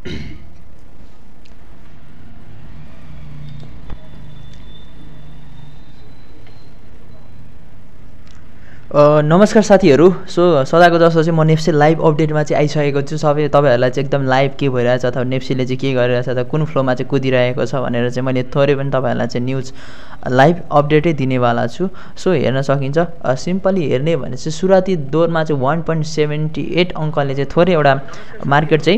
नमस्कार साथीहरू। सो सदाको जस्तो चाहिँ म नेप्सी लाइभ अपडेटमा चाहिँ आइसकेको छु। सबै तपाईँहरूलाई चाहिँ एकदम लाइभ के भइरहेछ अथवा नेप्सीले चाहिँ के गरिरहेछ अथवा कुन फ्लोमा चाहिँ कुदिरहेको छ भनेर चाहिँ मैले थोरै पनि तपाईँहरूलाई चाहिँ न्युज लाइभ अपडेटै दिनेवाला छु। सो हेर्न सकिन्छ। सिम्पली हेर्ने भने चाहिँ सुरुवाती दौरमा चाहिँ 1.78 अङ्कले चाहिँ थोरै एउटा मार्केट चाहिँ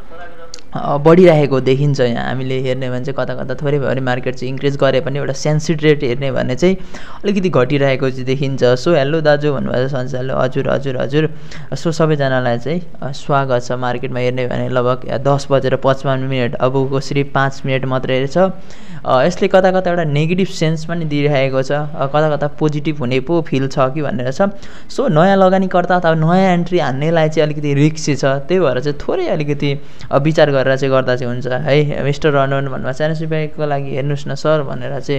बढिरहेको देखिन्छ। यहाँ हामीले हेर्ने भने चाहिँ कता कता थोरै भए पनि मार्केट चाहिँ इन्क्रिज गरे पनि एउटा सेन्सिड रेट हेर्ने भने चाहिँ अलिकति घटिरहेको चाहिँ देखिन्छ। सो हेलो दाजु भन्नुभएको छ सञ्चालक। हजुर हजुर हजुर। सो सबैजनालाई चाहिँ स्वागत छ। मार्केटमा हेर्ने भने लगभग 10:55 अब कसरी 5 मिनट मात्रै छ। यसले कता कता एउटा नेगेटिभ सेन्स पनि दिइरहेको छ, कता कता पोजिटिभ हुने पो फिल छ कि भनेर छ। सो नयाँ लगानीकर्ता अथवा नयाँ एन्ट्री हान्नेलाई चाहिँ अलिकति रिस्की छ। त्यही भएर चाहिँ थोरै अलिकति विचार गरेर चाहिँ गर्दा चाहिँ हुन्छ है। मिस्टर रनन भन्नुभएको छ एनएसबीको लागि हेर्नुहोस् न सर भनेर चाहिँ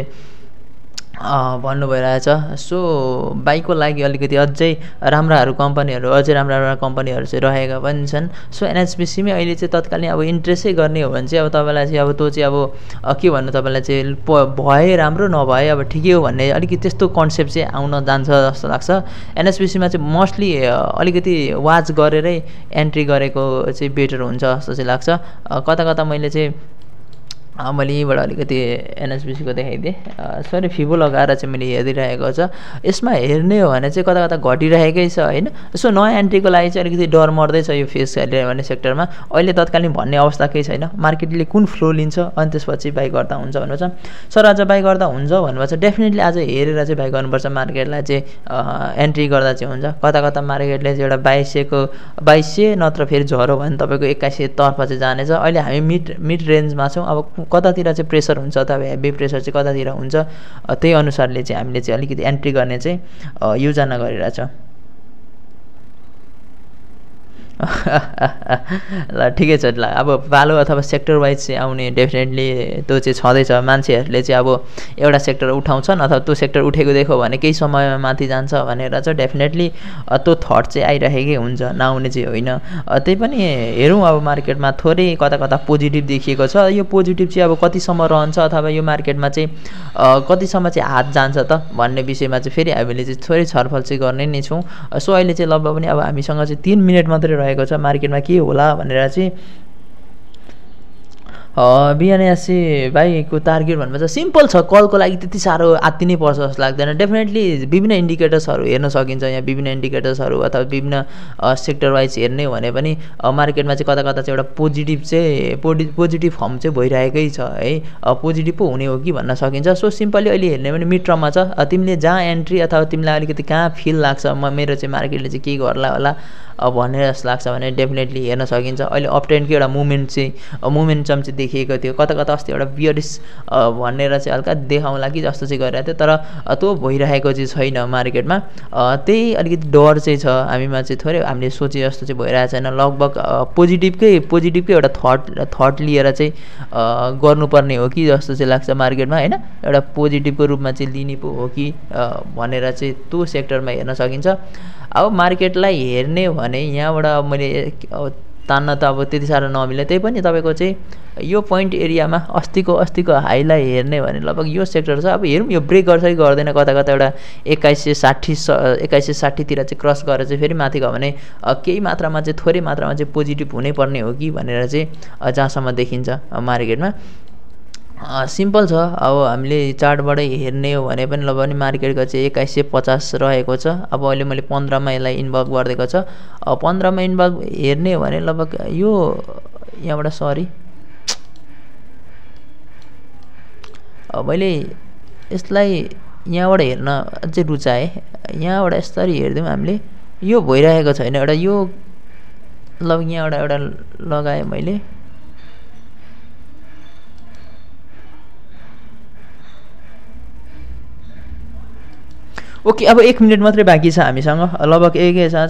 भन्नु भइरहेछ। सो बाइकको लागि अलिकति अझै राम्राहरू कम्पनीहरू अझै राम्रा कम्पनीहरू चाहिँ रहेका पनि छन्। सो एनएचपिसीमै अहिले चाहिँ तत्कालीन अब इन्ट्रेस्टै गर्ने हो भने चाहिँ अब तपाईँलाई चाहिँ अब त्यो चाहिँ अब के भन्नु, तपाईँलाई चाहिँ भए राम्रो नभए अब ठिकै हो भन्ने अलिकति त्यस्तो कन्सेप्ट चाहिँ आउन जान्छ जस्तो लाग्छ। एनएचपिसीमा चाहिँ मोस्टली अलिकति वाच गरेरै एन्ट्री गरेको चाहिँ बेटर हुन्छ जस्तो चाहिँ लाग्छ। कता कता मैले चाहिँ मैले यहीँबाट अलिकति एनएचपिसीको देखाइदिएँ। सरी फिबो लगाएर चाहिँ मैले हेरिरहेको छ। यसमा हेर्ने हो भने चाहिँ कता कता घटिरहेकै छ होइन। सो नयाँ एन्ट्रीको लागि चाहिँ अलिकति डर मर्दैछ यो फेस हेरिरह्यो भने सेक्टरमा। अहिले तत्कालीन भन्ने अवस्था केही छैन। मार्केटले कुन फ्लो लिन्छ अनि त्यसपछि बाई गर्दा हुन्छ भन्नुहुन्छ। सर आज बाई गर्दा हुन्छ भन्नुभएको छ। डेफिनेटली आज हेरेर चाहिँ बाई गर्नुपर्छ। मार्केटलाई चाहिँ एन्ट्री गर्दा चाहिँ हुन्छ। कता कता मार्केटले चाहिँ एउटा 2200 नत्र फेरि झरो भने तपाईँको 2100 तर्फ चाहिँ जानेछ। अहिले हामी मिड रेन्जमा छौँ। अब कतातिर चाहिँ प्रेसर हुन्छ अथवा हेभी प्रेसर चाहिँ कतातिर हुन्छ त्यही अनुसारले चाहिँ हामीले चाहिँ अलिकति एन्ट्री गर्ने चाहिँ योजना गरिरहेछ। ल ठिकै छ। ल अब पालो अथवा सेक्टर वाइज चाहिँ आउने डेफिनेटली त्यो चाहिँ छँदैछ। मान्छेहरूले चाहिँ अब एउटा सेक्टर उठाउँछन् अथवा त्यो सेक्टर उठेको देखो भने केही समयमा माथि जान्छ भनेर चाहिँ डेफिनेटली त्यो थट चाहिँ आइरहेकै हुन्छ, नआउने चाहिँ होइन। त्यही पनि हेरौँ अब मार्केटमा थोरै कता कता पोजिटिभ देखिएको छ। यो पोजिटिभ चाहिँ अब कतिसम्म रहन्छ अथवा यो मार्केटमा चाहिँ कतिसम्म चाहिँ हात जान्छ त भन्ने विषयमा चाहिँ फेरि हामीले चाहिँ थोरै छलफल चाहिँ गर्ने नै छौँ। सो अहिले चाहिँ लगभग पनि अब हामीसँग चाहिँ 3 मिनट मात्रै रहेको छ। मार्केटमा के होला भनेर चाहिँ बिएनएससी भाइको टार्गेट भन्नुपर्छ सिम्पल छ। कलको लागि त्यति साह्रो आत्तिनै पर्छ जस्तो लाग्दैन। डेफिनेटली विभिन्न इन्डिकेटर्सहरू हेर्न सकिन्छ। यहाँ विभिन्न इन्डिकेटर्सहरू अथवा विभिन्न सेक्टर वाइज हेर्ने हो भने पनि मार्केटमा चाहिँ कता कता चाहिँ एउटा पोजिटिभ फर्म चाहिँ भइरहेकै छ है। पोजिटिभ पो हुने हो कि भन्न सकिन्छ। सो सिम्पली अहिले हेर्ने भने मिड टर्ममा छ। तिमीले जहाँ एन्ट्री अथवा तिमीलाई अलिकति कहाँ फिल लाग्छ मेरो चाहिँ मार्केटले चाहिँ के गर्ला होला भनेर जस्तो लाग्छ भने डेफिनेटली हेर्न सकिन्छ। अहिले अपट्रेन्डको एउटा मोमेन्टम चाहिँ देखिएको थियो। कता कता अस्ति एउटा बियरिस भनेर चाहिँ हल्का देखाउँला कि जस्तो चाहिँ गरिरहेको थियो, तर त्यो भइरहेको चाहिँ छैन मार्केटमा। त्यही अलिकति डर चाहिँ छ हामीमा चाहिँ। थोरै हामीले सोचे जस्तो चाहिँ भइरहेको छैन। लगभग पोजिटिभकै एउटा थट लिएर चाहिँ गर्नुपर्ने हो कि जस्तो चाहिँ लाग्छ मार्केटमा होइन। एउटा पोजिटिभको रूपमा चाहिँ लिने पो हो कि भनेर चाहिँ त्यो सेक्टरमा हेर्न सकिन्छ। अब मार्केटलाई हेर्ने हो भने यहाँबाट मैले तान्न त अब त्यति साह्रो नमिले, त्यही पनि तपाईँको चाहिँ यो पोइन्ट एरियामा अस्तिको हाईलाई हेर्ने भने लगभग यो सेक्टर छ। अब हेरौँ यो ब्रेक गर्छ कि गर्दैन। कता कता एउटा 2160 तिर चाहिँ क्रस गरेर चाहिँ फेरि माथि गयो भने केही मात्रामा चाहिँ थोरै मात्रामा चाहिँ पोजिटिभ हुनैपर्ने हो कि भनेर चाहिँ जहाँसम्म देखिन्छ मार्केटमा सिम्पल छ। अब हामीले चार्टबाटै हेर्ने हो भने पनि लगभग मार्केटको चाहिँ 2150 रहेको छ। अब अहिले मैले 15 मा यसलाई इन्भल्भ गरिदिएको छ। 15 मा इन्भल्भ हेर्ने हो भने लगभग यो यहाँबाट सरी मैले यसलाई यहाँबाट हेर्न अझै रुचाएँ। यहाँबाट यसरी हेरिदिउँ हामीले यो भइरहेको छैन। एउटा यो लगभग यहाँबाट एउटा लगाएँ मैले। ओके अब 1 मिनट मात्रै बाँकी छ हामीसँग। लगभग एकै साँझ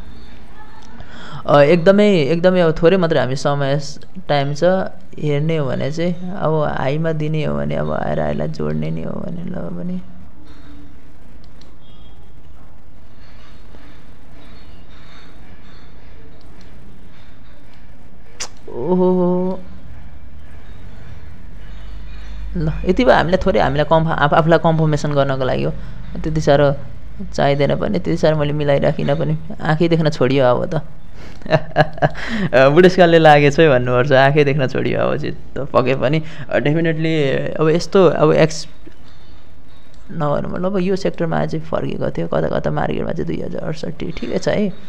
एकदमै अब थोरै मात्रै हामी समय टाइम छ। हेर्ने हो भने चाहिँ अब हाईमा दिने हो भने अब आएर आइलाई जोड्ने नै हो भने ल पनि ओहो ल यति भए हामीलाई थोरै हामीलाई आफूलाई कन्फर्मेसन गर्नको लागि हो त्यति साह्रो चाहिँदैन पनि त्यति साह्रो मैले मिलाइराखिनँ पनि आँखै देख्न छोडियो अब त बुढेसकालले लागेछ है भन्नुपर्छ आँखै देख्न छोडियो अब चित्त पके पनि डेफिनेटली अब यस्तो अब नभनौँ अब यो सेक्टरमा चाहिँ फर्केको थियो कता कता मार्केटमा चाहिँ 2068 ठिकै छ है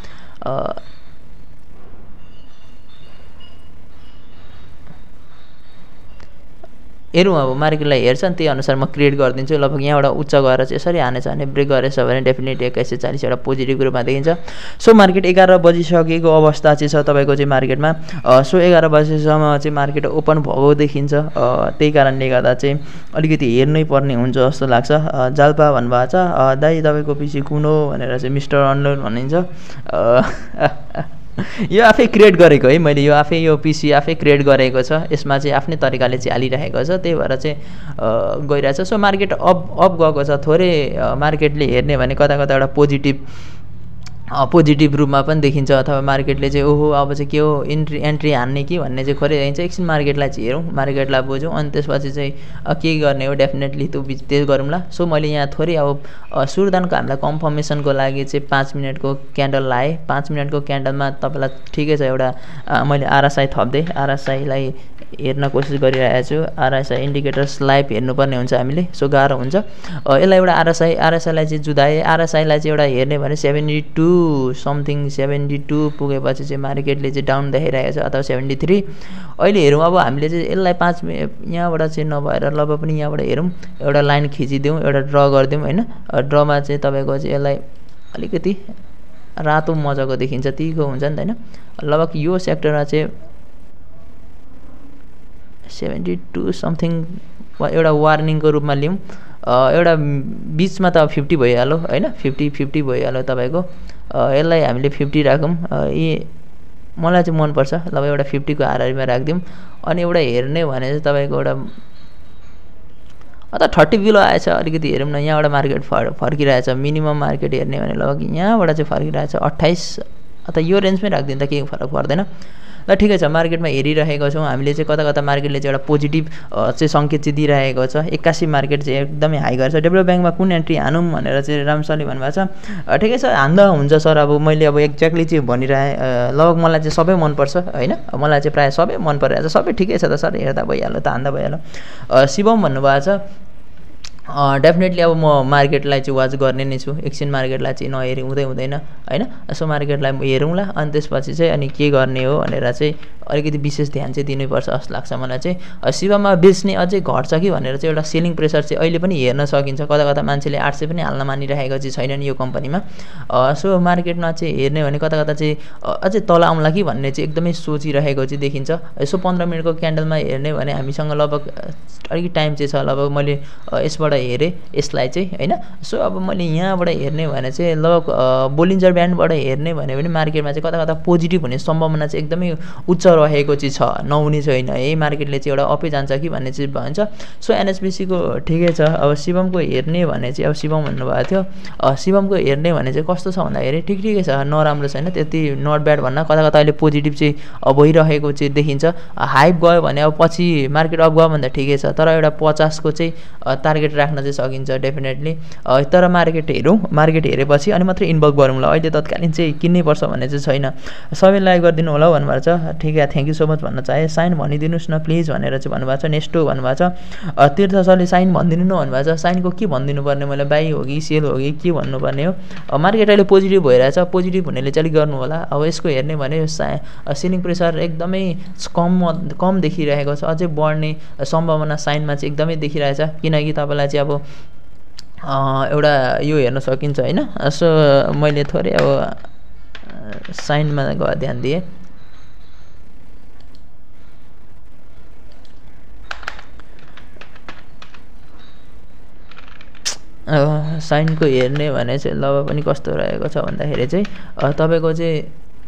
हेरौँ अब मार्केटलाई हेर्छन् त्यही अनुसार म क्रिएट गरिदिन्छु लगभग यहाँबाट उच्च गएर चाहिँ यसरी हानेछ भने ब्रेक गरेछ भने डेफिनेटली 2140 एउटा पोजिटिभ रूपमा देखिन्छ सो मार्केट 11 बजिसकेको अवस्था चाहिँ छ तपाईँको चाहिँ मार्केटमा सो 11 बजेसम्म चाहिँ मार्केट ओपन भएको देखिन्छ त्यही कारणले गर्दा चाहिँ अलिकति हेर्नै पर्ने हुन्छ जस्तो लाग्छ जाल्पा भन्नुभएको छ दाइ तपाईँको पछि कुन हो भनेर चाहिँ मिस्टर अनलोन भनिन्छ यो आफै क्रिएट गरेको है मैले यो आफै यो पिसी आफै क्रिएट गरेको छ यसमा चाहिँ आफ्नै तरिकाले चाहिँ हालिरहेको छ त्यही भएर चाहिँ गइरहेछ सो मार्केट अप गएको छ थोरै मार्केटले हेर्ने भने कता कता एउटा पोजिटिभ रूपमा पनि देखिन्छ अथवा मार्केटले चाहिँ ओहो अब चाहिँ के हो एन्ट्री हान्ने कि भन्ने चाहिँ खोरै देखिन्छ एकछिन मार्केटलाई चाहिँ हेरौँ मार्केटलाई बुझौँ अनि त्यसपछि चाहिँ के गर्ने हो डेफिनेटली त्यो गरौँला सो मैले यहाँ थोरै अब सुरदानको हामीलाई कन्फर्मेसनको लागि चाहिँ 5 मिनटको क्यान्डल लाएँ 5 मिनटको क्यान्डलमा तपाईँलाई ठिकै छ एउटा मैले आरएसआई थप्दै आरएसआईलाई हेर्न कोसिस गरिरहेको छु आरएसआई इन्डिकेटर्स लाइभ हेर्नुपर्ने हुन्छ हामीले सो गाह्रो हुन्छ यसलाई एउटा आरएसआईलाई चाहिँ जुदाएँ आरएसआईलाई चाहिँ एउटा हेर्ने भने 72 समथिङ 72 पुगेपछि चाहिँ मार्केटले चाहिँ डाउन देखाइरहेको छ अथवा 73 अहिले हेरौँ अब हामीले चाहिँ यसलाई 5 यहाँबाट चाहिँ नभएर लगभग पनि यहाँबाट हेरौँ एउटा लाइन खिचिदिउँ एउटा ड्र गरिदिउँ होइन ड्रमा चाहिँ तपाईँको चाहिँ यसलाई अलिकति रातो मजाको देखिन्छ तीको हुन्छ नि त होइन लगभग यो सेक्टरमा चाहिँ 72 समथिङ एउटा वार्निङको रूपमा लिउँ एउटा बिचमा त 50 भइहाल्यो होइन 50 भइहाल्यो तपाईँको यसलाई हामीले 50 राखौँ मलाई चाहिँ मनपर्छ ल एउटा 50 को आरआरमा राखिदिउँ अनि एउटा हेर्ने भने चाहिँ तपाईँको एउटा अथवा 30 बिलो आएछ अलिकति हेरौँ न यहाँबाट मार्केट फर्किरहेछ मिनिमम मार्केट हेर्ने भने लगभग यहाँबाट चाहिँ फर्किरहेछ 28 अथवा यो रेन्जमै राखिदिँदा केही फरक पर्दैन ल ठिकै छ मार्केटमा हेरिरहेको छौँ हामीले चाहिँ कता कता मार्केटले चाहिँ एउटा पोजिटिभ चाहिँ सङ्केत चाहिँ दिइरहेको छ 81 मार्केट चाहिँ एकदमै हाई गरेछ डेभलप ब्याङ्कमा कुन एन्ट्री हानौँ भनेर चाहिँ रामसरले भन्नुभएको छ ठिकै छ हान्दा हुन्छ सर अब मैले अब एक्ज्याक्टली चाहिँ भनिरहेँ लगभग मलाई चाहिँ सबै मनपर्छ होइन मलाई चाहिँ प्रायः सबै मन परिरहेको छ सबै ठिकै छ त सर हेर्दा भइहाल्यो त हान्दा भइहाल्यो शिवम भन्नुभएको छ डेफिनेटली अब म मार्केटलाई चाहिँ वाच गर्ने नै छु एकछिन मार्केटलाई चाहिँ नहेरी हुँदैन होइन यसो मार्केटलाई हेरौँला अनि त्यसपछि चाहिँ अनि के गर्ने हो भनेर चाहिँ अलिकति विशेष ध्यान चाहिँ दिनुपर्छ जस्तो लाग्छ मलाई चाहिँ शिवमा बेच्ने अझै घट्छ कि भनेर चाहिँ एउटा सेलिङ प्रेसर चाहिँ अहिले पनि हेर्न सकिन्छ कता कता मान्छेले 800 पनि हाल्न मानिरहेको चाहिँ छैनन् यो कम्पनीमा सो मार्केटमा चाहिँ हेर्ने भने कता कता चाहिँ अझै तल आउँला कि भन्ने चाहिँ एकदमै सोचिरहेको चाहिँ देखिन्छ यसो 15 मिनटको क्यान्डलमा हेर्ने भने हामीसँग लगभग अलिकति टाइम चाहिँ छ लगभग मैले यसबाट हेरेँ यसलाई चाहिँ होइन सो अब मैले यहाँबाट हेर्ने भने चाहिँ लगभग बोलिन्जर ब्यान्डबाट हेर्ने भने पनि मार्केटमा चाहिँ कता कता पोजिटिभ हुने सम्भावना चाहिँ एकदमै उच्च रहेको चाहिँ छ नहुने छैन है मार्केटले चाहिँ एउटा अपै जान्छ कि भन्ने चाहिँ भन्छ सो एनएसपिसीको ठिकै छ अब शिवमको हेर्ने भने चाहिँ अब शिवम भन्नुभएको थियो शिवमको हेर्ने भने चाहिँ कस्तो छ भन्दाखेरि ठिकै छ नराम्रो छैन त्यति नट ब्याड भन्न कता कता अहिले पोजिटिभ चाहिँ भइरहेको चाहिँ देखिन्छ हाइप गयो भने अब पछि मार्केट अप गयो भन्दा ठिकै छ तर एउटा 50 को चाहिँ टार्गेट राख्न चाहिँ सकिन्छ डेफिनेटली तर मार्केट हेरौँ मार्केट हेरेपछि अनि मात्रै इन्भल्भ गरौँ ल अहिले तत्कालीन चाहिँ किन्नै पर्छ भन्ने चाहिँ छैन सबैलाई गरिदिनु होला भन्नुभएको छ ठिकै थ्याङ्क यू सो मच भन्न चाहे साइन भनिदिनुहोस् न प्लिज भनेर चाहिँ भन्नुभएको छ नेक्स्ट भन्नुभएको छ तीर्थ सरले साइन भनिदिनु न भन्नुभएको छ साइनको के भनिदिनु पर्ने मैले बाई हो कि सेल हो कि के भन्नुपर्ने हो मार्केट अहिले पोजिटिभ भइरहेछ पोजिटिभ हुनेले चाहिँ अलिक गर्नु होला अब यसको हेर्ने भने सेलिङ प्रेसर एकदमै कम देखिरहेको छ अझै बढ्ने सम्भावना साइनमा चाहिँ एकदमै देखिरहेछ किनकि तपाईँलाई चाहिँ अब एउटा यो हेर्न सकिन्छ होइन सो मैले थोरै अब साइनमा ध्यान दिएँ साइनको हेर्ने भने चाहिँ लगभग पनि कस्तो रहेको छ भन्दाखेरि चाहिँ तपाईँको चाहिँ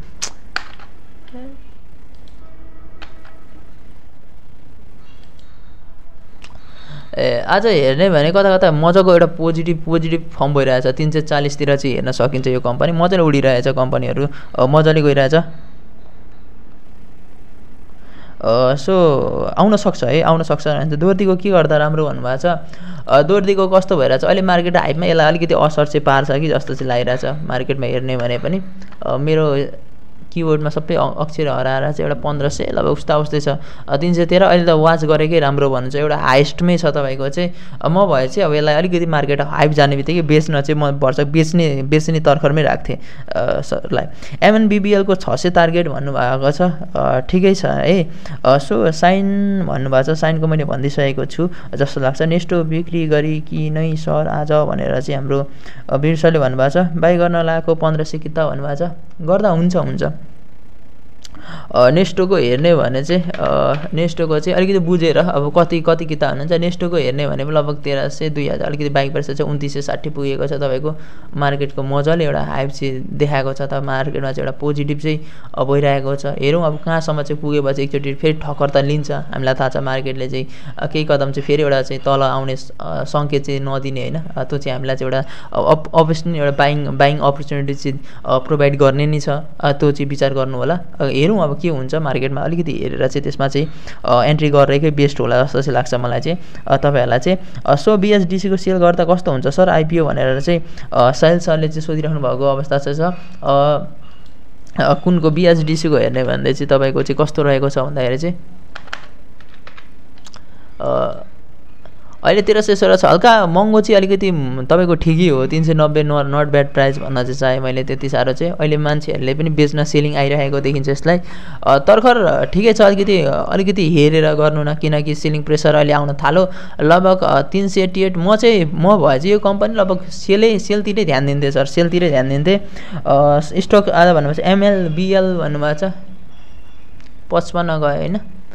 आज हेर्ने भने कता कता मजाको एउटा पोजिटिभ फर्म भइरहेछ 340 तिर चाहिँ हेर्न सकिन्छ यो कम्पनी मजाले उडिरहेछ कम्पनीहरू मजाले गइरहेछ सो आउन सक्छ है, आउन सक्छ। अन्त दोर्दीको के गर्दा राम्रो भन्नुभएको छ। दोर्दीको कस्तो भइरहेछ अहिले मार्केट हाइपमा यसलाई अलिकति असर चाहिँ पार्छ कि जस्तो चाहिँ लागिरहेछ मार्केटमा हेर्ने भने पनि। मेरो किबोर्डमा सबै अक्षर हराएर चाहिँ एउटा 1500 लगभग उस्तै छ। 313 अहिले त वाच गरेकै राम्रो भन्नुहुन्छ, एउटा हाइएस्टमै छ तपाईँको चाहिँ। म भए चाहिँ अब यसलाई अलिकति मार्केट हाइप जाने बित्तिकै बेच्न चाहिँ म भर्सक बेच्ने तर्खरमै राख्थेँ सरलाई। एमएनबिबिएलको 600 टार्गेट भन्नुभएको छ, ठिकै छ है। सो साइन भन्नुभएको छ, साइनको मैले भनिदिइसकेको छु जस्तो लाग्छ। नेक्स्टो बिक्री गरी कि नै सर आज भनेर चाहिँ हाम्रो वीर सरले भन्नुभएको छ। बाई गर्न लगाएको 1500 किता भन्नुभएको छ, गर्दा हुन्छ। नेक्स्टोको हेर्ने भने चाहिँ नेक्स्टोको चाहिँ अलिकति बुझेर अब कति किता हुनुहुन्छ। नेक्स्टोको हेर्ने भने लगभग 1300 2000 अलिकति बाइक वर्ष चाहिँ 2960 पुगेको छ तपाईँको। मार्केटको मजाले एउटा हाइप चाहिँ देखाएको छ, त मार्केटमा चाहिँ एउटा पोजिटिभ चाहिँ भइरहेको छ। हेरौँ अब कहाँसम्म चाहिँ पुगेपछि एकचोटि फेरि ठक्कर त लिन्छ। हामीलाई थाहा छ मार्केटले चाहिँ केही कदम चाहिँ फेरि एउटा चाहिँ तल आउने सङ्केत चाहिँ नदिने होइन, त्यो चाहिँ हामीलाई चाहिँ एउटा अभियसली एउटा बाइङ अपर्च्युनिटी चाहिँ प्रोभाइड गर्ने नै छ, त्यो चाहिँ विचार गर्नु होला। हेरौँ अब के हुन्छ मार्केटमा, अलिकति हेरेर चाहिँ त्यसमा चाहिँ एन्ट्री गरेकै बेस्ट होला जस्तो चाहिँ लाग्छ मलाई चाहिँ तपाईँहरूलाई चाहिँ। सो बिएसडिसीको सेल गर्दा कस्तो हुन्छ सर आइपिओ भनेर चाहिँ साहिल सरले चाहिँ सोधिराख्नु भएको अवस्था चाहिँ छ। कुनको बिएसडिसीको हेर्ने भन्दै चाहिँ तपाईँको चाहिँ कस्तो रहेको छ भन्दाखेरि चाहिँ अहिले 1316 छ, हल्का महँगो चाहिँ अलिकति तपाईँको ठिकै हो। 390 नट ब्याड प्राइस भन्न चाहिँ चाहेँ मैले, त्यति साह्रो चाहिँ अहिले मान्छेहरूले पनि बेच्न सेलिङ आइरहेको देखिन्छ यसलाई। तर्खर ठिकै छ, अलिकति हेरेर गर्नु न, किनकि सेलिङ प्रेसर अहिले आउन थाल्यो। लगभग 388 म भए चाहिँ यो कम्पनी लगभग सेलतिरै ध्यान दिन्थेँ सर, सेलतिरै ध्यान दिन्थेँ। स्टक आज भन्नुभएको छ एमएलबिएल भन्नुभएको छ 55 गयो होइन,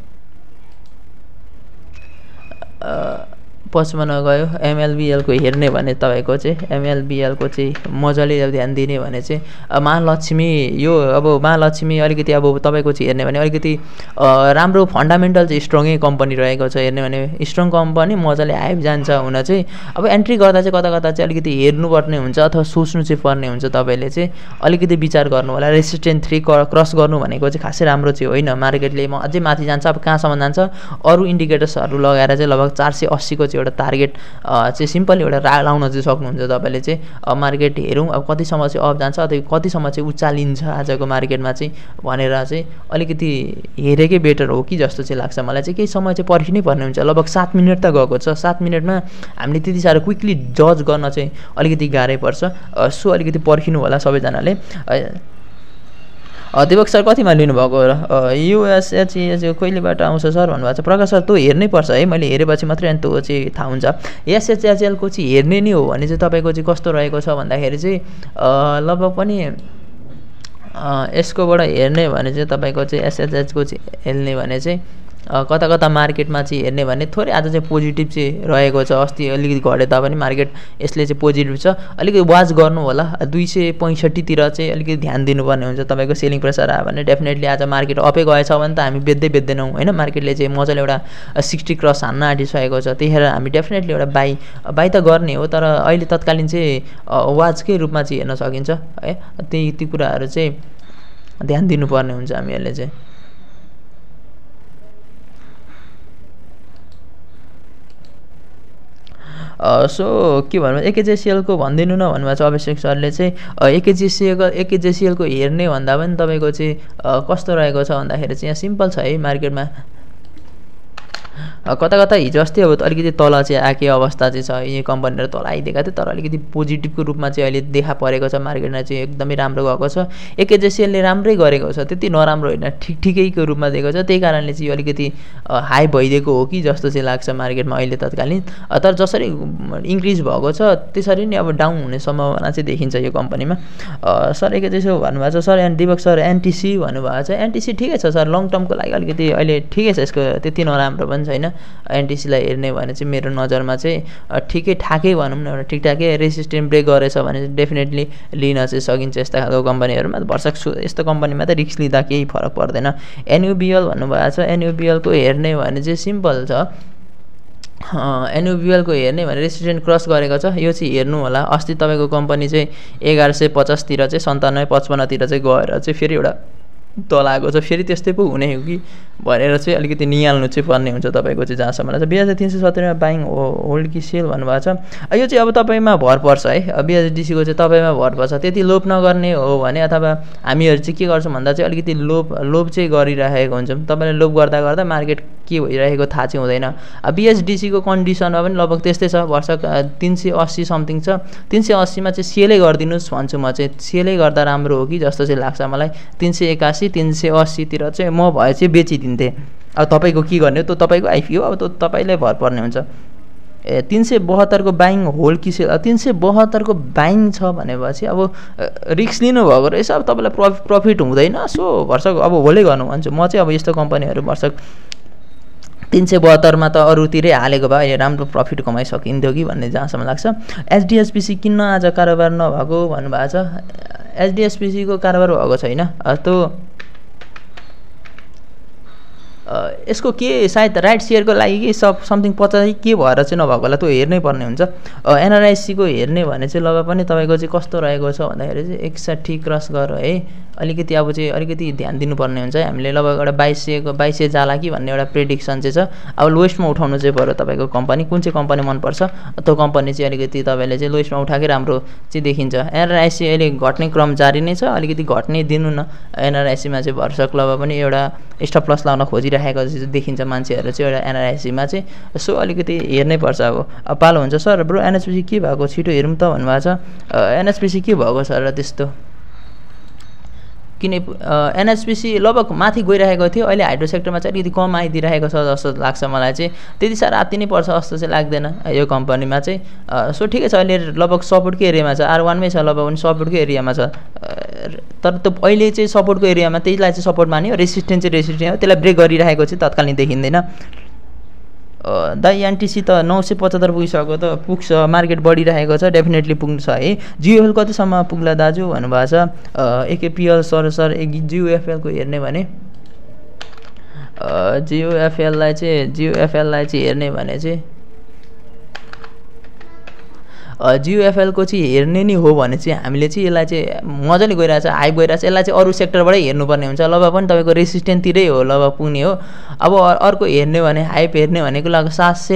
55 गयो। एमएलबिएलको हेर्ने भने तपाईँको चाहिँ एमएलबिएलको चाहिँ मजाले ध्यान दिने भने चाहिँ महालक्ष्मी, यो अब महालक्ष्मी अलिकति अब तपाईँको चाहिँ हेर्ने भने अलिकति राम्रो फन्डामेन्टल चाहिँ स्ट्रङै कम्पनी रहेको छ। हेर्ने भने स्ट्रङ कम्पनी मजाले हाइप जान्छ हुन चाहिँ। अब एन्ट्री गर्दा चाहिँ कता चाहिँ अलिकति हेर्नुपर्ने हुन्छ अथवा सोच्नु चाहिँ पर्ने हुन्छ। तपाईँले चाहिँ अलिकति विचार गर्नु होला। रेसिस्टेन्ट 3 क्रस गर्नु भनेको चाहिँ खासै राम्रो चाहिँ होइन। मार्केटले अझै माथि जान्छ, अब कहाँसम्म जान्छ अरू इन्डिकेटर्सहरू लगाएर चाहिँ लगभग 480 को चाहिँ एउटा टार्गेट चाहिँ सिम्पल एउटा लाउन चाहिँ सक्नुहुन्छ तपाईँले चाहिँ। मार्केट हेरौँ अब कतिसम्म चाहिँ अप जान्छ अथवा कतिसम्म चाहिँ उचालिन्छ आजको मार्केटमा चाहिँ भनेर चाहिँ अलिकति हेरेकै बेटर हो कि जस्तो चाहिँ लाग्छ मलाई चाहिँ। केही समय चाहिँ पर्खिनै पर्ने हुन्छ। लगभग 7 मिनट त गएको छ, 7 मिनटमा हामीले त्यति साह्रो क्विकली जज गर्न चाहिँ अलिकति गाह्रै पर्छ। सो अलिकति पर्खिनु होला सबैजनाले। दिपक सर कतिमा लिनुभएको र युएसएचएच कहिलेबाट आउँछ सर भन्नुभएको छ। प्रकाश सर त्यो हेर्नै पर्छ है, मैले हेरेपछि मात्रै अनि त्यो चाहिँ थाहा हुन्छ। एसएचएचएलको चाहिँ हेर्ने नै हो भने चाहिँ तपाईँको चाहिँ कस्तो रहेको छ भन्दाखेरि चाहिँ लगभग पनि यसकोबाट हेर्ने भने चाहिँ तपाईँको चाहिँ एसएचएचको चाहिँ हेर्ने भने चाहिँ कता मार्केटमा चाहिँ हेर्ने भने थोरै आज चाहिँ पोजिटिभ चाहिँ रहेको छ। अस्ति अलिकति घटे तापनि मार्केट यसले चाहिँ पोजिटिभ छ। अलिकति वाच गर्नु होला। 265 तिर चाहिँ अलिकति ध्यान दिनुपर्ने हुन्छ। तपाईँको सेलिङ प्रेसर आयो भने डेफिनेटली आज मार्केट अपै गएछ भने त हामी बेच्दैनौँ होइन। मार्केटले चाहिँ मजाले एउटा 60 क्रस हान्न आँटिसकेको छ, त्यतिखेर हामी डेफिनेटली एउटा बाई त गर्ने हो। तर अहिले तत्कालीन चाहिँ वाचकै रूपमा चाहिँ हेर्न सकिन्छ है। ती कुराहरू चाहिँ ध्यान दिनुपर्ने हुन्छ हामीहरूले चाहिँ। सो के भन्नु एकेजेसिएलको भनिदिनु न भन्नुभएको छ अभिषेक सरले चाहिँ। एकेजेसिएलको हेर्ने भन्दा पनि तपाईँको चाहिँ कस्तो रहेको छ भन्दाखेरि चाहिँ यहाँ सिम्पल छ है। मार्केटमा कता हिजो अस्ति अब अलिकति तल चाहिँ आएको अवस्था चाहिँ छ। यी कम्पनीहरू तल आइदिएका थिए तर अलिकति पोजिटिभको रूपमा चाहिँ अहिले देखा परेको छ। मार्केटमा चाहिँ एकदमै राम्रो गएको छ। एकेजेसिएलले राम्रै गरेको छ, त्यति नराम्रो होइन, ठिकैको रूपमा दिएको छ। त्यही कारणले चाहिँ अलिकति हाई भइदिएको हो कि जस्तो चाहिँ लाग्छ मार्केटमा अहिले तत्कालीन। तर जसरी इन्क्रिज भएको छ त्यसरी नै अब डाउन हुने सम्भावना चाहिँ देखिन्छ यो कम्पनीमा। सर एकेजेसिएल भन्नुभएको छ sir. And Dipak sir NTC भन्नुभएको छ। एनटिसी ठिकै छ सर, लङ टर्मको लागि अलिकति अहिले ठिकै छ, यसको त्यति नराम्रो पनि छैन। एनटिसीलाई हेर्ने भने चाहिँ मेरो नजरमा चाहिँ ठिकै ठाकै भनौँ न, एउटा ठिकठाकै रेसिस्टेन्ट ब्रेक गरेछ भने चाहिँ डेफिनेटली लिन चाहिँ सकिन्छ यस्ता खालको कम्पनीहरूमा। भर्सक यस्तो कम्पनीमा त रिस्क लिँदा केही फरक पर्दैन। एनयुबिएल भन्नुभएको छ। एनयुबिएलको हेर्ने भने चाहिँ सिम्पल छ। एनयुबिएलको हेर्ने भने रेसिस्टेन्ट क्रस गरेको छ, यो चाहिँ हेर्नु होला। अस्ति तपाईँको कम्पनी चाहिँ 1150 तिर चाहिँ 97-55 तिर चाहिँ गएर चाहिँ फेरि एउटा तल आएको छ, फेरि त्यस्तै पो हुने हो कि भनेर चाहिँ अलिकति निहाल्नु चाहिँ पर्ने हुन्छ तपाईँको चाहिँ जहाँसम्म लाग्छ। 2370 मा बाइङ होल्ड कि सेल भन्नुभएको छ। यो चाहिँ अब तपाईँमा भर पर्छ है, बिएचडिसीको चाहिँ तपाईँमा भर पर्छ। त्यति लोभ नगर्ने हो भने अथवा हामीहरू चाहिँ के गर्छौँ भन्दा चाहिँ अलिकति लोभ चाहिँ गरिरहेको हुन्छौँ। तपाईँले लोभ गर्दा गर्दा मार्केट के भइरहेको थाहा चाहिँ हुँदैन। अब बिएचडिसीको कन्डिसनमा पनि लगभग त्यस्तै छ, वर्ष 380 समथिङ छ। 380 मा चाहिँ सेलै गरिदिनुहोस् भन्छु म चाहिँ, सेलै गर्दा राम्रो हो कि जस्तो चाहिँ लाग्छ मलाई। 381 380 तिर चाहिँ म भए चाहिँ बेचिदिन्थेँ। अब तपाईँको के गर्ने हो, त्यो तपाईँको आइपिओ, अब त्यो तपाईँलाई भर पर्ने हुन्छ। 372 को बाइङ होल्ड कि सेल, 372 को बाइङ छ भनेपछि अब रिस्क लिनुभएको रहेछ, अब तपाईँलाई प्रफिट हुँदैन, सो वर्ष अब होल्डै गर्नु भन्छु म चाहिँ। अब यस्तो कम्पनीहरू वर्ष 372 मा त अरूतिरै हालेको भए अहिले राम्रो प्रफिट कमाइसकिन्थ्यो कि भन्ने जहाँसम्म लाग्छ। एचडिएसपिसी किन्न आज कारोबार नभएको भन्नुभएको छ। एचडिएसपिसीको कारोबार भएको छैन, त्यो यसको के सायद राइट सेयरको लागि कि समथिङ 50 के भएर चाहिँ नभएको होला, त्यो हेर्नै पर्ने हुन्छ। एनआरआइसीको हेर्ने भने चाहिँ लगभग पनि तपाईँको चाहिँ कस्तो रहेको छ भन्दाखेरि चाहिँ 61 क्रस गरेर है अलिकति अब चाहिँ अलिकति ध्यान दिनुपर्ने हुन्छ है हामीले। लगभग एउटा 2200 जाला कि भन्ने एउटा प्रेडिक्सन चाहिँ छ। अब लोएस्टमा उठाउनु चाहिँ पऱ्यो तपाईँको कम्पनी, कुन चाहिँ कम्पनी मनपर्छ त्यो कम्पनी चाहिँ अलिकति तपाईँले चाहिँ लोएस्टमा उठाएकै राम्रो चाहिँ देखिन्छ। एनआरआइसी अहिले घट्ने क्रम जारी नै छ, अलिकति घट्ने दिनु न। एनआरआइसीमा चाहिँ भर्सक लगभग पनि एउटा स्टप लस लाउन खोजिरहेको चाहिँ देखिन्छ मान्छेहरू चाहिँ एउटा एनआरआइसीमा चाहिँ, सो अलिकति हेर्नै पर्छ। अब पालो हुन्छ सर ब्रो एनएचपिसी के भएको छिटो हेरौँ त भन्नुभएको छ। एनएचपिसी के भएको छ र त्यस्तो किन एनएचपिसी लगभग माथि गइरहेको थियो, अहिले हाइड्रो सेक्टरमा चाहिँ अलिकति कम आइदिइरहेको छ जस्तो लाग्छ मलाई चाहिँ। त्यति साह्रो आत्तिनै पर्छ जस्तो चाहिँ लाग्दैन यो कम्पनीमा चाहिँ। सो ठिकै छ, अहिले लगभग सपोर्टकै एरियामा छ, R1 मै छ, लगभग पनि सपोर्टकै एरियामा छ। तर त्यो अहिले चाहिँ सपोर्टको एरियामा त्यसलाई चाहिँ सपोर्ट मान्यो, रेसिस्टेन्स चाहिँ रेसिस्टेन्स हो, त्यसलाई ब्रेक गरिरहेको चाहिँ तत्कालीन देखिँदैन। एनटिसी त 975 पुगिसक्यो त पुग्छ, मार्केट बढिरहेको छ, डेफिनेटली पुग्छ है। जियोएफएल कतिसम्म पुग्ला दाजु भन्नुभएको छ। एकेपिएल सर जियोएफएलको हेर्ने भने जियोएफएललाई चाहिँ हेर्ने भने चाहिँ जियोएफएलको चाहिँ हेर्ने नै हो भने चाहिँ हामीले चाहिँ यसलाई चाहिँ मजाले गइरहेछ, हाइप गइरहेछ, यसलाई चाहिँ अरू सेक्टरबाटै हेर्नुपर्ने हुन्छ। लगभग पनि तपाईँको रेसिस्टेन्सतिरै हो लगभग पुग्ने हो। अब अर्को हेर्ने भने हाइप हेर्ने भनेको लगभग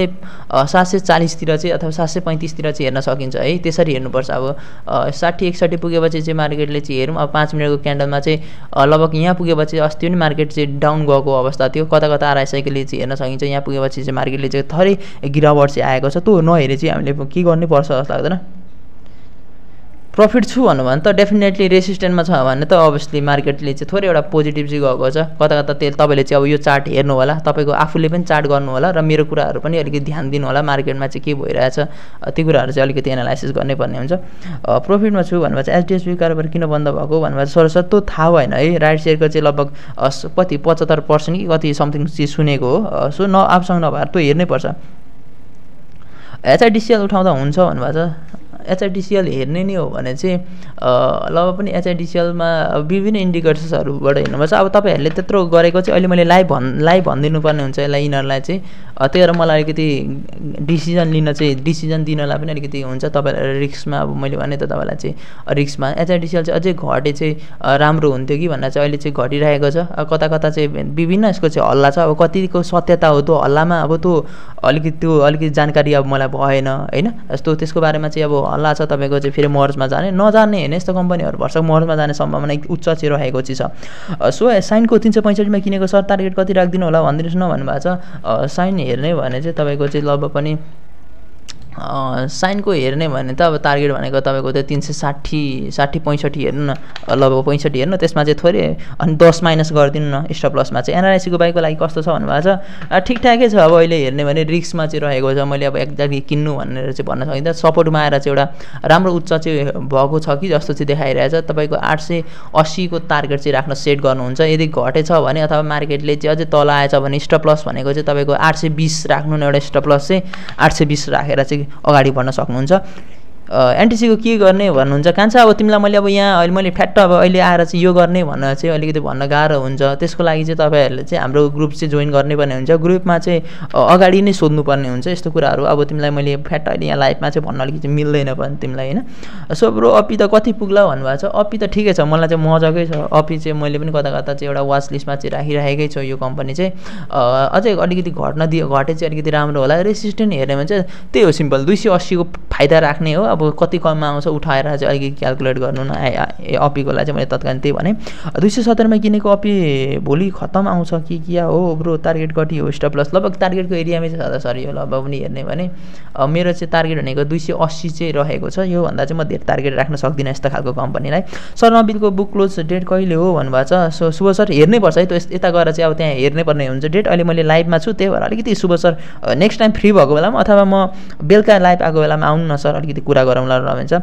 740 तिर चाहिँ अथवा 735 तिर चाहिँ हेर्न सकिन्छ है, त्यसरी हेर्नुपर्छ। अब 60-61 पुगेपछि चाहिँ मार्केटले चाहिँ हेरौँ। अब 5 मिनटको क्यान्डलमा चाहिँ लगभग यहाँ पुगेपछि अस्ति पनि मार्केट चाहिँ डाउन गएको अवस्था थियो, कता आरआइसाइकलले चाहिँ हेर्न सकिन्छ। यहाँ पुगेपछि चाहिँ मार्केटले चाहिँ थोरै गिरावट चाहिँ आएको छ, त्यो नहेरे चाहिँ हामीले के गर्नुपर्छ लाग्दैन। प्रफिट छु भन्नु भने त डेफिनेटली रेसिस्टेन्टमा छ भने त अभियसली मार्केटले चाहिँ थोरै एउटा पोजिटिभ चाहिँ गएको छ। कता तपाईँले चाहिँ अब यो चार्ट हेर्नु होला, तपाईँको आफूले पनि चार्ट गर्नु होला र मेरो कुराहरू पनि अलिकति ध्यान दिनु होला, मार्केटमा चाहिँ के भइरहेछ त्यो कुराहरू चाहिँ अलिकति एनालाइसिस गर्नै पर्ने हुन्छ। प्रफिटमा छु भन्नुभएको चाहिँ एचडिएफसी कारोबार किन बन्द भएको भन्नुभएको छ। त्यो थाहा भएन है, राइट सेयरको चाहिँ लगभग कति 75% कि कति समथिङ चाहिँ सुनेको हो। सो आफूसँग नभएर त्यो हेर्नै पर्छ। एचआइडिसिएल उठाउँदा हुन्छ भन्नुभएको छ। एचआइडिसिएल हेर्ने नै हो भने चाहिँ लगभग पनि एचआइडिसिएलमा विभिन्न इन्डिकेटर्सहरूबाट हेर्नुपर्छ। अब तपाईँहरूले त्यत्रो गरेको चाहिँ अहिले मैले लाइभ भनिदिनु पर्ने हुन्छ यसलाई, यिनीहरूलाई चाहिँ। त्यही भएर मलाई अलिकति डिसिजन दिनलाई पनि अलिकति हुन्छ तपाईँलाई रिस्कमा। अब मैले भने त तपाईँलाई चाहिँ रिस्कमा एचआइडिसिएल चाहिँ अझै घटे चाहिँ राम्रो हुन्थ्यो कि भनेर चाहिँ अहिले चाहिँ घटिरहेको छ। कता चाहिँ विभिन्न यसको चाहिँ हल्ला छ। अब कतिको सत्यता हो त्यो हल्लामा, अब त्यो अलिकति जानकारी अब मलाई भएन होइन। यस्तो त्यसको बारेमा चाहिँ अब हल्ला छ तपाईँको चाहिँ फेरि मर्जमा जाने नजाने होइन, यस्तो कम्पनीहरू भर्सक मर्जमा जाने सम्भावना उच्च चाहिँ रहेको चाहिँ छ। सो साइनको 365 मा किनेको सर टार्गेट कति राखिदिनु होला भनिदिनुहोस् न भन्नुभएको छ। साइन हेर्ने भने चाहिँ तपाईँको चाहिँ लगभग पनि साइनको हेर्ने भने त अब टार्गेट भनेको तपाईँको त्यो 360-65 हेर्नु न, लगभग 65 हेर्नु, त्यसमा चाहिँ थोरै अनि 10 माइनस गरिदिनु न स्टप लसमा चाहिँ। एनआरआइसीको बाइकको लागि कस्तो छ भन्नुभएको छ। ठिकठाकै छ। अब अहिले हेर्ने भने रिस्कमा चाहिँ रहेको छ। मैले अब एक्ज्याक्टली किन्नु भनेर चाहिँ भन्न सकिन्छ। सपोर्टमा आएर चाहिँ एउटा राम्रो उच्च चाहिँ भएको छ कि जस्तो चाहिँ देखाइरहेछ। तपाईँको 880 को टार्गेट चाहिँ राख्न सेट गर्नुहुन्छ। यदि घटेछ भने अथवा मार्केटले चाहिँ अझै तल आएछ भने स्टप लस भनेको चाहिँ तपाईँको 820 राख्नु न, एउटा स्टप लस चाहिँ 820 राखेर चाहिँ अगाडि बढ्न सक्नुहुन्छ। एनटिसीको के गर्ने भन्नुहुन्छ कान्छ अब तिमीलाई मैले अब यहाँ अहिले मैले फ्याट्ट अब अहिले आएर चाहिँ यो गर्ने भन्न चाहिँ अलिकति भन्न गाह्रो हुन्छ। त्यसको लागि चाहिँ तपाईँहरूले चाहिँ हाम्रो ग्रुप चाहिँ जोइन गर्नुपर्ने हुन्छ। ग्रुपमा चाहिँ अगाडि नै सोध्नुपर्ने हुन्छ यस्तो कुराहरू। अब तिमीलाई मैले फ्याट्ट अहिले यहाँ लाइभमा चाहिँ भन्न अलिकति मिल्दैन पनि तिमीलाई होइन। सो ब्रो अपी त कति पुग्ला भन्नुभएको छ। अपी त ठिकै छ, मलाई चाहिँ मजाकै छ। अपी चाहिँ मैले पनि कता कता चाहिँ एउटा वाच लिस्टमा चाहिँ राखिराखेकै छु। यो कम्पनी चाहिँ अझै अलिकति घटे चाहिँ अलिकति राम्रो होला। रेसिस्टेन्ट हेर्ने भने चाहिँ त्यही हो, सिम्पल 280को फाइदा राख्ने हो। अब कति कममा आउँछ उठाएर चाहिँ अलिकति क्यालकुलेट गर्नु न। अपीको लागि चाहिँ मैले तत्काल त्यही भने 270मा किनेको अपी भोलि खत्तम आउँछ कि क्या हो ब्रो। टार्गेट कति हो स्टप लस लगभग टार्गेटको एरियामै छ दादा सर। यो लगभग पनि हेर्ने भने मेरो चाहिँ टार्गेट भनेको 280 चाहिँ रहेको छ। योभन्दा चाहिँ म धेरै टार्गेट राख्न सक्दिनँ यस्तो खालको कम्पनीलाई। सर नबिलको बुक क्लोज डेट कहिले हो भन्नुभएको छ। सो शुभ सर हेर्नैपर्छ है, त यता गएर चाहिँ अब त्यहाँ हेर्नुपर्ने हुन्छ डेट। अहिले मैले लाइभमा छु त्यही भएर अलिकति शुभ सर नेक्स्ट टाइम फ्री भएको बेलामा अथवा म बेलुका लाइभ आएको बेलामा आउनु न सर, अलिकति कुरा गरौँला भन्छ।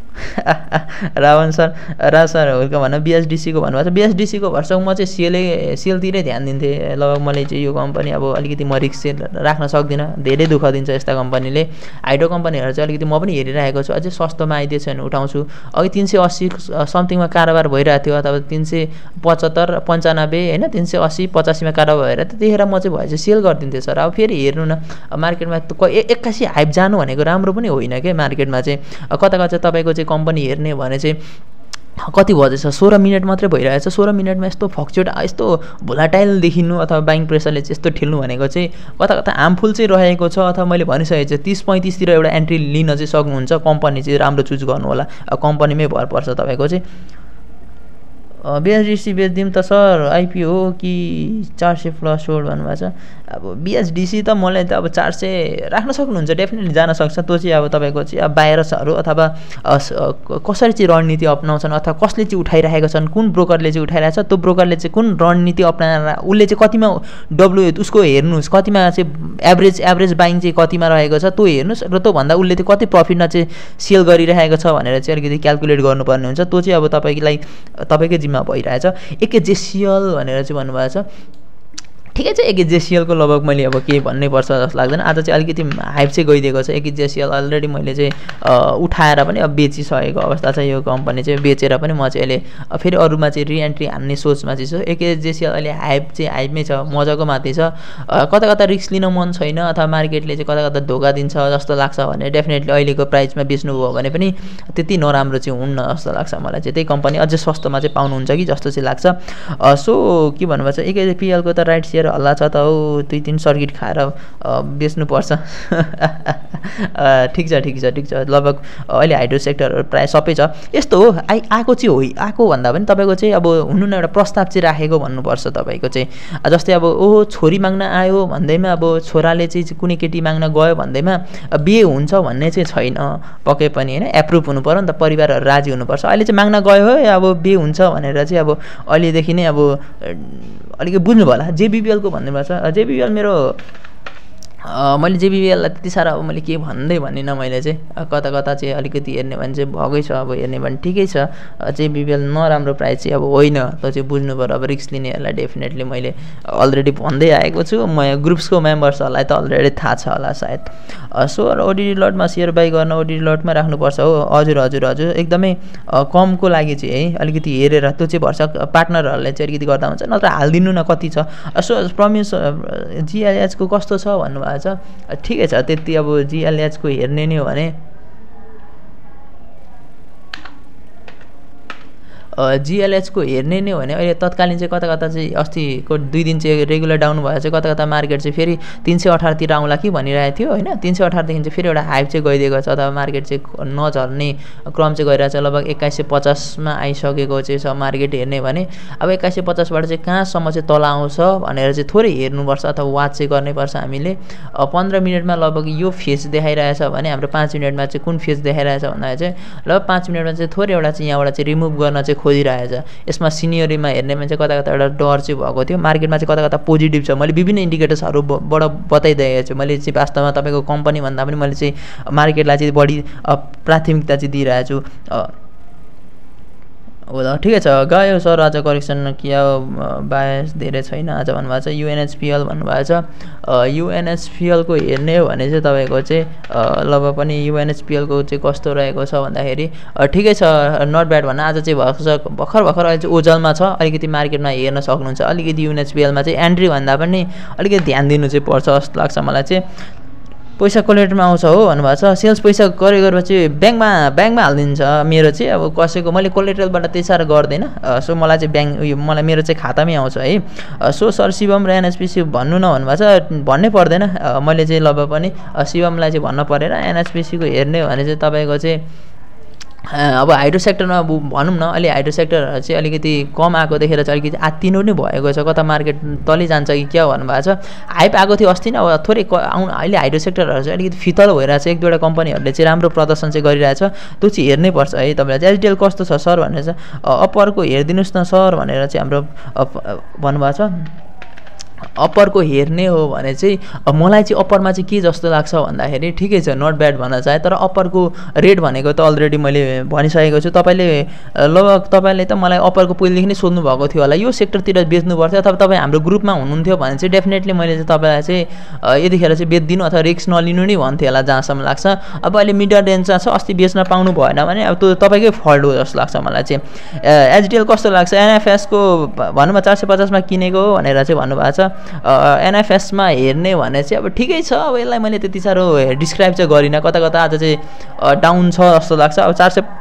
रावण सर सर वेलकम भन्न। बिएसडिसीको भन्नुभएको छ। बिएसडिसीको भर्सक म चाहिँ सेलतिरै ध्यान दिन्थेँ। लगभग मैले चाहिँ यो कम्पनी अब अलिकति म रिस्क राख्न सक्दिनँ, धेरै दुःख दिन्छ यस्ता कम्पनीले। हाइड्रो कम्पनीहरू चाहिँ अलिकति म पनि हेरिरहेको छु, अझै सस्तोमा आइदिएछ भने उठाउँछु। अघि 380 समथिङमा कारोबार भइरहेको थियो, अथवा 375 95 होइन 380 85मा कारोबार भएर त्यतिखेर म चाहिँ भएपछि सेल गरिदिन्थेँ सर। अब फेरि हेर्नु न मार्केटमा 81 हाइप जानु भनेको राम्रो पनि होइन क्या। मार्केटमा चाहिँ कता कता तपाईँको कम्पनी हेर्ने भने चाहिँ कति बजेछ 16 मिनट मात्रै भइरहेछ। 16 मिनटमा यस्तो फ्लक्चुएट यस्तो भोलाटाइल देखिनु अथवा बाइङ प्रेसरले चाहिँ यस्तो ठेल्नु भनेको चाहिँ कता कता हार्मफुल चाहिँ रहेको छ। अथवा मैले भनिसकेको छु 30-35 तिर एउटा एन्ट्री लिन चाहिँ सक्नुहुन्छ। कम्पनी चाहिँ राम्रो चुज गर्नु होला, कम्पनीमै भर पर्छ तपाईँको चाहिँ। बिएसडिसी बेचिदिउँ त सर आइपिओ हो कि 400 प्लस होल्ड भन्नुभएको छ। अब बिएसडिसी त मलाई त अब 400 राख्न सक्नुहुन्छ, डेफिनेटली जान सक्छ। त्यो चाहिँ अब तपाईँको चाहिँ अब बाहिरहरू अथवा कसरी चाहिँ रणनीति अप्नाउँछन् अथवा कसले चाहिँ उठाइरहेका छन्, कुन ब्रोकरले चाहिँ उठाइरहेको छ, त्यो ब्रोकरले चाहिँ कुन रणनीति अप्नाएर उसले चाहिँ कतिमा उसको हेर्नुहोस्, कतिमा चाहिँ एभरेज बाइङ चाहिँ कतिमा रहेको छ त्यो हेर्नुहोस्, र त्योभन्दा उसले चाहिँ कति प्रफिटमा चाहिँ सेल गरिरहेको छ भनेर चाहिँ अलिकति क्यालकुलेट गर्नुपर्ने हुन्छ। त्यो चाहिँ अब तपाईँकै जिम्मा भइरहेछ। एकेजेसियल भनेर चाहिँ भन्नुभएको छ। ठिकै छ, एकेजेसियलको लगभग मैले अब केही भन्नै पर्छ जस्तो लाग्दैन। आज चाहिँ अलिकति हाइप चाहिँ गइदिएको छ। एकेजेसियल अलरेडी मैले चाहिँ उठाएर पनि अब बेचिसकेको अवस्था छ। यो कम्पनी चाहिँ बेचेर पनि म चाहिँ अहिले फेरि अरूमा चाहिँ रिएन्ट्री हान्ने सोचमा चाहिँ छु। एकेजेसियल अहिले हाइपमै छ, मजाको माथि छ। कता कता रिस्क लिन मन छैन अथवा मार्केटले चाहिँ कता कता धोका दिन्छ जस्तो लाग्छ भने डेफिनेटली अहिलेको प्राइसमा बेच्नुभयो भने पनि त्यति नराम्रो चाहिँ हुन्न जस्तो लाग्छ मलाई चाहिँ। त्यही कम्पनी अझै सस्तोमा चाहिँ पाउनुहुन्छ कि जस्तो चाहिँ लाग्छ। सो के भन्नुभएको छ एकेपिएलको त राइट सेयर हल्ला छ त हौ, 2-3 सर्किट खाएर बेच्नुपर्छ। ठिक छ। लगभग अहिले हाइड्रो सेक्टरहरू प्रायः सबै छ। यस्तो हो आएको चाहिँ आएको भन्दा पनि तपाईँको चाहिँ अब हुनु न एउटा प्रस्ताव चाहिँ राखेको भन्नुपर्छ तपाईँको चाहिँ। जस्तै अब ओहो छोरी माग्न आयो भन्दैमा अब छोराले चाहिँ कुनै केटी माग्न गयो भन्दैमा बिहे हुन्छ भन्ने चाहिँ छैन पक्कै पनि होइन। एप्रुभ हुनु पर्यो नि त, परिवारहरू राजी हुनुपर्छ। अहिले चाहिँ माग्न गयो है अब बिहे हुन्छ भनेर चाहिँ अब अहिलेदेखि नै अब अलिकति बुझ्नु होला। जेबिबिएलको भन्नुभएको छ। जेबिबिएल मैले जेबिबिएललाई त्यति साह्रो अब मैले के भन्दिनँ। मैले चाहिँ कता कता चाहिँ अलिकति हेर्ने भने चाहिँ भएकै छ। अब हेर्ने भने ठिकै छ। जेबिबिएल नराम्रो प्राइस चाहिँ अब होइन, त्यो चाहिँ बुझ्नु पऱ्यो। अब रिस्क लिनेहरूलाई डेफिनेटली मैले अलरेडी भन्दै आएको छु। म ग्रुप्सको मेम्बर्सहरूलाई त अलरेडी थाहा छ होला सायद। सो ओडिडी लटमा सेयर बाई गर्न ओडिडी लटमा राख्नुपर्छ हो। हजुर एकदमै कमको लागि चाहिँ है अलिकति हेरेर त्यो चाहिँ भर्छ पार्टनरहरूले चाहिँ अलिकति गर्दा हुन्छ, नत्र हालिदिनु न कति छ। सो प्रमिस जिएलएचको कस्तो छ भन्नुभएको छ। ठिकै छ, त्यति अब जिएलएचको हेर्ने नै हो भने जिएलएचको हेर्ने नै हो भने अहिले तत्कालीन चाहिँ कता कता चाहिँ अस्तिको 2 दिन चाहिँ रेगुलर डाउन भयो चाहिँ कता कता मार्केट चाहिँ फेरि 318 तिर आउँला कि भनिरहेको थियो होइन। 318 देखि चाहिँ फेरि एउटा हाइप चाहिँ गइदिएको छ, अथवा मार्केट चाहिँ नझर्ने क्रम चाहिँ गइरहेको छ। लगभग 2150मा आइसकेको चाहिँ छ मार्केट हेर्ने भने। अब 2150बाट चाहिँ कहाँसम्म चाहिँ तल आउँछ भनेर चाहिँ थोरै हेर्नुपर्छ अथवा वाच चाहिँ गर्नैपर्छ हामीले। 15 मिनटमा लगभग यो फेज देखाइरहेछ भने हाम्रो 5 मिनटमा चाहिँ कुन फेज देखाइरहेछ भन्दा चाहिँ लगभग 5 मिनटमा चाहिँ थोरै एउटा चाहिँ यहाँबाट चाहिँ रिमुभ गर्न चाहिँ खोजिरहेछ। यसमा सिनियरीमा हेर्ने भने चाहिँ कता कता एउटा डर चाहिँ भएको थियो। मार्केटमा चाहिँ कता कता पोजिटिभ छ। मैले विभिन्न इन्डिकेटर्सहरूबाट बताइदिएको छु। मैले चाहिँ वास्तवमा तपाईँको कम्पनी भन्दा पनि मैले चाहिँ मार्केटलाई चाहिँ बढी प्राथमिकता चाहिँ दिइरहेको छु। हो त ठिकै छ गयो सर आज करेक्सन किया बायस धेरै छैन आज भन्नुभएको छ युएनएचपिएल भन्नुभएको छ युएनएचपिएलको हेर्ने हो भने चाहिँ तपाईँको चाहिँ लगभग पनि युएनएचपिएलको चाहिँ कस्तो रहेको छ भन्दाखेरि ठिकै छ नट ब्याड भन्न आज चाहिँ भर्खर अहिले चाहिँ ओजलमा छ अलिकति मार्केटमा हेर्न सक्नुहुन्छ अलिकति युएनएचपिएलमा चाहिँ एन्ट्री भन्दा पनि अलिकति ध्यान दिनु चाहिँ पर्छ जस्तो लाग्छ मलाई चाहिँ पैसा कोलेटरमा आउँछ हो भन्नुभएको छ सेल्स पैसा गरेपछि ब्याङ्कमा हालिदिन्छ मेरो चाहिँ अब कसैको मैले कोलेट्रलबाट त्यति साह्रो गर्दैन सो मलाई चाहिँ ब्याङ्क उयो मलाई मेरो चाहिँ खातामै आउँछ है सो सर शिवम र एनएचपिसी भन्नु न भन्नुभएको छ भन्नै पर्दैन मैले चाहिँ लगभग पनि शिवमलाई चाहिँ भन्न परेर एनएचपिसीको हेर्ने हो भने चाहिँ तपाईँको चाहिँ अब हाइड्रो सेक्टरमा भनौँ न अलि हाइड्रो सेक्टरहरू चाहिँ अलिकति कम आएको देखेर चाहिँ अलिकति आत्तिनु नै भएको छ कता मार्केट तलै जान्छ कि क्या भन्नुभएको छ हाइप आएको थियो अस्ति नै अब थोरै अहिले हाइड्रो सेक्टरहरू चाहिँ अलिकति फितल भइरहेको छ एक दुईवटा कम्पनीहरूले चाहिँ राम्रो प्रदर्शन चाहिँ गरिरहेछ त्यो चाहिँ हेर्नै पर्छ है तपाईँलाई चाहिँ एचडिएल कस्तो छ सर भनेर चाहिँ अप्परको हेरिदिनुहोस् न सर भनेर चाहिँ हाम्रो भन्नुभएको छ अप्परको हेर्ने हो भने चाहिँ मलाई चाहिँ अप्परमा चाहिँ के जस्तो लाग्छ भन्दाखेरि ठिकै छ नट ब्याड भन्न चाहे तर अप्परको रेट भनेको त अलरेडी मैले भनिसकेको छु लगभग तपाईँले त मलाई अप्परको पहिलेदेखि नै सोध्नु भएको थियो होला यो सेक्टरतिर बेच्नु पर्थ्यो अथवा तपाईँ हाम्रो ग्रुपमा हुनुहुन्थ्यो भने चाहिँ डेफिनेटली मैले चाहिँ तपाईँलाई चाहिँ यतिखेर चाहिँ बेच्दिनु अथवा रिस्क नलिनु नै भन्थ्यो होला जहाँसम्म लाग्छ अब अहिले मिडल रेन्जमा छ अस्ति बेच्न पाउनु भएन भने अब त्यो तपाईँकै फल्ट हो जस्तो लाग्छ मलाई चाहिँ एचडिएल कस्तो लाग्छ एनएफएसको भनौँ 450मा किनेको हो भनेर चाहिँ भन्नुभएको छ एनएफएसमा हेर्ने भने चाहिँ अब ठिकै छ अब यसलाई मैले त्यति साह्रो डिस्क्राइब चाहिँ गरिनँ कता कता आज चाहिँ डाउन छ जस्तो लाग्छ अब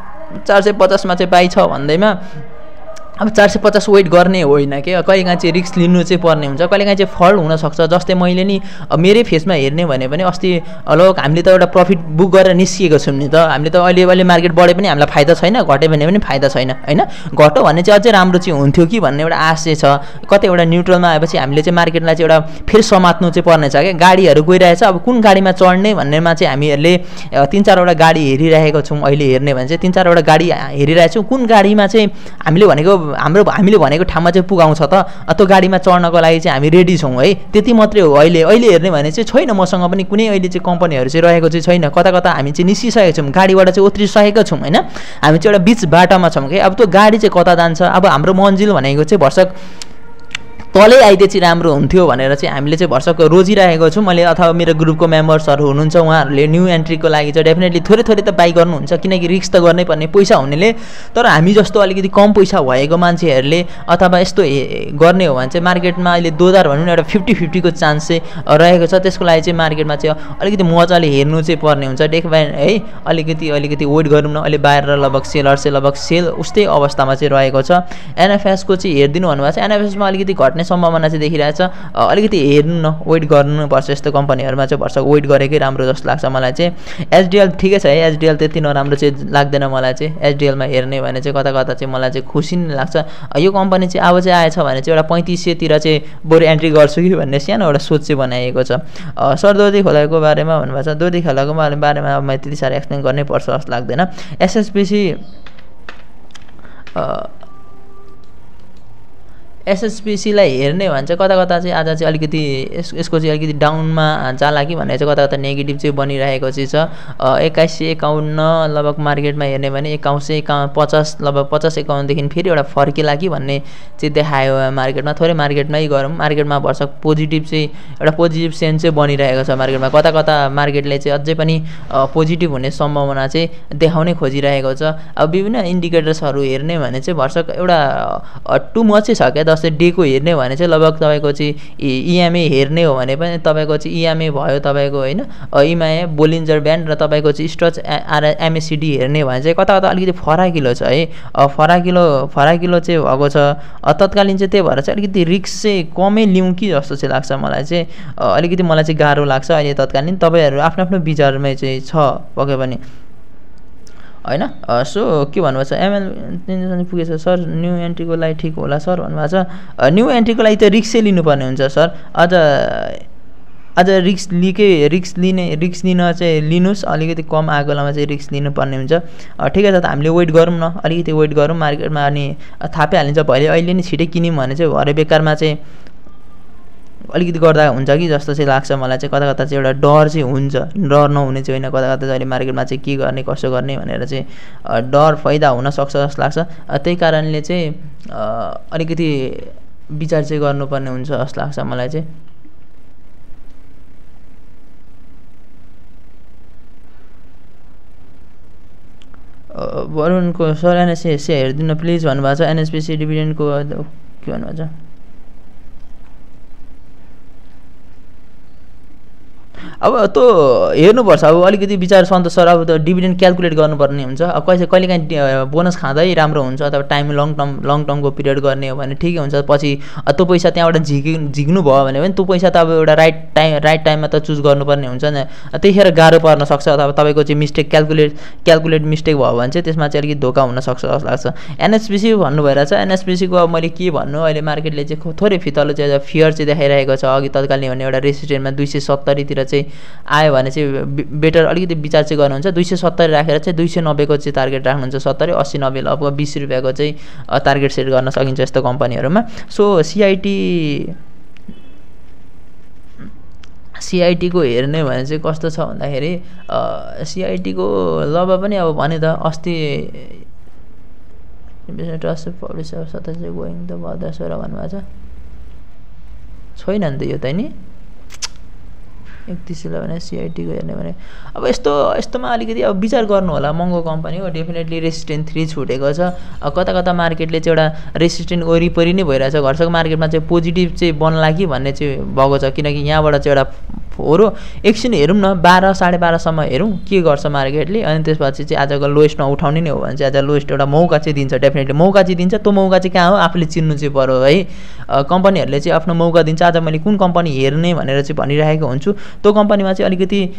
450मा चाहिँ बाई छ भन्दैमा अब 450 वेट गर्ने होइन कि कहिलेकाहीँ चाहिँ रिस्क लिनु चाहिँ पर्ने हुन्छ कहिलेकाहीँ चाहिँ फल्ट हुनसक्छ जस्तै मैले नि मेरै फेसमा हेर्ने भने पनि अस्ति लगभग हामीले त एउटा प्रफिट बुक गरेर निस्किएको छौँ नि त हामीले त अहिले मार्केट बढे पनि हामीलाई फाइदा छैन घट्यो भने पनि फाइदा छैन होइन घट्यो भने चाहिँ अझै राम्रो चाहिँ हुन्थ्यो कि भन्ने एउटा आश चाहिँ छ कतै एउटा न्युट्रलमा आएपछि हामीले चाहिँ मार्केटलाई चाहिँ एउटा फेरि समात्नु चाहिँ पर्नेछ क्या गाडीहरू गइरहेछ अब कुन गाडीमा चढ्ने भन्नेमा चाहिँ हामीहरूले 3-4वटा गाडी हेरिरहेको छौँ अहिले हेर्ने भने चाहिँ 3-4वटा गाडी हेरिरहेको छौँ कुन गाडीमा चाहिँ हामीले भनेको ठाउँमा चाहिँ पुगाउँछ त त्यो गाडीमा चढ्नको लागि चाहिँ हामी रेडी छौँ है त्यति मात्रै हो अहिले हेर्ने भने चाहिँ छैन मसँग पनि कुनै अहिले चाहिँ कम्पनीहरू चाहिँ रहेको चाहिँ छैन कता कता हामी चाहिँ निस्किसकेको छौँ गाडीबाट चाहिँ उत्रिसकेका छौँ होइन हामी चाहिँ एउटा बिच बाटामा छौँ कि अब त्यो गाडी चाहिँ कता जान्छ अब हाम्रो मन्जिल भनेको चाहिँ भर्सक तलै आइदिए चाहिँ राम्रो हुन्थ्यो भनेर चाहिँ हामीले चाहिँ भर्सक रोजिरहेको छौँ मैले अथवा मेरो ग्रुपको मेम्बर्सहरू हुनुहुन्छ उहाँहरूले न्यू एन्ट्रीको लागि चाहिँ डेफिनेटली थोरै त बाई गर्नुहुन्छ किनकि रिस्क त गर्नै पर्ने पैसा हुनेले तर हामी जस्तो अलिकति कम पैसा भएको मान्छेहरूले अथवा यस्तो गर्ने हो भने चाहिँ मार्केटमा अहिले दोधार भनौँ न एउटा 50-50 को चान्स चाहिँ रहेको छ त्यसको लागि चाहिँ मार्केटमा चाहिँ अलिकति मजाले हेर्नु चाहिँ पर्ने हुन्छ डेकबाई है अलिकति वेट गरौँ न अहिले बाहिर लगभग लगभग सेल उस्तै अवस्थामा चाहिँ रहेको छ एनएफएसको चाहिँ हेरिदिनु भन्नुभएको छ एनएफएसमा अलिकति घट्ने सम्भावना चाहिँ देखिरहेछ अलिकति हेर्नु न वेट गर्नुपर्छ यस्तो कम्पनीहरूमा चाहिँ भर्सक वेट गरेकै राम्रो जस्तो लाग्छ मलाई चाहिँ एचडिएल ठिकै छ है एचडिएल त्यति नराम्रो चाहिँ लाग्दैन मलाई चाहिँ एचडिएलमा हेर्ने भने चाहिँ कता कता चाहिँ मलाई चाहिँ खुसी नै लाग्छ यो कम्पनी चाहिँ अब चाहिँ आएछ भने चाहिँ एउटा 3500 तिर चाहिँ बरु एन्ट्री गर्छु कि भन्ने सानो एउटा सोच चाहिँ बनाइएको छ सर दोधी खोलाको बारेमा भन्नुभएको छ दोधी खोलाको बारेमा अब मैले त्यति साह्रो एक्सप्लेन गर्नै पर्छ जस्तो लाग्दैन एसएसपिसीलाई हेर्ने भने चाहिँ कता कता चाहिँ आज चाहिँ अलिकति यसको चाहिँ अलिकति डाउनमा जाला कि भन्ने चाहिँ कता कता नेगेटिभ चाहिँ बनिरहेको चाहिँ छ 2151 लगभग मार्केटमा हेर्ने भने 2150 लगभग 50-51देखि फेरि एउटा फर्केला कि भन्ने चाहिँ देखायो मार्केटमा थोरै मार्केटमै गरौँ मार्केटमा भर्सक पोजिटिभ चाहिँ एउटा पोजिटिभ सेन्स चाहिँ बनिरहेको छ मार्केटमा कता कता मार्केटले चाहिँ अझै पनि पोजिटिभ हुने सम्भावना चाहिँ देखाउनै खोजिरहेको छ अब विभिन्न इन्डिकेटर्सहरू हेर्ने भने चाहिँ भर्सक एउटा टु मच चाहिँ छ क्या जस्तै डेको हेर्ने भने चाहिँ लगभग तपाईँको चाहिँ इएमए हेर्ने हो भने पनि तपाईँको चाहिँ इएमए भयो तपाईँको होइन इएमए बोलिन्जर ब्यान्ड र तपाईँको चाहिँ स्ट्रच एमएसिडी हेर्ने भने चाहिँ कता कता अलिकति फराकिलो छ है फराकिलो चाहिँ भएको छ तत्कालीन चाहिँ त्यही भएर चाहिँ अलिकति रिस्क चाहिँ कमै लिउँ कि जस्तो चाहिँ लाग्छ मलाई चाहिँ अलिकति मलाई चाहिँ गाह्रो लाग्छ अहिले तत्कालीन तपाईँहरू आफ्नो आफ्नो विचारमै चाहिँ छ पक्कै पनि होइन सो के भन्नुभएको छ एमएल पुगेछ सर न्यू एन्ट्रीको लागि ठिक होला सर भन्नुभएको छ न्यू एन्ट्रीको लागि त रिस्कै लिनुपर्ने हुन्छ सर अझ रिस्क लिन चाहिँ लिनुहोस् अलिकति कम आगोलामा चाहिँ रिस्क लिनुपर्ने हुन्छ ठिकै छ त हामीले वेट गरौँ न अलिकति वेट गरौँ मार्केटमा अनि थाहा पाइहालिन्छ भरे अहिले नि छिटै किन्यौँ भने चाहिँ भरे बेकारमा चाहिँ अलिकति गर्दा हुन्छ कि जस्तो चाहिँ लाग्छ मलाई चाहिँ। कता कता चाहिँ एउटा डर चाहिँ हुन्छ, डर नहुने चाहिँ होइन। कता कता चाहिँ अहिले मार्केटमा चाहिँ के गर्ने कसो गर्ने भनेर चाहिँ डर पैदा हुनसक्छ जस्तो लाग्छ। त्यही कारणले चाहिँ अलिकति विचार चाहिँ गर्नुपर्ने हुन्छ जस्तो लाग्छ मलाई चाहिँ। वरुणको सर एनएससी हेरिदिनु प्लिज भन्नुभएको छ। एनएसपिसी डिभिडेन्डको के भन्नुभएको छ? अब त्यो हेर्नुपर्छ, अब अलिकति विचार सन्तोष सर। अब त डिभिडेन्ड क्यालकुलेट गर्नुपर्ने हुन्छ। अब कहिलेकाहीँ बोनस खाँदै राम्रो हुन्छ, अथवा टाइम लङ टर्मको पिरियड गर्ने हो भने ठिकै हुन्छ। पछि त्यो पैसा त्यहाँबाट झिक्नु भयो भने पनि त्यो पैसा त अब एउटा राइट टाइममा त चुज गर्नुपर्ने हुन्छ नि। त्यतिखेर गाह्रो पर्न सक्छ, अथवा तपाईँको चाहिँ मिस्टेक क्यालकुलेट मिस्टेक भयो भने चाहिँ त्यसमा चाहिँ अलिकति धोका हुनसक्छ जस्तो लाग्छ। एनएसपिसी भन्नु भइरहेछ। एनएसपिसीको अब मैले के भन्नु, अहिले मार्केटले चाहिँ थोरै फितलो चाहिँ फियर चाहिँ देखाइरहेको छ। अघि तत्कालीन भने एउटा रेसिस्टेन्टमा 270 चाहिँ आयो भने चाहिँ बेटर अलिकति विचार चाहिँ गर्नुहुन्छ। 270 राखेर चाहिँ 290को चाहिँ टार्गेट राख्नुहुन्छ। 70, 80, 90 लगभग 20 रुपियाँको चाहिँ टार्गेट सेट गर्न सकिन्छ यस्तो कम्पनीहरूमा। सो सिआइटीको हेर्ने भने चाहिँ कस्तो छ भन्दाखेरि सिआइटीको लगभग पनि अब भने त अस्ति पब्लिसर 27 गोइङ द भद्रश्वर भन्नुभएको छैन नि त यो त नि 31 भने सिआइटीको हेर्ने भने अब यस्तोमा अलिकति अब विचार गर्नु होला। महँगो कम्पनी हो, डेफिनेटली रेसिस्टेन्ट 3 छुटेको छ। कता कता मार्केटले चाहिँ एउटा रेसिस्टेन्ट वरिपरि नै भइरहेछ। घरसको मार्केटमा चाहिँ पोजिटिभ चाहिँ बन्ला कि भन्ने चाहिँ भएको छ, किनकि यहाँबाट चाहिँ एउटा हो एकछिन हेरौँ न 12, 12:30सम्म हेरौँ के गर्छ मार्केटले। अनि त्यसपछि चाहिँ आजको लोएस्टमा उठाउने नै हो भने चाहिँ आज लोएस्ट एउटा मौका चाहिँ दिन्छ। डेफिनेटली मौका चाहिँ दिन्छ। त्यो मौका चाहिँ कहाँ हो आफूले चिन्नु चाहिँ पऱ्यो है। कम्पनीहरूले चाहिँ आफ्नो मौका दिन्छ। आज मैले कुन कम्पनी हेर्ने भनेर चाहिँ भनिरहेको हुन्छु, त्यो कम्पनीमा चाहिँ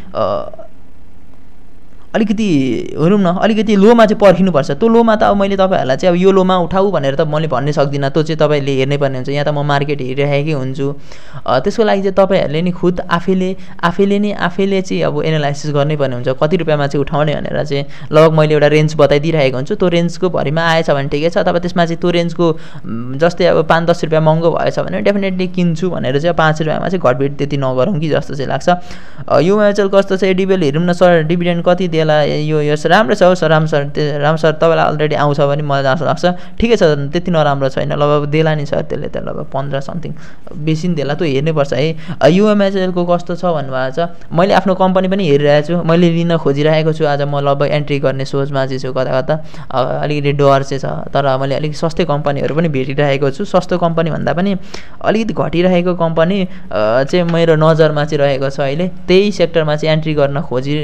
अलिकति हेरौँ न, अलिकति लोमा चाहिँ पर्खिनुपर्छ। त्यो लोमा त अब मैले तपाईँहरूलाई चाहिँ अब यो लोमा उठाऊ भनेर त मैले भन्नै सक्दिनँ। त्यो चाहिँ तपाईँले हेर्नै पर्ने हुन्छ। यहाँ त म मार्केट हेरिरहेकै हुन्छु। त्यसको लागि चाहिँ तपाईँहरूले नि खुद आफैले चाहिँ अब एनालाइसिस गर्नै पर्ने हुन्छ। कति रुपियाँमा चाहिँ उठाउने भनेर चाहिँ लगभग मैले एउटा रेन्ज बताइदिइरहेको हुन्छु। त्यो रेन्जको भरिमा आएछ भने ठिकै छ, अथवा त्यसमा चाहिँ त्यो रेन्जको जस्तै अब 5-10 रुपियाँ महँगो भएछ भने डेफिनेटली किन्छु भनेर चाहिँ 5 रुपियाँमा चाहिँ घटबेट त्यति नगरौँ कि जस्तो चाहिँ लाग्छ। युएचएल कस्तो छ एडिबिएल हेरौँ न सर। डिभिडेन्ड कति यो राम्रो छ हौ सर। राम सर तपाईँलाई अलरेडी आउँछ भने मलाई जस्तो लाग्छ ठिकै छ, त्यति नराम्रो छैन। लगभग देला नि सर, त्यसले त लगभग 15 समथिङ बेसी नि देला। त्यो हेर्नैपर्छ है। युएमएचएलको कस्तो छ भन्नुभएको छ। मैले आफ्नो कम्पनी पनि हेरिरहेको छु, मैले लिन खोजिरहेको छु। आज म लगभग एन्ट्री गर्ने सोचमा चाहिँ छु। कता अलिकति डर चाहिँ छ, तर मैले अलिक सस्तै कम्पनीहरू पनि भेटिरहेको छु। सस्तो कम्पनी भन्दा पनि अलिकति घटिरहेको कम्पनी चाहिँ मेरो नजरमा चाहिँ रहेको छ अहिले। त्यही सेक्टरमा चाहिँ एन्ट्री गर्न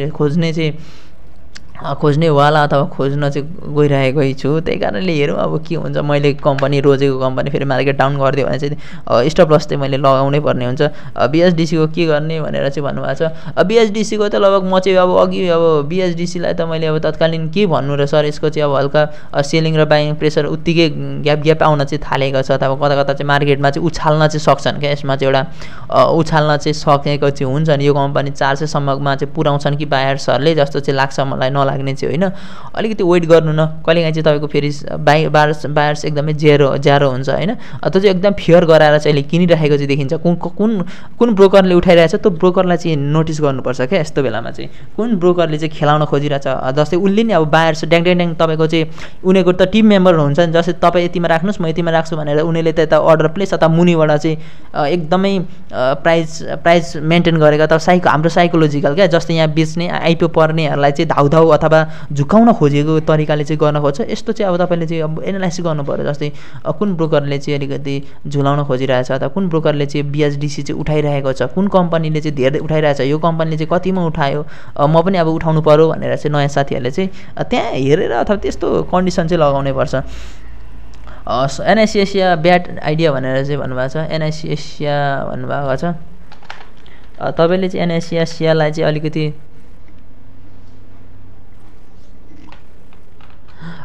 खोज्नेवाला अथवा खोज्न चाहिँ गइरहेकै छु। त्यही कारणले हेरौँ अब के हुन्छ। मैले कम्पनी रोजेको कम्पनी फेरि मार्केट डाउन गरिदियो भने चाहिँ स्टप लस चाहिँ मैले लगाउनै पर्ने हुन्छ। बिएसडिसीको के गर्ने भनेर चाहिँ भन्नुभएको छ। बिएसडिसीको त लगभग म चाहिँ अब अघि अब बिएसडिसीलाई त मैले अब तत्कालीन के भन्नु र सर, यसको चाहिँ अब हल्का सेलिङ र बाइङ प्रेसर उत्तिकै ग्याप आउन चाहिँ थालेको छ। अथवा कता चाहिँ मार्केटमा चाहिँ उछाल्न चाहिँ सक्छन् क्या। यसमा चाहिँ एउटा उछाल्न चाहिँ सकेको चाहिँ हुन्छ नि। यो कम्पनी 400 सम्ममा चाहिँ पुऱ्याउँछन् कि बायर्सहरूले जस्तो चाहिँ लाग्छ मलाई। लाग्ने चाहिँ होइन, अलिकति वेट गर्नु न। कहिलेकाहीँ चाहिँ तपाईँको फेरि बायर्स एकदमै ज्यारो हुन्छ होइन। त्यो चाहिँ एकदम फियर गराएर चाहिँ अहिले किनिरहेको चाहिँ देखिन्छ। कुन ब्रोकरले उठाइरहेछ त्यो ब्रोकरलाई चाहिँ नोटिस गर्नुपर्छ क्या। यस्तो बेलामा चाहिँ कुन ब्रोकरले चाहिँ खेलाउन खोजिरहेछ। जस्तै उसले नि अब बायर्स ड्याङ तपाईँको चाहिँ उनीहरूको त टिम मेम्बर हुन्छ नि। जस्तै तपाईँ यतिमा राख्नुहोस्, म यतिमा राख्छु भनेर उनीहरूले त यता अर्डर प्लेस अथवा मुनिबाट चाहिँ एकदमै प्राइस मेन्टेन गरेको अथवा हाम्रो साइकोलोजिकल क्या। जस्तै यहाँ बेच्ने आइपो पर्नेहरूलाई चाहिँ धाउ अथवा झुकाउन खोजेको तरिकाले चाहिँ गर्न खोज्छ। यस्तो चाहिँ अब तपाईँले चाहिँ अब एनालाइसिस गर्नु पऱ्यो। जस्तै कुन ब्रोकरले चाहिँ अलिकति झुलाउन खोजिरहेछ अथवा कुन ब्रोकरले चाहिँ बिएसडिसी चाहिँ उठाइरहेको छ, कुन कम्पनीले चाहिँ धेरै उठाइरहेछ, यो कम्पनीले चाहिँ कतिमा उठायो, म पनि अब उठाउनु पऱ्यो भनेर चाहिँ नयाँ साथीहरूले चाहिँ त्यहाँ हेरेर अथवा त्यस्तो कन्डिसन चाहिँ लगाउनै पर्छ। एनआइसी एसिया ब्याड आइडिया भनेर चाहिँ भन्नुभएको छ। एनआइसी एसिया भन्नुभएको छ। तपाईँले चाहिँ एनआइसी एसियालाई चाहिँ अलिकति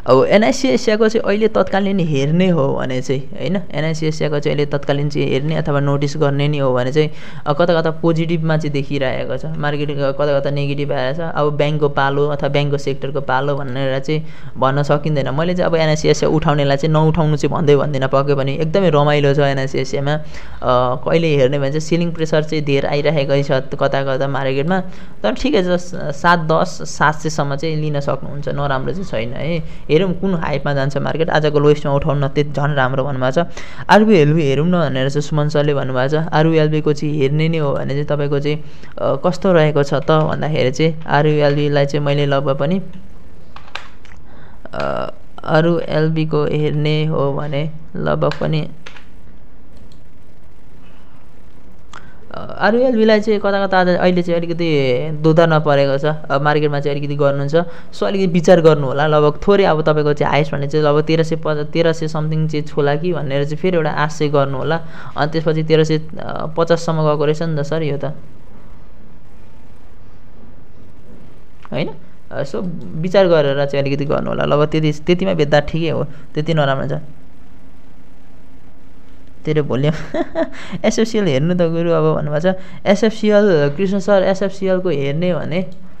अब एनआइसी एसियाको चाहिँ अहिले तत्कालीन हेर्ने हो भने चाहिँ होइन, एनआइसी एसियाको चाहिँ अहिले तत्कालीन चाहिँ हेर्ने अथवा नोटिस गर्ने नि हो भने चाहिँ कता कता पोजिटिभमा चाहिँ देखिरहेको छ, मार्केट कता कता नेगेटिभ आएको छ। अब ब्याङ्कको पालो अथवा ब्याङ्कको सेक्टरको पालो भनेर चाहिँ भन्न सकिँदैन। मैले चाहिँ अब एनआइसी एसिया उठाउनेलाई चाहिँ नउठाउनु चाहिँ भन्दिनँ, पक्कै पनि एकदमै रमाइलो छ एनआइसी एसियामा। कहिले हेर्ने भने चाहिँ सेलिङ प्रेसर चाहिँ धेर आइरहेकै छ कता कता मार्केटमा, तर ठिकै छ 710-700सम्म चाहिँ लिन सक्नुहुन्छ, नराम्रो चाहिँ छैन है। हेरौँ कुन हाइपमा जान्छ मार्केट। आजको लोएस्टमा उठाउनु न त्यति झन् राम्रो भन्नुभएको छ। आरबिएलबी हेरौँ न भनेर चाहिँ सुमन सरले भन्नुभएको छ। आरबिएलबीको चाहिँ हेर्ने नै हो भने चाहिँ तपाईँको चाहिँ कस्तो रहेको छ त भन्दाखेरि चाहिँ आरबिएलबीलाई चाहिँ मैले लगभग पनि आरबिएलबीको हेर्ने हो भने लगभग पनि आरबिएलबीलाई चाहिँ कता कता अहिले चाहिँ अलिकति दुधा नपरेको छ, मार्केटमा चाहिँ अलिकति गर्नुहुन्छ। सो अलिकति विचार गर्नु होला। लगभग थोरै अब तपाईँको चाहिँ हाइस्ट भने चाहिँ लगभग 1350 समथिङ चाहिँ छोला कि भनेर चाहिँ फेरि एउटा आश चाहिँ गर्नु होला। अनि त्यसपछि 1350सम्म गएको रहेछ नि त सर यो त होइन। सो विचार गरेर चाहिँ अलिकति गर्नु होला। लगभग त्यतिमा बेच्दा ठिकै हो, त्यति नराम्रो छ। तेरो भोल्युम एसएफसिएल हेर्नु त गुरु अब भन्नुभएको छ। एसएफसिएल कृष्ण सर एसएफसिएलको हेर्ने भने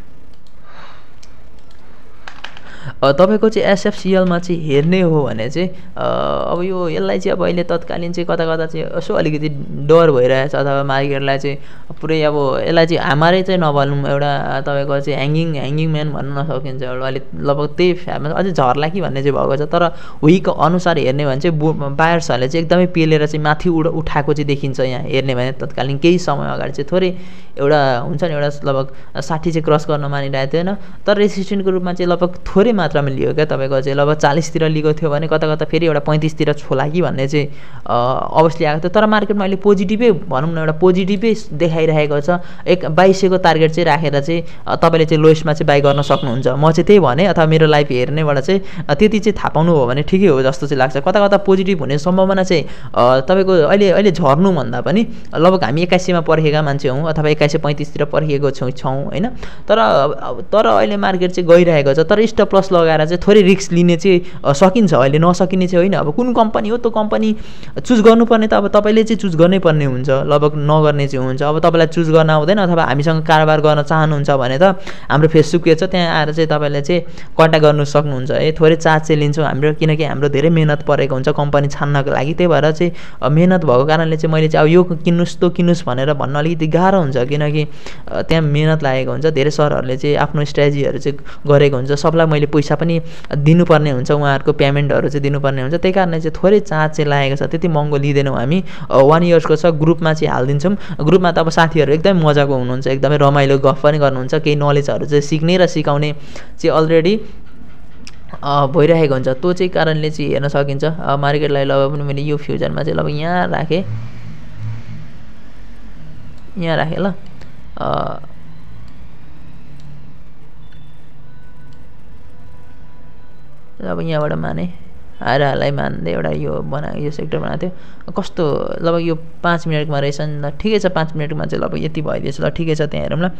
तपाईँको चाहिँ एसएफसिएलमा चाहिँ हेर्ने हो भने चाहिँ अब यसलाई चाहिँ अब अहिले तत्कालीन चाहिँ कता कता चाहिँ यसो अलिकति डर भइरहेछ अथवा मार्केटलाई चाहिँ पुरै अब यसलाई चाहिँ हामरै चाहिँ नभनौँ, एउटा तपाईँको चाहिँ ह्याङ्गिङ म्यान भन्न नसकिन्छ। एउटा अहिले लगभग त्यही फ्यामा अझै झर्ला कि भन्ने चाहिँ भएको छ। तर विक अनुसार हेर्ने भने चाहिँ बायर्सहरूले चाहिँ एकदमै पेलेर चाहिँ माथि उठाएको चाहिँ देखिन्छ। यहाँ हेर्ने भने तत्कालीन केही समय अगाडि चाहिँ थोरै एउटा हुन्छ नि एउटा लगभग 60 चाहिँ क्रस गर्न मानिरहेको थिएन, तर रेसिस्टेन्टको रूपमा चाहिँ लगभग थोरै मात्रामा लियो क्या। तपाईँको चाहिँ लगभग 40तिर लिएको थियो भने कता कता फेरि एउटा 35तिर छोला कि भन्ने चाहिँ अवस्था आएको थियो। तर मार्केटमा अहिले पोजिटिभै भनौँ न, एउटा पोजिटिभै देखाइरहेको छ। 2200को टार्गेट चाहिँ राखेर चाहिँ तपाईँले चाहिँ लोएस्टमा चाहिँ बाई गर्न सक्नुहुन्छ। म चाहिँ त्यही भने, अथवा मेरो लाइभ हेर्नेबाट चाहिँ त्यति चाहिँ थाहा पाउनु हो भने ठिकै हो जस्तो चाहिँ लाग्छ। कता कता पोजिटिभ हुने सम्भावना चाहिँ तपाईँको अहिले झर्नुभन्दा पनि लगभग हामी 8100मा पर्खेका मान्छे हौँ अथवा 2135तिर पर्खेको छौँ होइन। तर अहिले मार्केट चाहिँ गइरहेको छ। तर स्टप लस लगाएर चाहिँ थोरै रिस्क लिने चाहिँ सकिन्छ, अहिले नसकिने चाहिँ होइन। अब कुन कम्पनी हो त्यो कम्पनी चुज गर्नुपर्ने त अब तपाईँले चाहिँ चुज गर्नै पर्ने हुन्छ, लगभग नगर्ने चाहिँ हुन्छ। अब तपाईँलाई चुज गर्न आउँदैन अथवा हामीसँग कारोबार गर्न चाहनुहुन्छ भने त हाम्रो फेसबुक पेज छ, त्यहाँ आएर चाहिँ तपाईँले चाहिँ कन्ट्याक्ट गर्नु सक्नुहुन्छ है। थोरै चार्ज चाहिँ लिन्छौँ हाम्रो, किनकि हाम्रो धेरै मेहनत परेको हुन्छ कम्पनी छान्नको लागि। त्यही भएर चाहिँ मेहनत भएको कारणले चाहिँ मैले चाहिँ अब यो किन्नुहोस् त्यो किन्नुहोस् भनेर भन्न अलिकति गाह्रो हुन्छ, किनकि त्यहाँ मेहनत लागेको हुन्छ। धेरै सरहरूले चाहिँ आफ्नो स्ट्राटेजीहरू चाहिँ गरेको हुन्छ, सबलाई मैले पैसा पनि दिनुपर्ने हुन्छ, उहाँहरूको पेमेन्टहरू चाहिँ दिनुपर्ने हुन्छ। त्यही कारणले चाहिँ थोरै चार्ज चाहिँ लागेको छ, त्यति महँगो लिँदैनौँ हामी। 1 इयर्सको छ, ग्रुपमा चाहिँ हालिदिन्छौँ। ग्रुपमा त अब साथीहरू एकदमै मजाको हुनुहुन्छ, एकदमै रमाइलो गफ पनि गर्नुहुन्छ, केही नलेजहरू चाहिँ सिक्ने र सिकाउने चाहिँ अलरेडी भइरहेको हुन्छ। त्यो चाहिँ कारणले चाहिँ हेर्न सकिन्छ मार्केटलाई। लगभग पनि मैले यो फ्युचरमा चाहिँ लगभग यहाँ राखेँ ल। अब यहाँबाट माने हालai मान्दै एउटा यो यो सेक्टर बनाएको थियो। कस्तो लगभग यो 5 मिनटमा रहेछ नि ल, ठिकै छ। 5 मिनटमा चाहिँ लगभग यति भइदिएछ ल, ठिकै छ। त्यहाँ हेरौँ ल।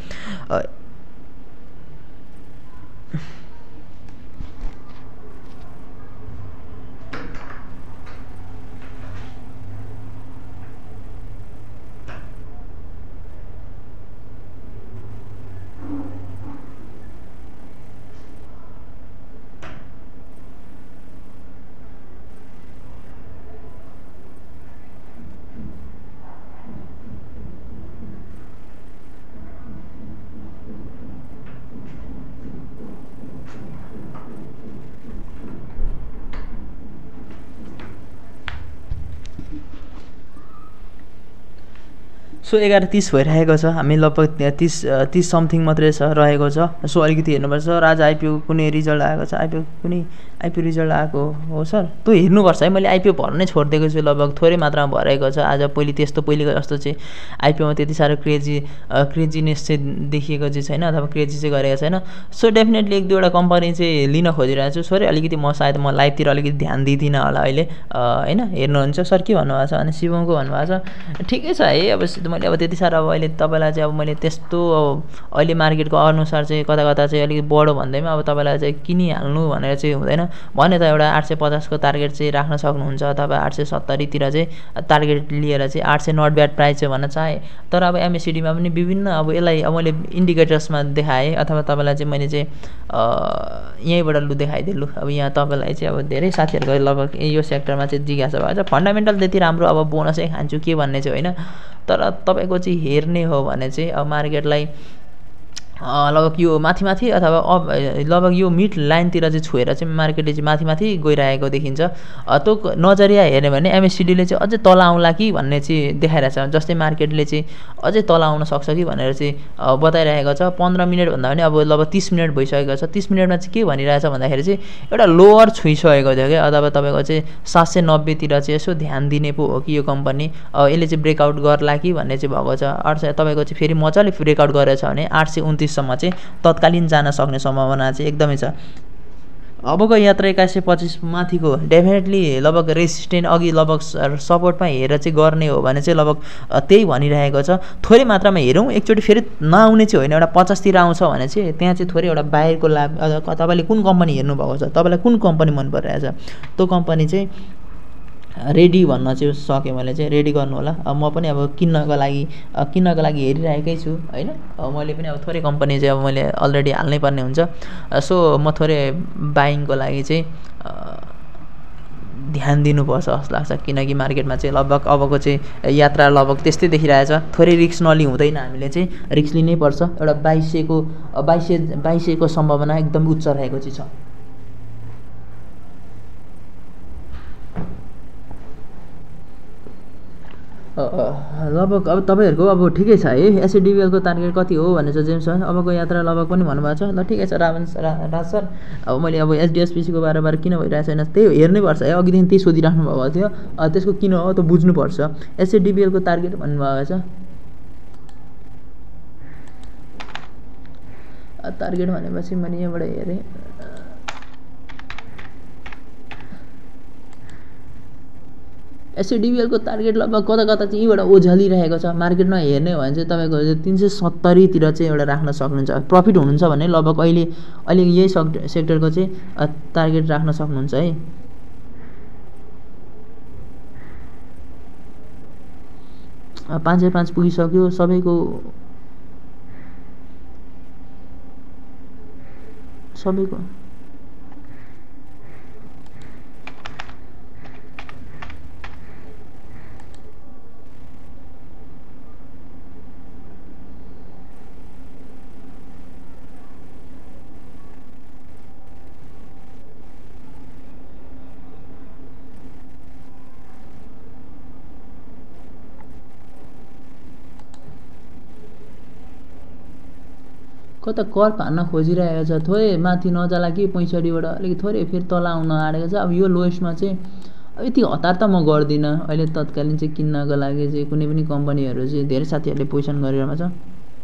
सो 11:30 भइरहेको छ। हामी लगभग 30 समथिङ मात्रै छ रहेको छ। सो अलिकति हेर्नुपर्छ। आज आइपिओ कुनै रिजल्ट आएको छ, आइपिओ रिजल्ट आएको हो सर, त्यो हेर्नुपर्छ है। मैले आइपिओ भर्न नै छोडिदिएको छु, लगभग थोरै मात्रामा भरेको छ। आज पहिलेको जस्तो चाहिँ आइपिओमा त्यति साह्रो क्रेजिनेस चाहिँ देखिएको चाहिँ छैन, अथवा क्रेजी चाहिँ गरेको छैन। सो डेफिनेटली 1-2वटा कम्पनी चाहिँ लिन खोजिरहेको छु। सरी अलिकति सायद म लाइभतिर अलिकति ध्यान दिँदिनँ होला अहिले होइन। हेर्नुहुन्छ सर के भन्नुभएको छ भने शिवमको भन्नुभएको छ। ठिकै छ है, अब मैले अब त्यति साह्रो अब अहिले तपाईँलाई चाहिँ अब मैले त्यस्तो अहिले मार्केटको अनुसार चाहिँ कता कता चाहिँ अलिकति बढो भन्दैमा अब तपाईँलाई चाहिँ किनिहाल्नु भनेर चाहिँ हुँदैन। भने त एउटा 850 को टार्गेट चाहिँ राख्न सक्नुहुन्छ अथवा 870 तिर चाहिँ टार्गेट लिएर चाहिँ 800 नट ब्याड प्राइस चाहिँ भन्न चाहे। तर अब एमएससिडीमा पनि विभिन्न अब यसलाई अब मैले इन्डिकेटर्समा देखाएँ अथवा तपाईँलाई चाहिँ मैले चाहिँ यहीँबाट लु देखाइदिएँ। लु अब यहाँ तपाईँलाई चाहिँ अब धेरै साथीहरूको लगभग यो सेक्टरमा चाहिँ जिज्ञासा भएको छ। फन्डामेन्टल त्यति राम्रो अब बोनसै खान्छु के भन्ने चाहिँ होइन, तर तपाईँको चाहिँ हेर्ने हो भने चाहिँ अब मार्केटलाई लगभग यो माथि अथवा अब लगभग यो मिड लाइनतिर चाहिँ छोएर चाहिँ मार्केटले चाहिँ माथि गइरहेको देखिन्छ। त्यो नजरिया हेर्ने भने एमएससिडीले चाहिँ अझै तल आउला कि भन्ने चाहिँ देखाइरहेछ। जस्तै मार्केटले चाहिँ अझै तल आउन सक्छ कि भनेर चाहिँ बताइरहेको छ। 15 मिनट भन्दा पनि अब लगभग 30 मिनट भइसकेको छ। 30 मिनटमा चाहिँ के भनिरहेछ भन्दाखेरि चाहिँ एउटा लोअर छुइसकेको थियो क्या, अथवा तपाईँको चाहिँ 790 तिर चाहिँ यसो ध्यान दिने पो हो कि यो कम्पनी यसले चाहिँ ब्रेकआउट गर्ला कि भन्ने चाहिँ भएको छ। अर्थात् तपाईँको चाहिँ फेरि मजाले ब्रेकआउट गरेछ भने 829 सम्म चाहिँ तत्कालीन जान सक्ने सम्भावना चाहिँ एकदमै छ। अबको यात्रा 2125 माथिको डेफिनेटली लगभग रेसिस्टेन्ट अघि लगभग सपोर्टमा हेरेर चाहिँ गर्ने हो भने चाहिँ लगभग त्यही भनिरहेको छ। थोरै मात्रामा हेरौँ, एकचोटि फेरि नआउने चाहिँ होइन, एउटा 50 तिर आउँछ भने चाहिँ त्यहाँ चाहिँ थोरै एउटा बाहिरको लाभ। तपाईँले कुन कम्पनी हेर्नुभएको छ, तपाईँलाई कुन कम्पनी मन परिरहेछ त्यो कम्पनी चाहिँ रेडी भन्न चाहिँ सकेँ मैले चाहिँ रेडी गर्नु होला। अब म पनि अब किन्नको लागि हेरिरहेकै छु होइन। मैले पनि अब थोरै कम्पनी चाहिँ अब मैले अलरेडी हाल्नै पर्ने हुन्छ। सो म थोरै बाइङको लागि चाहिँ ध्यान दिनुपर्छ जस्तो लाग्छ, किनकि मार्केटमा चाहिँ लगभग अबको चाहिँ यात्रा लगभग त्यस्तै देखिरहेछ। थोरै रिस्क नलि हुँदैन, हामीले चाहिँ रिस्क लिनै पर्छ। एउटा 2200 को सम्भावना एकदम उच्च रहेको चाहिँ छ। लगभग अब तपाईँहरूको अब ठिकै छ है। एसएडिबिएलको टार्गेट कति हो भने चाहिँ जेम्स अबको यात्रा लगभग पनि भन्नुभएको छ। ल ठिकै छ राज सर, अब मैले अब एचडिएसपिसीको बारे किन भइरहेको छैन त्यही हेर्नै पर्छ है। अघिदेखि त्यही सोधिराख्नु भएको थियो, त्यसको किन हो त बुझ्नुपर्छ। एसएडिबिएलको टार्गेट भन्नुभएको छ। टार्गेट भनेपछि मैले यहाँबाट हेरेँ एसएडिबिएलको टार्गेट लगभग कता चाहिँ यहीँबाट ओझलिरहेको छ। मार्केटमा हेर्ने हो भने चाहिँ तपाईँको 370 तिर चाहिँ एउटा राख्न सक्नुहुन्छ। प्रफिट हुनुहुन्छ भने लगभग अहिले यही सेक्टरको चाहिँ टार्गेट राख्न सक्नुहुन्छ है। अब 505 पुगिसक्यो सबैको कता कर्प हान्न खोजिरहेको छ। थोरै माथि नजाला कि 65बाट अलिकति थोरै फेरि तल आउन आँटेको छ। अब यो लोएस्टमा चाहिँ यति हतार त म गर्दिनँ अहिले। तत्कालीन चाहिँ किन्नको लागि चाहिँ कुनै पनि कम्पनीहरू चाहिँ धेरै साथीहरूले पोजिसन गरिरहेको छ।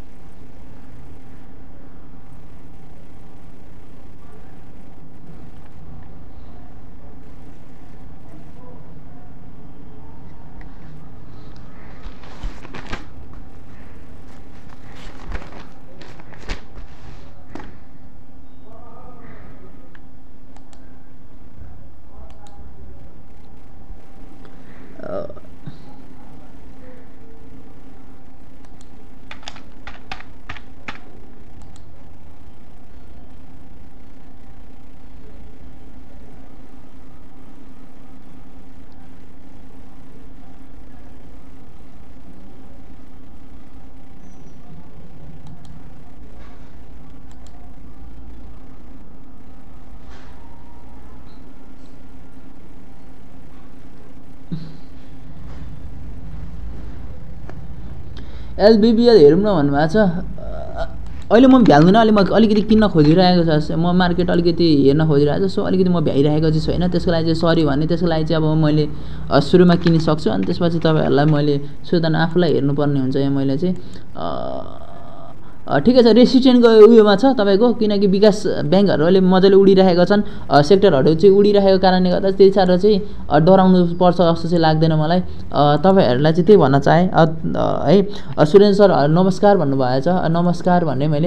एलबिबिएल हेरौँ न भन्नुभएको छ। अहिले म भ्याउँदिनँ, अहिले म अलिकति किन्न खोजिरहेको छ। म मार्केट अलिकति हेर्न खोजिरहेको छु। सो अलिकति म भ्याइरहेको चाहिँ छैन। त्यसको लागि चाहिँ सरी भने त्यसको लागि चाहिँ अब मैले सुरुमा किनिसक्छु अनि त्यसपछि तपाईँहरूलाई मैले सुधार्न आफूलाई हेर्नुपर्ने हुन्छ। यहाँ मैले चाहिँ ठिकै छ, रेसिस्टेन्टको उयोमा छ तपाईँको, किनकि विकास ब्याङ्कहरू अहिले मजाले उडिरहेका छन्, सेक्टरहरू चाहिँ उडिरहेको कारणले गर्दा त्यति साह्रो चाहिँ डराउनु पर्छ जस्तो चाहिँ लाग्दैन मलाई। तपाईँहरूलाई चाहिँ त्यही भन्न चाहेँ है। सुरेन्द्र सर नमस्कार भन्नुभएछ, नमस्कार भन्ने मैले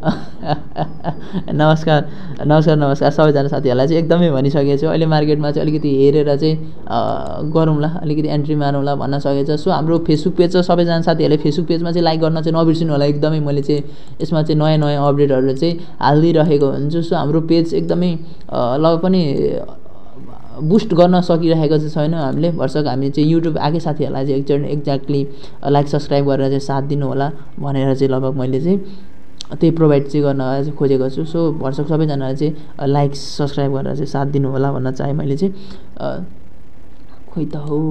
नमस्कार नमस्कार नमस्कार सबैजना साथीहरूलाई चाहिँ एकदमै भनिसकेको छु। अहिले मार्केटमा चाहिँ अलिकति हेरेर चाहिँ गरौँला, अलिकति एन्ट्री मारौँला भन्न सकेको छ। सो हाम्रो फेसबुक पेज छ, सबैजना साथीहरूले फेसबुक पेजमा चाहिँ लाइक गर्न चाहिँ नबिर्सिनु होला एकदमै। मैले चाहिँ यसमा चाहिँ नयाँ नयाँ अपडेटहरू चाहिँ हालिदिइरहेको हुन्छु। सो हाम्रो पेज एकदमै ल पनि बुस्ट गर्न सकिरहेको चाहिँ छैन हामीले। भर्सक हामी चाहिँ युट्युब आएकै साथीहरूलाई चाहिँ एकचोटि एक्ज्याक्टली लाइक सब्सक्राइब गरेर चाहिँ साथ दिनु होला भनेर चाहिँ लगभग मैले चाहिँ त्यही प्रोभाइड चाहिँ गर्न चाहिँ खोजेको छु। सो भर्सक सबैजनालाई चाहिँ लाइक सब्सक्राइब गरेर चाहिँ साथ दिनु होला भन्न चाहेँ मैले चाहिँ। खोइ त हौ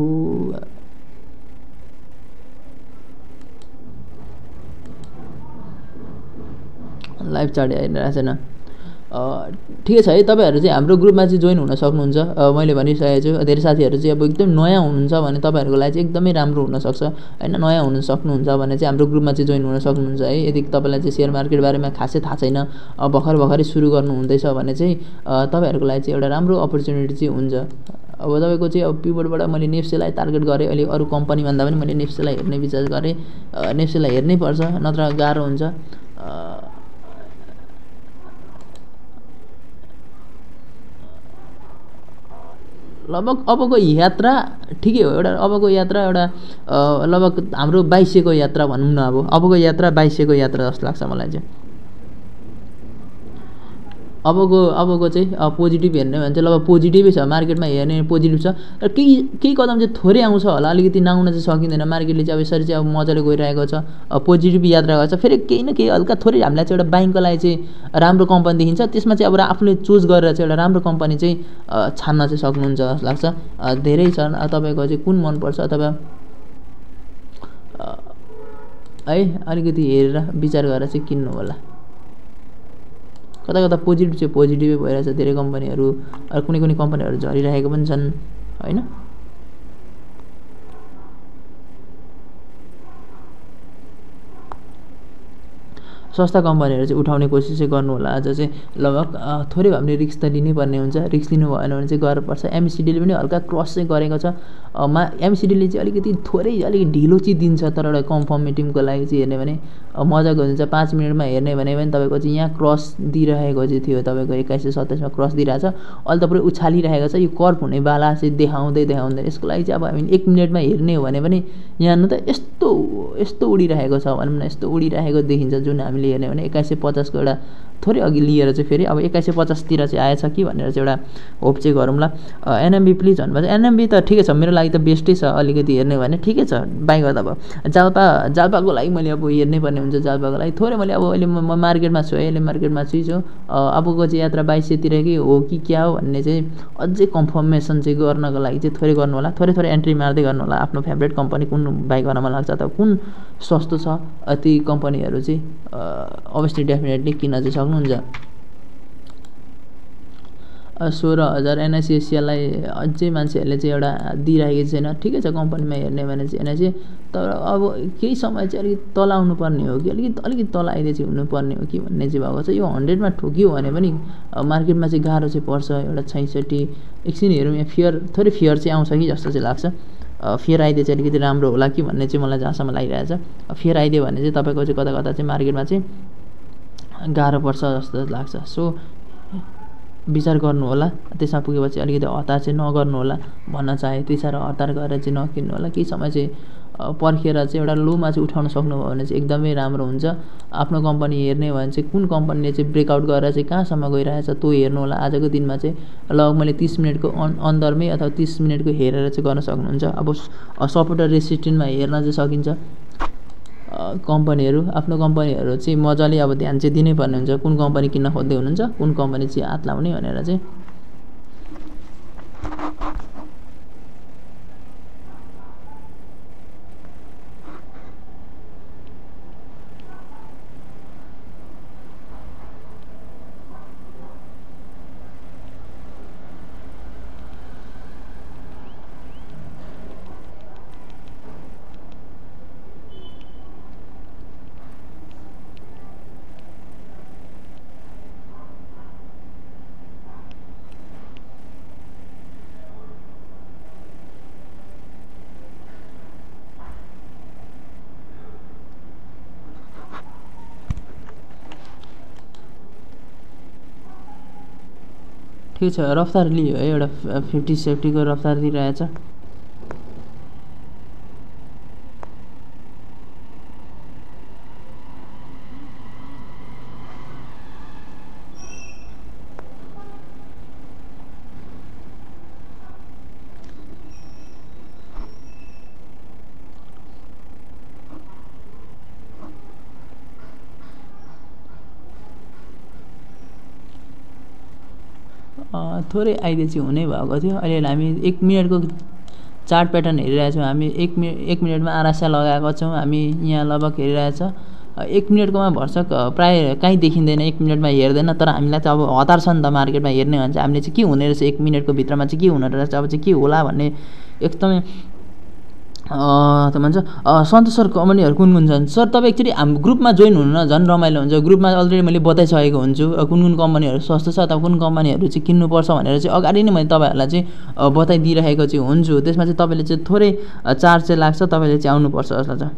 लाइभ चार्ट आइरहेको छैन। ठिकै छ है, तपाईँहरू चाहिँ हाम्रो ग्रुपमा चाहिँ जोइन हुन सक्नुहुन्छ। मैले भनिसकेको छु, धेरै साथीहरू चाहिँ अब एकदम नयाँ हुनुहुन्छ भने तपाईँहरूको लागि चाहिँ एकदमै राम्रो हुनसक्छ होइन। नयाँ हुन सक्नुहुन्छ भने चाहिँ हाम्रो ग्रुपमा चाहिँ जोइन हुन सक्नुहुन्छ है। यदि तपाईँलाई चाहिँ सेयर मार्केट बारेमा खासै थाहा छैन, भर्खरै सुरु गर्नुहुँदैछ भने चाहिँ तपाईँहरूको लागि चाहिँ एउटा राम्रो अपर्च्युनिटी चाहिँ हुन्छ। अब तपाईँको चाहिँ अब पिभटबाट मैले नेप्सेलाई टार्गेट गरेँ, अहिले अरू कम्पनी भन्दा पनि मैले नेप्सेलाई हेर्ने विचार गरेँ। नेप्सेलाई हेर्नै पर्छ, नत्र गाह्रो हुन्छ। लगभग अबको यात्रा ठिकै हो, एउटा अबको यात्रा एउटा लगभग हाम्रो 2200को यात्रा भनौँ न। अबको यात्रा 2200को यात्रा जस्तो लाग्छ मलाई चाहिँ। अबको चाहिँ पोजिटिभ हेर्ने भने चाहिँ लगभग पोजिटिभै छ, मार्केटमा हेर्ने पोजिटिभ छ। र केही कदम चाहिँ थोरै आउँछ होला, अलिकति नआउन चाहिँ सकिँदैन। मार्केटले चाहिँ अब यसरी चाहिँ अब मजाले गइरहेको छ, पोजिटिभ यात्रा गर्छ। फेरि केही न केही हल्का थोरै हामीलाई चाहिँ एउटा बाइङको लागि चाहिँ राम्रो कम्पनी देखिन्छ, त्यसमा चाहिँ अब आफूले चुज गरेर चाहिँ एउटा राम्रो कम्पनी चाहिँ छान्न चाहिँ सक्नुहुन्छ जस्तो लाग्छ। धेरै छन्, तपाईँको चाहिँ कुन मनपर्छ अथवा है अलिकति हेरेर विचार गरेर चाहिँ किन्नु होला। कता कता पोजिटिभ चाहिँ पोजिटिभै भइरहेछ, धेरै कम्पनीहरू, कुनै कुनै कम्पनीहरू झरिरहेको पनि छन् होइन। सस्ता कम्पनीहरू चाहिँ उठाउने कोसिस चाहिँ गर्नु होला। आज चाहिँ लगभग थोरै भए पनि रिस्क त लिनै पर्ने हुन्छ, रिस्क लिनु भएन भने चाहिँ गर्नुपर्छ। एमसिडीले पनि हल्का क्रस चाहिँ गरेको छ। एमसिडीले चाहिँ अलिकति ढिलो चाहिँ दिन्छ, तर एउटा कन्फर्म मिटिङको लागि चाहिँ हेर्ने भने मजाको हुन्छ। 5 मिनटमा हेर्ने भने पनि तपाईँको चाहिँ यहाँ क्रस दिइरहेको चाहिँ थियो, तपाईँको 2127मा क्रस दिइरहेछ। अहिले त पुरै उछालिरहेको छ, यो कर्भ हुने बाला चाहिँ देखाउँदैन। यसको लागि चाहिँ अब हामी 1 मिनटमा हेर्ने हो भने पनि यहाँ न त यस्तो उडिरहेको छ भनौँ न, यस्तो उडिरहेको देखिन्छ। जुन हामीले हेर्ने भने 2150को एउटा थोरै अघि लिएर चाहिँ फेरि अब 2150तिर चाहिँ आएछ कि भनेर चाहिँ एउटा होप चाहिँ गरौँला। एनएमबी प्लिज भन्नुभएको छ। एनएमबी त ठिकै छ, मेरो लागि त बेस्टै छ। अलिकति हेर्ने भने ठिकै छ, बाई गर्दा भयो। जाल्पाको लागि मैले अब हेर्नै पर्ने हुन्छ। जाल्पाको लागि थोरै मैले अब अहिले म मार्केटमा छु है, अहिले मार्केटमा छु। अबको चाहिँ यात्रा 2200तिरकै हो कि क्या हो भन्ने चाहिँ अझै कन्फर्मेसन चाहिँ गर्नको लागि चाहिँ थोरै गर्नु होला, थोरै एन्ट्री मार्दै गर्नु होला। आफ्नो फेभरेट कम्पनी कुन बाई गर्न मन लाग्छ अथवा कुन सस्तो छ, ती कम्पनीहरू चाहिँ अभियसली डेफिनेटली किन्न चाहिँ सक्नुहुन्छ। 16,000 एनआइसिएससीलाई अझै मान्छेहरूले चाहिँ एउटा दिइरहेको छैन। ठिकै छ, कम्पनीमा हेर्ने भने चाहिँ एनआइसी, तर अब केही समय चाहिँ अलिकति तल आउनु पर्ने हो कि अलिकति तल आइदिए चाहिँ हुनुपर्ने हो कि भन्ने चाहिँ भएको छ। यो 100मा ठोक्यो भने पनि मार्केटमा चाहिँ गाह्रो चाहिँ पर्छ। एउटा 66 एकछिन हेरौँ, यहाँ थोरै फियर चाहिँ आउँछ कि जस्तो चाहिँ लाग्छ। फियर आइदिए चाहिँ अलिकति राम्रो होला कि भन्ने चाहिँ मलाई जहाँसम्म लागिरहेछ। फियर आइदियो भने चाहिँ तपाईँको चाहिँ कता चाहिँ मार्केटमा चाहिँ गाह्रो पर्छ जस्तो लाग्छ। सो विचार गर्नु होला, त्यसमा पुगेपछि अलिकति हतार चाहिँ नगर्नु होला भन्न चाहे। त्यति साह्रो हतार गरेर चाहिँ नकिन्नु होला। केही समय चाहिँ पर्खेर चाहिँ एउटा लोमा चाहिँ उठाउन सक्नुभयो भने चाहिँ एकदमै राम्रो हुन्छ। आफ्नो कम्पनी हेर्ने हो भने चाहिँ कुन कम्पनीले चाहिँ ब्रेकआउट गरेर चाहिँ कहाँसम्म गइरहेछ त्यो हेर्नु होला। आजको दिनमा चाहिँ लगभग मैले 30 मिनटको अन्दरमै अथवा 30 मिनटको हेरेर चाहिँ गर्न सक्नुहुन्छ। अब सपोर्ट र रेसिस्टेन्टमा हेर्न चाहिँ सकिन्छ। कम्पनीहरू, आफ्नो कम्पनीहरू चाहिँ मजाले अब ध्यान चाहिँ दिनै पर्ने हुन्छ। कुन कम्पनी किन्न खोज्दै हुनुहुन्छ, कुन कम्पनी चाहिँ हात लाउने भनेर चाहिँ। ठिक छ रफ्तार लियो है एउटा 50 सेफ्टीको रफ्तार दिइरहेछ थोरै आइडिया चाहिँ हुनै भएको थियो अहिले हामी 1 मिनेटको चार्ट प्याटर्न हेरिरहेछौँ हामी 1 मिनेटमा आरासा लगाएको छौँ हामी यहाँ लगभग हेरिरहेछ 1 मिनेटकोमा भर्सक प्राय कहीँ देखिँदैन 1 मिनेटमा हेर्दैन तर हामीलाई चाहिँ अब हतार छ नि त मार्केटमा हेर्ने हो भने चाहिँ हामीले चाहिँ के हुने रहेछ 1 मिनेटको भित्रमा चाहिँ के हुने रहेछ अब चाहिँ के होला भन्ने एकदमै त भन्छ सन्तोष सर कम्पनीहरू कुन कुन छन् सर तपाईँ एकचोटि हाम्रो ग्रुपमा जोइन हुनु न झन् रमाइलो हुन्छ ग्रुपमा अलरेडी मैले बताइसकेको हुन्छु कुन कुन कम्पनीहरू सस्तो छ अथवा कुन कम्पनीहरू चाहिँ किन्नुपर्छ भनेर चाहिँ अगाडि नै मैले तपाईँहरूलाई चाहिँ बताइदिइरहेको चाहिँ हुन्छु त्यसमा चाहिँ तपाईँले चाहिँ थोरै चार्ज चाहिँ लाग्छ तपाईँले चाहिँ आउनुपर्छ जस्तो छ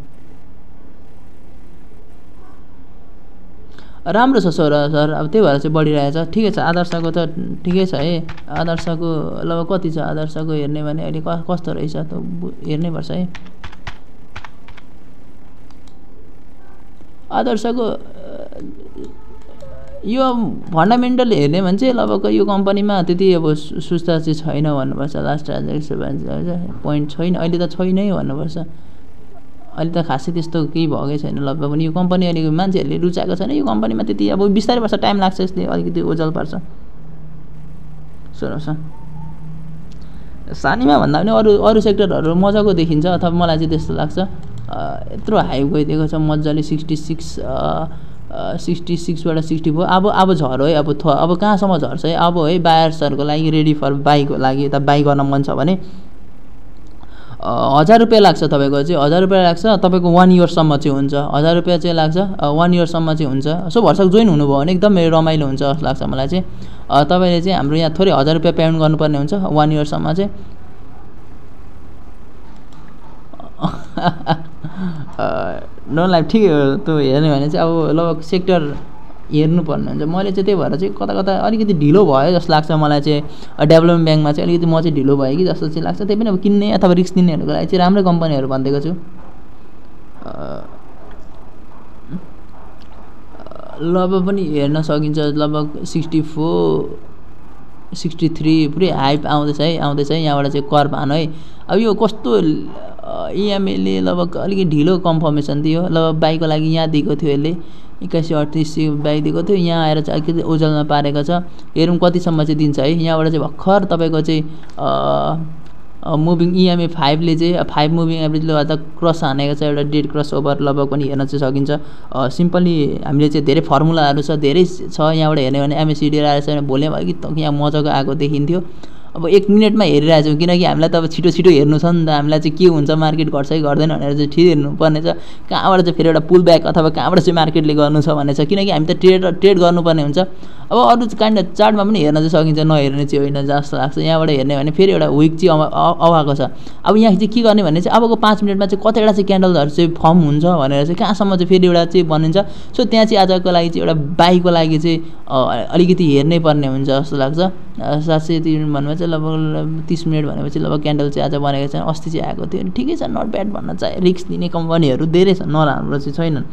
राम्रो छ सर अब त्यही भएर चाहिँ बढिरहेछ ठिकै छ आदर्शको त ठिकै छ है आदर्शको लगभग कति छ आदर्शको हेर्ने भने अहिले कस्तो रहेछ त हेर्नै पर्छ है आदर्शको यो फन्डामेन्टल हेर्ने भने चाहिँ लगभग यो कम्पनीमा त्यति अब सुस्ता चाहिँ छैन भन्नुपर्छ लास्ट ट्रान्ज्याक्सन पोइन्ट छैन अहिले त छैनै भन्नुपर्छ अहिले त खासै त्यस्तो केही भएकै छैन लगभग पनि यो कम्पनी अहिले मान्छेहरूले रुचाएको छैन यो कम्पनीमा त्यति अब बिस्तारै वर्ष टाइम लाग्छ यसले अलिकति ओझल पार्छ सुन्नुहोस् सानीमा भन्दा पनि अरू सेक्टरहरू मजाको देखिन्छ अथवा मलाई चाहिँ त्यस्तो लाग्छ यत्रो हाई गइदिएको छ मजाले 66 66बाट 64 अब झर्यो है अब कहाँसम्म झर्छ है अब है बायर्सहरूको लागि रेडी फर बाईको लागि त बाई गर्न मन छ भने 1000 रुपैयाँ लाग्छ तपाईँको चाहिँ 1000 रुपैयाँ लाग्छ तपाईँको 1 इयरसम्म चाहिँ हुन्छ 1000 रुपैयाँ चाहिँ लाग्छ 1 इयरसम्म चाहिँ हुन्छ सो भर्सक जोइन हुनुभयो भने एकदमै रमाइलो हुन्छ जस्तो लाग्छ मलाई चाहिँ तपाईँले चाहिँ हाम्रो यहाँ थोरै 1000 रुपैयाँ पेमेन्ट गर्नुपर्ने हुन्छ 1 इयरसम्म चाहिँ डोन्ट लाइक ठिकै हो त्यो हेर्ने भने चाहिँ अब लगभग सेक्टर हेर्नुपर्ने हुन्छ मैले चाहिँ त्यही भएर चाहिँ कता कता अलिकति ढिलो भयो जस्तो लाग्छ मलाई चाहिँ डेभलपमेन्ट ब्याङ्कमा चाहिँ अलिकति म चाहिँ ढिलो भयो कि जस्तो चाहिँ लाग्छ त्यही पनि अब किन्ने अथवा रिस्क लिनेहरूको लागि चाहिँ राम्रो कम्पनीहरू भनिदिएको छु लगभग पनि हेर्न सकिन्छ लगभग 64 63 पुरै हाइप आउँदैछ है यहाँबाट चाहिँ कर भान है अब यो कस्तो इएमएले लगभग अलिकति ढिलो कन्फर्मेसन दियो लगभग बाईको लागि यहाँ दिएको थियो यसले 8138 बाई दिएको थियो यहाँ आएर चाहिँ अलिकति ओझलमा पारेको छ हेरौँ कतिसम्म चाहिँ दिन्छ है यहाँबाट चाहिँ भर्खर तपाईँको चाहिँ मुभिङ इएमए 5ले चाहिँ 5 मुभिङ एभरेजले गर्दा क्रस हानेको छ एउटा डेड क्रस ओभर लगभग पनि हेर्न चाहिँ सकिन्छ सिम्पली हामीले चाहिँ धेरै फर्मुलाहरू छ धेरै छ यहाँबाट हेर्ने भने एमएसिडी आएर छ भने भोलि अलिकति यहाँ मजाको आएको देखिन्थ्यो अब 1 मिनेटमा हेरिरहेको छौँ किनकि हामीलाई त अब छिटो हेर्नु छ नि त हामीलाई चाहिँ के हुन्छ मार्केट घट्छ कि घट्दैन भनेर चाहिँ ठिक हेर्नुपर्ने छ कहाँबाट चाहिँ फेरि एउटा पुल ब्याक अथवा कहाँबाट चाहिँ मार्केटले गर्नु छ भन्ने छ किनकि हामी त ट्रेड गर्नुपर्ने हुन्छ अब अरू काइन्ड अफ चार्टमा पनि हेर्न चाहिँ सकिन्छ नहेर्ने चाहिँ होइन जस्तो लाग्छ यहाँबाट हेर्ने भने फेरि एउटा विक चाहिँ आएको छ अब यहाँ चाहिँ के गर्ने भने चाहिँ अबको 5 मिनटमा चाहिँ कतिवटा चाहिँ क्यान्डलहरू चाहिँ फर्म हुन्छ भनेर चाहिँ कहाँसम्म चाहिँ फेरि एउटा चाहिँ भनिन्छ सो त्यहाँ चाहिँ आजको लागि चाहिँ एउटा बाईको लागि चाहिँ अलिकति हेर्नै पर्ने हुन्छ जस्तो लाग्छ 703 भन्नु चाहिँ लगभग 30 मिनट भनेपछि लगभग क्यान्डल चाहिँ आज बनेको छ अस्ति चाहिँ आएको थियो ठिकै छ नट ब्याड भन्न चाहिँ रिस्क दिने कम्पनीहरू धेरै छ नराम्रो चाहिँ छैनन्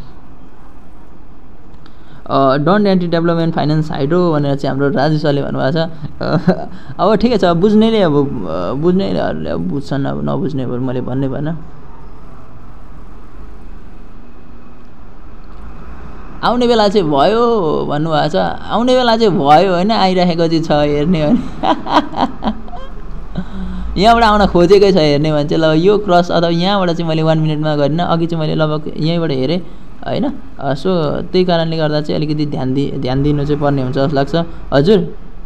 don't anti development finance hydro भनेर चाहिँ हाम्रो राजु सरले भन्नुभएको छ अब ठिकै छ बुझ्नेले अब बुझ्नेहरूले अब बुझ्छन् अब नबुझ्नेहरू मैले भन्नै भएन आउने बेला चाहिँ भयो भन्नुभएको छ आउने बेला चाहिँ भयो होइन आइरहेको चाहिँ छ हेर्ने भने यहाँबाट आउन खोजेकै छ हेर्ने भने चाहिँ ल यो क्रस अथवा यहाँबाट चाहिँ मैले 1 मिनटमा गरिनँ अघि चाहिँ मैले लगभग यहीँबाट हेरेँ हैन सो त्यही कारणले गर्दा चाहिँ अलिकति ध्यान दिनु चाहिँ पर्ने हुन्छ जस्तो लाग्छ हजुर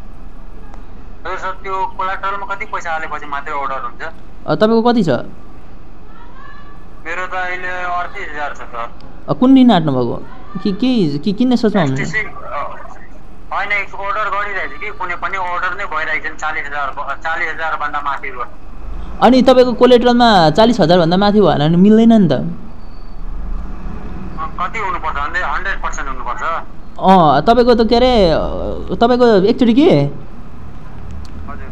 सर त्यो कोलाटरलमा कति पैसा हालेपछि मात्रै अर्डर हुन्छ तपाईको कति छ मेरो त अहिले 38000 छ सर कुन दिन आट्नु भएको के किन्ने सोचमा हुनुहुन्छ हैन एक अर्डर गरिरहेछ कि कुनै पनि अर्डर नै भइरहेछ 40000 भन्दा माथिको अनि तपाईको कोलेटरलमा 40000 भन्दा माथि भएन भने मिल्दैन नि त कति हुनुपर्छ भन्दै 100% हुनुपर्छ तपाईको त के रे तपाईको एकचोटी के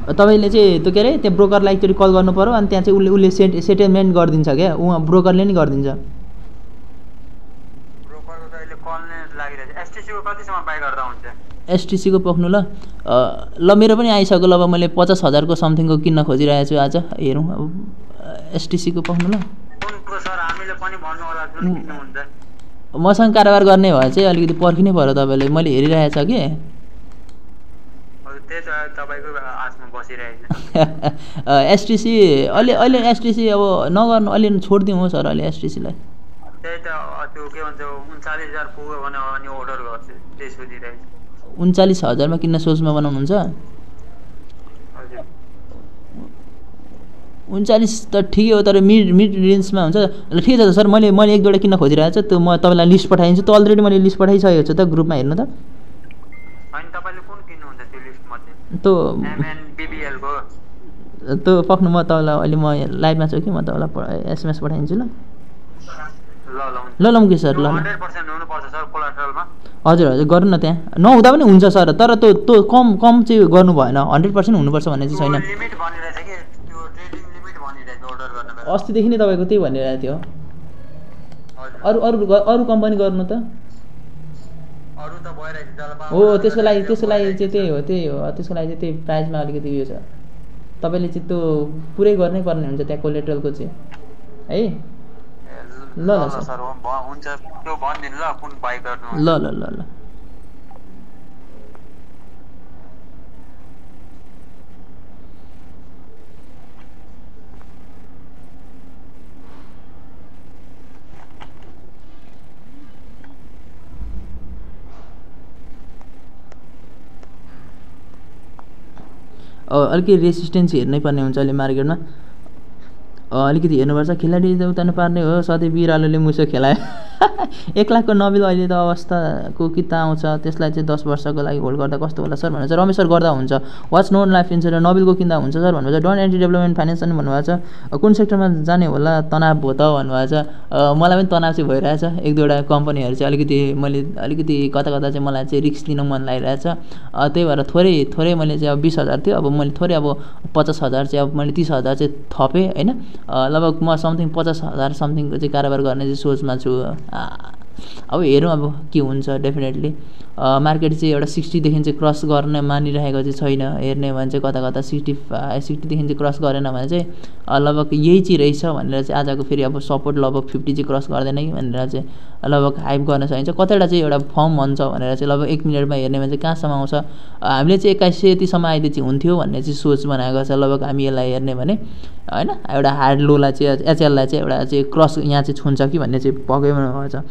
तपाईँले चाहिँ त्यो के अरे त्यो ब्रोकरलाई एकचोटि कल गर्नु पऱ्यो अनि त्यहाँ चाहिँ उसले सेटलमेन्ट गरिदिन्छ क्या उहाँ ब्रोकरले नि गरिदिन्छ। ब्रोकरको त अहिले कल नै लागिरहेछ। एसटीसी को कतिसम्म बाइ गर्दा हुन्छ? एसटीसी को पक्नु ल ल मेरो पनि आइसक्यो ल अब मैले 50,000 को समथिङको किन्न खोजिरहेको छु आज हेरौँ अब एसटीसी को पक्नु ल। कुनको सर हामीले पनि भन्नु होला जुन किन्नुहुन्छ। मसँग कारोबार गर्ने भए चाहिँ अलिकति पर्खिनै पर्यो तपाईँले मैले हेरिरहेको छ कि त्यही त तपाईँको आशमा बसिरहेको छ। एसटीसी अहिले एसटीसी अब नगर्नु अलि छोडिदिउँ हो सर अहिले एसटीसीलाई। त्यही त त्यो के भन्छ 39,000 पुग्यो भने अनि अर्डर गर्छु त्यही सोचिरहेको छु। 39,000 मा किन्न सोचमा बनाउनुहुन्छ? 39 त ठिकै हो तर मिड रेन्जमा हुन्छ ल ठिकै छ त सर मैले एक दुईवटा किन्न खोजिरहेको छु त्यो म तपाईँलाई लिस्ट पठाइदिन्छु। त्यो अलरेडी मैले लिस्ट पठाइसकेको छु त ग्रुपमा हेर्नु त। अनि तपाईँले कुन किन्नुहुन्छ त्यो लिस्टमध्ये? त्यो एमएनबीबीएल को त्यो पक्नु म तपाईँलाई अहिले म लाइभमा छु कि म तपाईँलाई एसएमएस पठाइदिन्छु ल। ल मुकेश सर ल 100% हुनुपर्छ सर कोलाटरलमा। हजुर हजुर गर्नु न त्यहाँ नहुँदा पनि हुन्छ सर तर त्यो कम चाहिँ गर्नु भएन 100% हुनुपर्छ भन्ने चाहिँ छैन। लिमिट भनिरहेछ कि त्यो ट्रेडिङ लिमिट भनिरहेछ अर्डर गर्ने बेला। अस्तिदेखि नै तपाईँको त्यही भनिरहेको थियो। अरू कम्पनी गर्नु त अरू त भइरहेछ जलपा हो त्यसको लागि चाहिँ त्यही हो त्यसको लागि चाहिँ त्यही प्राइसमा अलिकति उयो छ। तपाईँले चाहिँ त्यो पुरै गर्नै पर्ने हुन्छ त्यहाँ कोलेट्रलको चाहिँ है। ल सर हुन्छ त्यो भनिदिनु ल कुन बाइ गर्नु। ल अलिकति रेसिस्टेन्स हेर्नै पर्ने हुन्छ अहिले मार्केटमा अलिकति हेर्नुपर्छ। खेलाडी त उतार्नु पार्ने हो सधैँ बिरालोले मुसो खेलायो 1 लाखको नबिल अहिले त अवस्थाको किता आउँछ त्यसलाई चाहिँ 10 वर्षको लागि होल्ड गर्दा कस्तो होला सर भन्नुहुन्छ। रमेश सर गर्दा हुन्छ वाच नोन लाइफ इन्सुरेन्स नबिलको किन्दा हुन्छ सर भन्नुहुन्छ। डन एन्टी डेभलपमेन्ट फाइनेन्स पनि भन्नुभएको छ। कुन सेक्टरमा जाने होला तनाव भयो त भन्नुभएको छ। मलाई पनि तनाव चाहिँ भइरहेछ एक दुईवटा कम्पनीहरू चाहिँ मैले अलिकति कता चाहिँ मलाई चाहिँ रिस्क लिन मन लागिरहेछ। त्यही भएर थोरै मैले चाहिँ अब 20,000 थियो अब मैले थोरै अब 50,000 चाहिँ अब मैले 30,000 चाहिँ थपेँ होइन। लगभग म समथिङ 50,000 समथिङको चाहिँ कारोबार गर्ने चाहिँ सोचमा छु। अब हेरौँ अब के हुन्छ। डेफिनेटली मार्केट चाहिँ एउटा 60देखि चाहिँ क्रस गर्न मानिरहेको चाहिँ छैन। हेर्ने भने चाहिँ कता 60देखि चाहिँ क्रस गरेन भने चाहिँ लगभग यही चाहिँ रहेछ भनेर चाहिँ आजको फेरि अब सपोर्ट लगभग 50 चाहिँ क्रस गर्दैन कि भनेर चाहिँ लगभग हाइप गर्न सकिन्छ। कतिवटा चाहिँ एउटा फर्म भन्छ भनेर चाहिँ लगभग 1 मिनटमा हेर्ने भने चाहिँ कहाँसम्म आउँछ। हामीले चाहिँ 2100 यतिसम्म आइदिए चाहिँ हुन्थ्यो भन्ने चाहिँ सोच बनाएको छ। लगभग हामी यसलाई हेर्ने भने होइन एउटा हार्ड लोलाई चाहिँ एचएललाई चाहिँ एउटा चाहिँ क्रस यहाँ चाहिँ छुन्छ कि भन्ने चाहिँ पक्कै भएको छ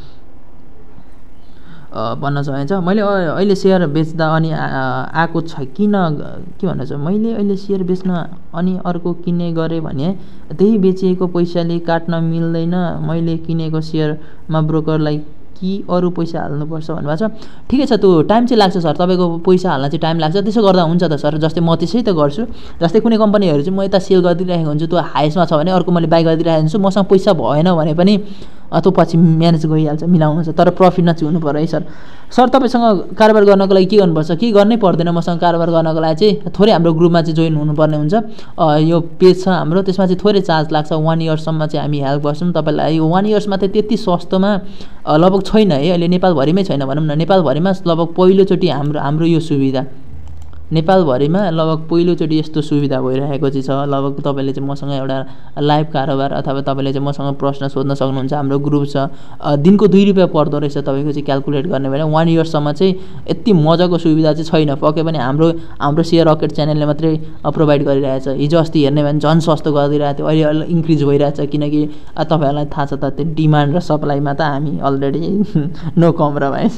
भन्न सकिन्छ। मैले अहिले सेयर बेच्दा अनि आएको छ किन के भन्नु छ मैले अहिले सेयर बेच्न अनि अर्को किन्ने गरेँ भने त्यही बेचिएको पैसाले काट्न मिल्दैन। मैले किनेको सेयरमा ब्रोकरलाई कि अरू पैसा हाल्नुपर्छ भन्नुभएको छ। ठिकै छ त्यो टाइम चाहिँ लाग्छ सर तपाईँको पैसा हाल्न चाहिँ टाइम लाग्छ। त्यसो गर्दा हुन्छ त सर जस्तै म त्यसै त गर्छु। जस्तै कुनै कम्पनीहरू चाहिँ म यता सेल गरिदिइरहेको हुन्छु त्यो हाइस्टमा छ भने अर्को मैले बाई गरिदिइरहेको हुन्छु। मसँग पैसा भएन भने पनि त्यो पछि म्यानेज गइहाल्छ मिलाउनु छ तर प्रफिट नचाहिँ हुनु पऱ्यो है सर तपाईँसँग कारोबार गर्नको लागि के गर्नुपर्छ के गर्नै पर्दैन। मसँग कारोबार गर्नको लागि चाहिँ थोरै हाम्रो ग्रुपमा चाहिँ जोइन हुनुपर्ने हुन्छ। यो पेज छ हाम्रो त्यसमा चाहिँ थोरै चार्ज लाग्छ। 1 इयर्ससम्म चाहिँ हामी हेल्प गर्छौँ तपाईँलाई। यो 1 इयर्समा चाहिँ त्यति सस्तोमा लगभग छैन है अहिले नेपालभरिमै छैन भनौँ न। नेपालभरिमा लगभग पहिलोचोटि हाम्रो यो सुविधा नेपालभरिमा लगभग पहिलोचोटि यस्तो सुविधा भइरहेको चाहिँ छ। लगभग तपाईँले चाहिँ मसँग एउटा लाइभ कारोबार अथवा तपाईँले चाहिँ मसँग प्रश्न सोध्न सक्नुहुन्छ। हाम्रो ग्रुप छ दिनको 2 रुपियाँ पर्दो रहेछ तपाईँको चाहिँ क्यालकुलेट गर्ने भने 1 इयर्ससम्म चाहिँ यति मजाको सुविधा चाहिँ छैन। पक्कै पनि हाम्रो सेयर रकेट च्यानलले मात्रै प्रोभाइड गरिरहेछ। हिजो अस्ति हेर्ने भने झन् सस्तो गरिदिरहेको थियो अहिले इन्क्रिज भइरहेछ किनकि तपाईँहरूलाई थाहा छ त त्यो डिमान्ड र सप्लाईमा त हामी अलरेडी नो कम्प्रोमाइज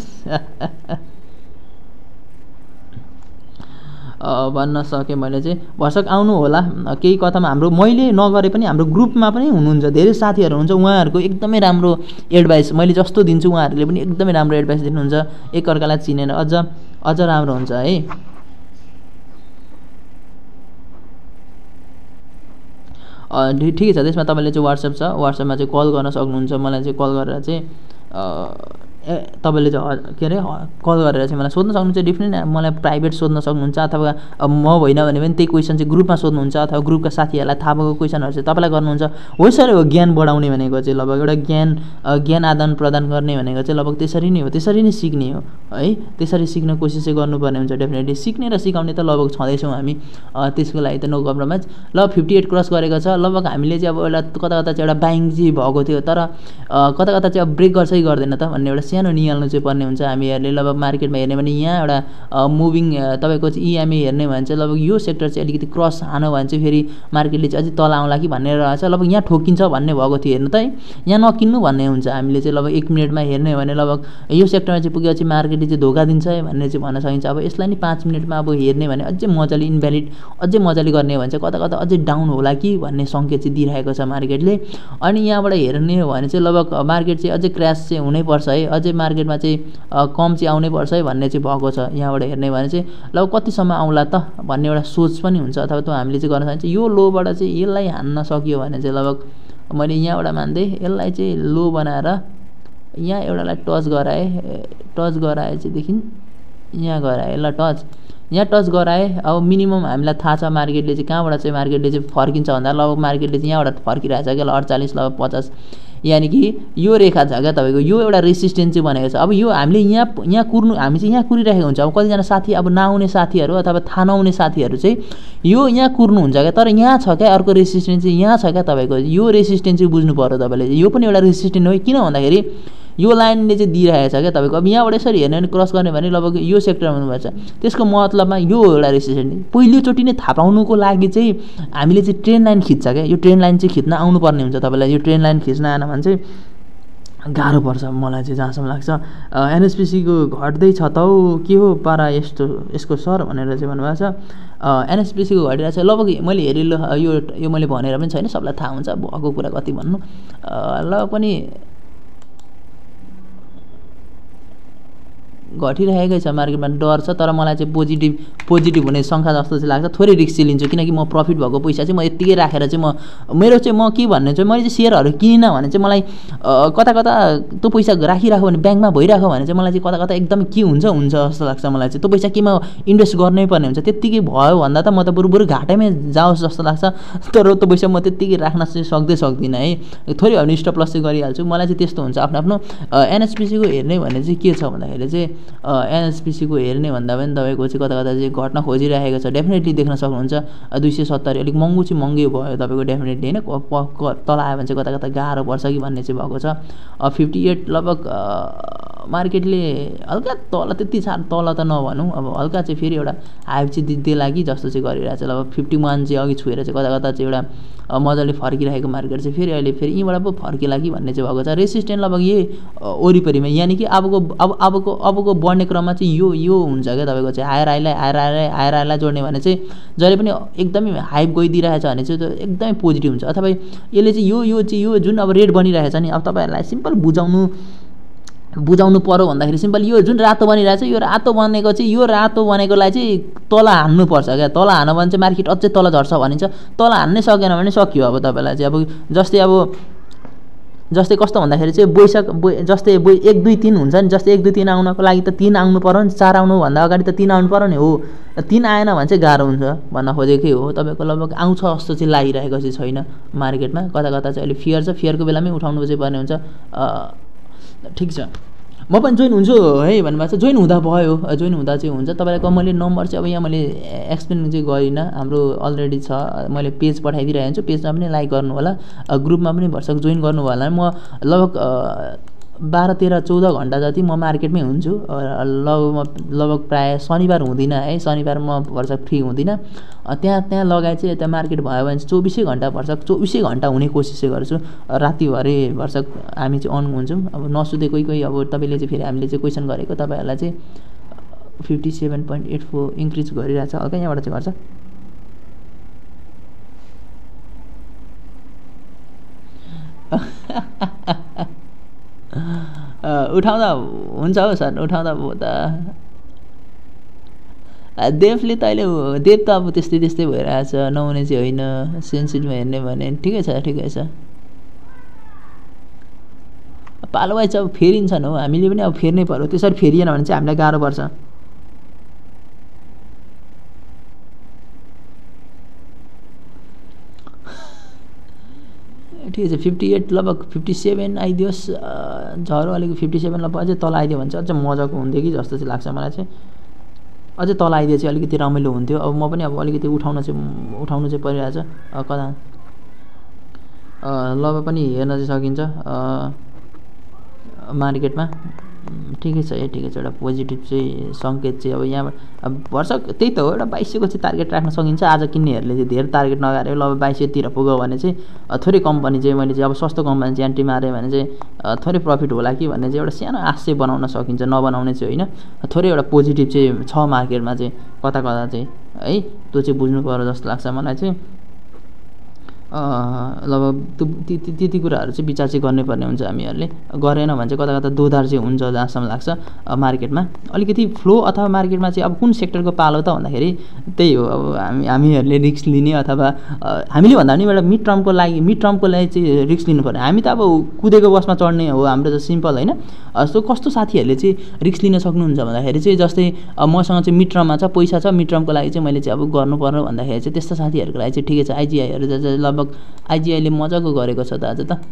भन्न सकेँ। मैले चाहिँ भर्सक आउनु होला केही कथामा हाम्रो मैले नगरे पनि हाम्रो ग्रुपमा पनि हुनुहुन्छ धेरै साथीहरू हुन्छ उहाँहरूको एकदमै राम्रो एडभाइस मैले जस्तो दिन्छु उहाँहरूले पनि एकदमै राम्रो एडभाइस दिनुहुन्छ। एकअर्कालाई चिनेर अझ राम्रो हुन्छ है। ठिकै छ त्यसमा तपाईँले चाहिँ वाट्सएप छ वाट्सएपमा चाहिँ कल गर्न सक्नुहुन्छ। मलाई चाहिँ कल गरेर चाहिँ तपाईँले चाहिँ के अरे कल गरेर चाहिँ मलाई सोध्न सक्नुहुन्छ। डेफिनेटली मलाई प्राइभेट सोध्न सक्नुहुन्छ, अथवा म होइन भने पनि त्यही क्वेसन चाहिँ ग्रुपमा सोध्नुहुन्छ, अथवा ग्रुपका साथीहरूलाई थाहा भएको क्वेसनहरू चाहिँ तपाईँलाई गर्नुहुन्छ। हो सर, हो ज्ञान बढाउने भनेको चाहिँ लगभग एउटा ज्ञान आदान प्रदान गर्ने भनेको चाहिँ लगभग त्यसरी नै हो, त्यसरी नै सिक्ने हो है। त्यसरी सिक्न कोसिस चाहिँ गर्नुपर्ने हुन्छ। डेफिनेटली सिक्ने र सिकाउने त लगभग छँदैछौँ हामी, त्यसको लागि त नो कम्प्रोमाइज। ल 58 क्रस गरेको छ। लगभग हामीले चाहिँ अब एउटा कता कता चाहिँ एउटा बाइङ चाहिँ भएको थियो, तर कता कता चाहिँ अब ब्रेक गर्छ कि गर्दैन त भन्ने एउटा सानो निहाल्नु चाहिँ पर्ने हुन्छ हामीहरूले। लगभग मार्केटमा हेर्ने भने यहाँ एउटा मुभिङ तपाईँको चाहिँ इएमए हेर्ने भने चाहिँ लगभग यो सेक्टर चाहिँ अलिकति क्रस हानो भने चाहिँ फेरि मार्केटले चाहिँ अझै तल आउँला कि भन्ने रहेछ। लगभग यहाँ ठोकिन्छ भन्ने भएको थियो, हेर्नु त है, यहाँ नकिन्नु भन्ने हुन्छ हामीले चाहिँ। लगभग 1 मिनटमा हेर्ने हो भने लगभग यो सेक्टरमा चाहिँ पुगेपछि मार्केटले चाहिँ धोका दिन्छ है भन्ने चाहिँ भन्न सकिन्छ। अब यसलाई नि 5 मिनटमा अब हेर्ने भने अझै मजाले इन्भ्यालिड अझै मजाले गर्ने हो भने चाहिँ कता कता अझै डाउन होला कि भन्ने सङ्केत चाहिँ दिइरहेको छ मार्केटले। अनि यहाँबाट हेर्ने हो भने चाहिँ लगभग मार्केट चाहिँ अझै क्र्यास चाहिँ हुनैपर्छ है, अझै मार्केटमा चाहिँ कम चाहिँ आउनै पर्छ है भन्ने चाहिँ भएको छ। यहाँबाट हेर्ने भने चाहिँ लगभग कतिसम्म आउला त भन्ने एउटा सोच पनि हुन्छ, अथवा त्यो हामीले चाहिँ गर्न सकिन्छ। यो लोबाट चाहिँ यसलाई हान्न सक्यो भने चाहिँ लगभग मैले यहाँबाट मान्दै यसलाई चाहिँ लो बनाएर यहाँ एउटालाई टच गराए चाहिँ देखि यहाँ गराएँ ल यहाँ टच गराएँ। अब मिनिमम हामीलाई थाहा छ मार्केटले चाहिँ कहाँबाट चाहिँ मार्केटले चाहिँ फर्किन्छ भन्दा लगभग मार्केटले चाहिँ यहाँबाट फर्किरहेको छ क्या, 48 लगभग 50, यानि कि यो रेखा छ क्या तपाईँको, यो एउटा रेसिस्टेन्स चाहिँ बनेको छ। अब यो हामीले यहाँ कुर्नु, हामी चाहिँ यहाँ कुरिरहेको हुन्छ। अब कतिजना साथी अब नआउने साथीहरू अथवा थाहा नहुने साथीहरू चाहिँ यो यहाँ कुर्नुहुन्छ क्या, तर यहाँ छ क्या अर्को रेसिस्टेन्स चाहिँ यहाँ छ क्या तपाईँको, यो रेसिस्टेन्स चाहिँ बुझ्नु पऱ्यो तपाईँले। यो पनि एउटा रेसिस्टेन्स हो, किन भन्दाखेरि यो लाइनले चाहिँ दिइरहेको छ क्या तपाईँको। अब यहाँबाट यसरी हेर्ने भने क्रस गर्ने भने लगभग यो सेक्टरमा हुनुपर्छ, त्यसको मतलबमा यो एउटा रेसिस्टेन्स पहिलोचोटि नै थाहा पाउनुको लागि चाहिँ हामीले चाहिँ ट्रेन लाइन खिच्छ क्या। यो ट्रेन लाइन चाहिँ खिच्न आउनुपर्ने हुन्छ तपाईँलाई। यो ट्रेन लाइन खिच्न आएन भने चाहिँ गाह्रो पर्छ मलाई चाहिँ जहाँसम्म लाग्छ। एनएसपिसीको घट्दै छ त हौ, के हो पारा यसको सर भनेर चाहिँ भन्नुभएको छ। एनएसपिसीको घटिरहेको छ लगभग मैले हेरेँ, यो मैले भनेर पनि छैन, सबलाई थाहा हुन्छ भएको कुरा कति भन्नु। ल पनि घटिरहेकै छ मार्केटमा, डर छ। तर मलाई चाहिँ पोजिटिभ हुने शङ्का जस्तो चाहिँ लाग्छ। थोरै रिस्क चाहिँ लिन्छु, किनकि म प्रफिट भएको पैसा चाहिँ म यत्तिकै राखेर चाहिँ म के भन्ने चाहिँ मैले चाहिँ सेयरहरू किनिनँ भने चाहिँ मलाई कता कता त्यो पैसा राखिराख्यो भने ब्याङ्कमा भइराख्यो भने चाहिँ मलाई चाहिँ कता कता एकदम के हुन्छ जस्तो लाग्छ मलाई चाहिँ। त्यो पैसा केमा इन्भेस्ट गर्नै पर्ने हुन्छ, त्यत्तिकै भयो भन्दा त म त बरु घाटैमै जाओस् जस्तो लाग्छ। तर त्यो पैसा म त्यत्तिकै राख्न चाहिँ सक्दिनँ है, थोरै भए पनि स्टप लस चाहिँ गरिहाल्छु। मलाई चाहिँ त्यस्तो हुन्छ आफ्नो एनएसपिसीको हेर्ने भने चाहिँ के छ भन्दाखेरि चाहिँ एनएसपिसीको हेर्ने भन्दा पनि तपाईँको चाहिँ कता कता चाहिँ घट्न खोजिरहेको छ। डेफिनेटली देख्न सक्नुहुन्छ 270 अलिक महँगो चाहिँ महँगै भयो तपाईँको डेफिनेटली होइन। तल आयो भने चाहिँ कता कता गाह्रो पर्छ कि भन्ने चाहिँ भएको छ। 58 लगभग मार्केटले हल्का तल, त्यति साह्रो तल त नभनौँ, अब हल्का चाहिँ फेरि एउटा हाइप चाहिँ दिँदै कि जस्तो चाहिँ गरिरहेको छ। लगभग 51 चाहिँ अघि छुएर चाहिँ कता कता चाहिँ एउटा मजाले फर्किरहेको मार्केट चाहिँ फेरि अहिले फेरि यहीँबाट पो फर्किला कि भन्ने चाहिँ भएको छ। रेसिस्टेन्ट लगभग यही वरिपरिमा, यानि कि अबको बढ्ने क्रममा चाहिँ यो हुन्छ क्या तपाईँको चाहिँ हायर आइलाई जोड्ने भने चाहिँ जहिले पनि एकदमै हाइप गइदिइरहेछ भने चाहिँ त्यो एकदमै पोजिटिभ हुन्छ। अथवा यसले चाहिँ यो जुन अब रेड बनिरहेछ नि, अब तपाईँहरूलाई सिम्पल बुझाउनु पर्यो भन्दाखेरि सिम्पल यो जुन रातो बनिरहेछ, यो रातो बनेको चाहिँ यो रातो बनेकोलाई चाहिँ तल हान्नुपर्छ क्या। तल हान्यो भने चाहिँ मार्केट अझै तल झर्छ भनिन्छ। तल हान्नै सकेन भने सक्यो अब तपाईँलाई चाहिँ। अब जस्तै कस्तो भन्दाखेरि चाहिँ जस्तै 1 2 3 हुन्छ नि, जस्तै 1 2 3 आउनको लागि त 3 आउनु पर्यो नि, 4 आउनुभन्दा अगाडि त 3 आउनु पर्यो नि। हो 3 आएन भने चाहिँ गाह्रो हुन्छ भन्न खोजेकै हो। तपाईँको लगभग आउँछ जस्तो चाहिँ लागिरहेको चाहिँ छैन मार्केटमा, कता कता चाहिँ अहिले फियर छ, फियरको बेलामै उठाउनु चाहिँ पर्ने हुन्छ। ठिक छ, म पनि जोइन हुन्छु है भन्नुभएको छ। जोइन हुँदा भयो, जोइन हुँदा चाहिँ हुन्छ। तपाईँलाई मैले नम्बर चाहिँ अब यहाँ मैले एक्सप्लेन चाहिँ गरिनँ, हाम्रो अलरेडी छ, मैले पेज पठाइदिइरहेको हुन्छु। पेजमा पनि लाइक गर्नु होला, ग्रुपमा पनि भर्सक जोइन गर्नु होला। म लगभग 12 13 14 घन्टा जति म मार्केटमै हुन्छु। लगभग प्रायः शनिबार हुँदिनँ है, शनिबार म भर्सक फ्री हुँदिनँ। त्यहाँ लगाए चाहिँ यता मार्केट भयो भने 24 घन्टा भर्सक 24 घन्टा हुने कोसिस चाहिँ गर्छु। रातिभरि भर्सक हामी चाहिँ अन हुन्छौँ। अब नसुते कोही अब तपाईँले चाहिँ फेरि हामीले चाहिँ क्वेसन गरेको तपाईँहरूलाई चाहिँ 57.84 इन्क्रिज गरिरहेछ हल्का, यहाँबाट चाहिँ गर्छ। उठाउँदा हुन्छ हौ सर, उठाउँदा भयो त। देवले त अहिले देव त अब त्यस्तै भइरहेछ, नहुने चाहिँ होइन। सेन्सिटिभमा हेर्ने भने ठिकै छ। पालो वाइज अब फेरिन्छन् हो, हामीले पनि अब फेर्नै पर्यो। त्यसरी फेरिएन भने चाहिँ हामीलाई गाह्रो पर्छ। ठिकै छ 58 लगभग 57 आइदियोस्, झरो अलिक 57 लगभग अझै तल आइदियो भने चाहिँ अझै मजाको हुन्थ्यो कि जस्तो चाहिँ लाग्छ मलाई चाहिँ। अझै तल आइदिए चाहिँ अलिकति रमाइलो हुन्थ्यो। अब म पनि अब अलिकति उठाउनु चाहिँ परिरहेछ कता लब पनि हेर्न चाहिँ सकिन्छ मार्केटमा। ठिकै छ ठिकै छ, एउटा पोजिटिभ चाहिँ सङ्केत चाहिँ अब यहाँबाट अब भर्सक त्यही त हो, एउटा 2200 चाहिँ टार्गेट राख्न सकिन्छ। आज किन्नेहरूले चाहिँ धेरै टार्गेट नगरेर ल 2200 पुग्यो भने चाहिँ थोरै कम्पनी चाहिँ मैले चाहिँ अब सस्तो कम्पनी चाहिँ एन्ट्री मारेँ भने चाहिँ थोरै प्रफिट होला कि भन्ने चाहिँ एउटा सानो आश चाहिँ बनाउन सकिन्छ, नबनाउने चाहिँ होइन। थोरै एउटा पोजिटिभ चाहिँ छ मार्केटमा चाहिँ कता चाहिँ है, त्यो चाहिँ बुझ्नु पर्यो जस्तो लाग्छ मलाई चाहिँ। लगभग त्यति कुराहरू चाहिँ विचार चाहिँ गर्नुपर्ने हुन्छ हामीहरूले। गरेन भने चाहिँ कता दोधार चाहिँ हुन्छ जहाँसम्म लाग्छ मार्केटमा। अलिकति फ्लो अथवा मार्केटमा चाहिँ अब कुन सेक्टरको पालो त भन्दाखेरि त्यही हो, अब हामीहरूले रिस्क लिने अथवा हामीले भन्दा पनि एउटा मिड टर्मको लागि चाहिँ रिस्क लिनु पर्यो। हामी त अब कुदेको बसमा चढ्ने हो, हाम्रो त सिम्पल होइन। सो कस्तो साथीहरूले चाहिँ रिस्क लिन सक्नुहुन्छ भन्दाखेरि चाहिँ जस्तै मसँग चाहिँ मिड टर्ममा छ, पैसा छ, मिड टर्मको लागि चाहिँ मैले चाहिँ अब गर्नुपर्यो भन्दाखेरि चाहिँ त्यस्तो साथीहरूको लागि चाहिँ ठिकै छ। आइजिआईहरू चाहिँ लगभग आइजिआईले मजाको गरेको छ त आज त।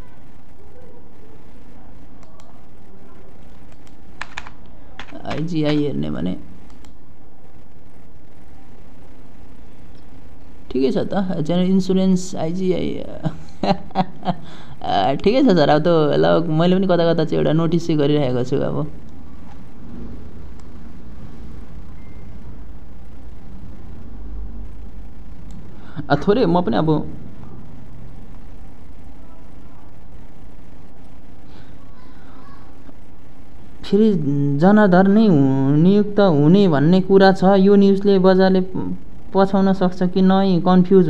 आइजिआई हेर्ने भने ठिकै छ त। जेनरल इन्सुरेन्स आइजिआई ठिकै छ सर। अब त लगभग मैले पनि कता चाहिँ एउटा नोटिस चाहिँ गरिरहेको छु। अब थोरै म पनि अब फेरि जनाधार नै नियुक्त हुने भन्ने कुरा छ। यो न्युजले बजारले पछाउन सक्छ कि नै कन्फ्युज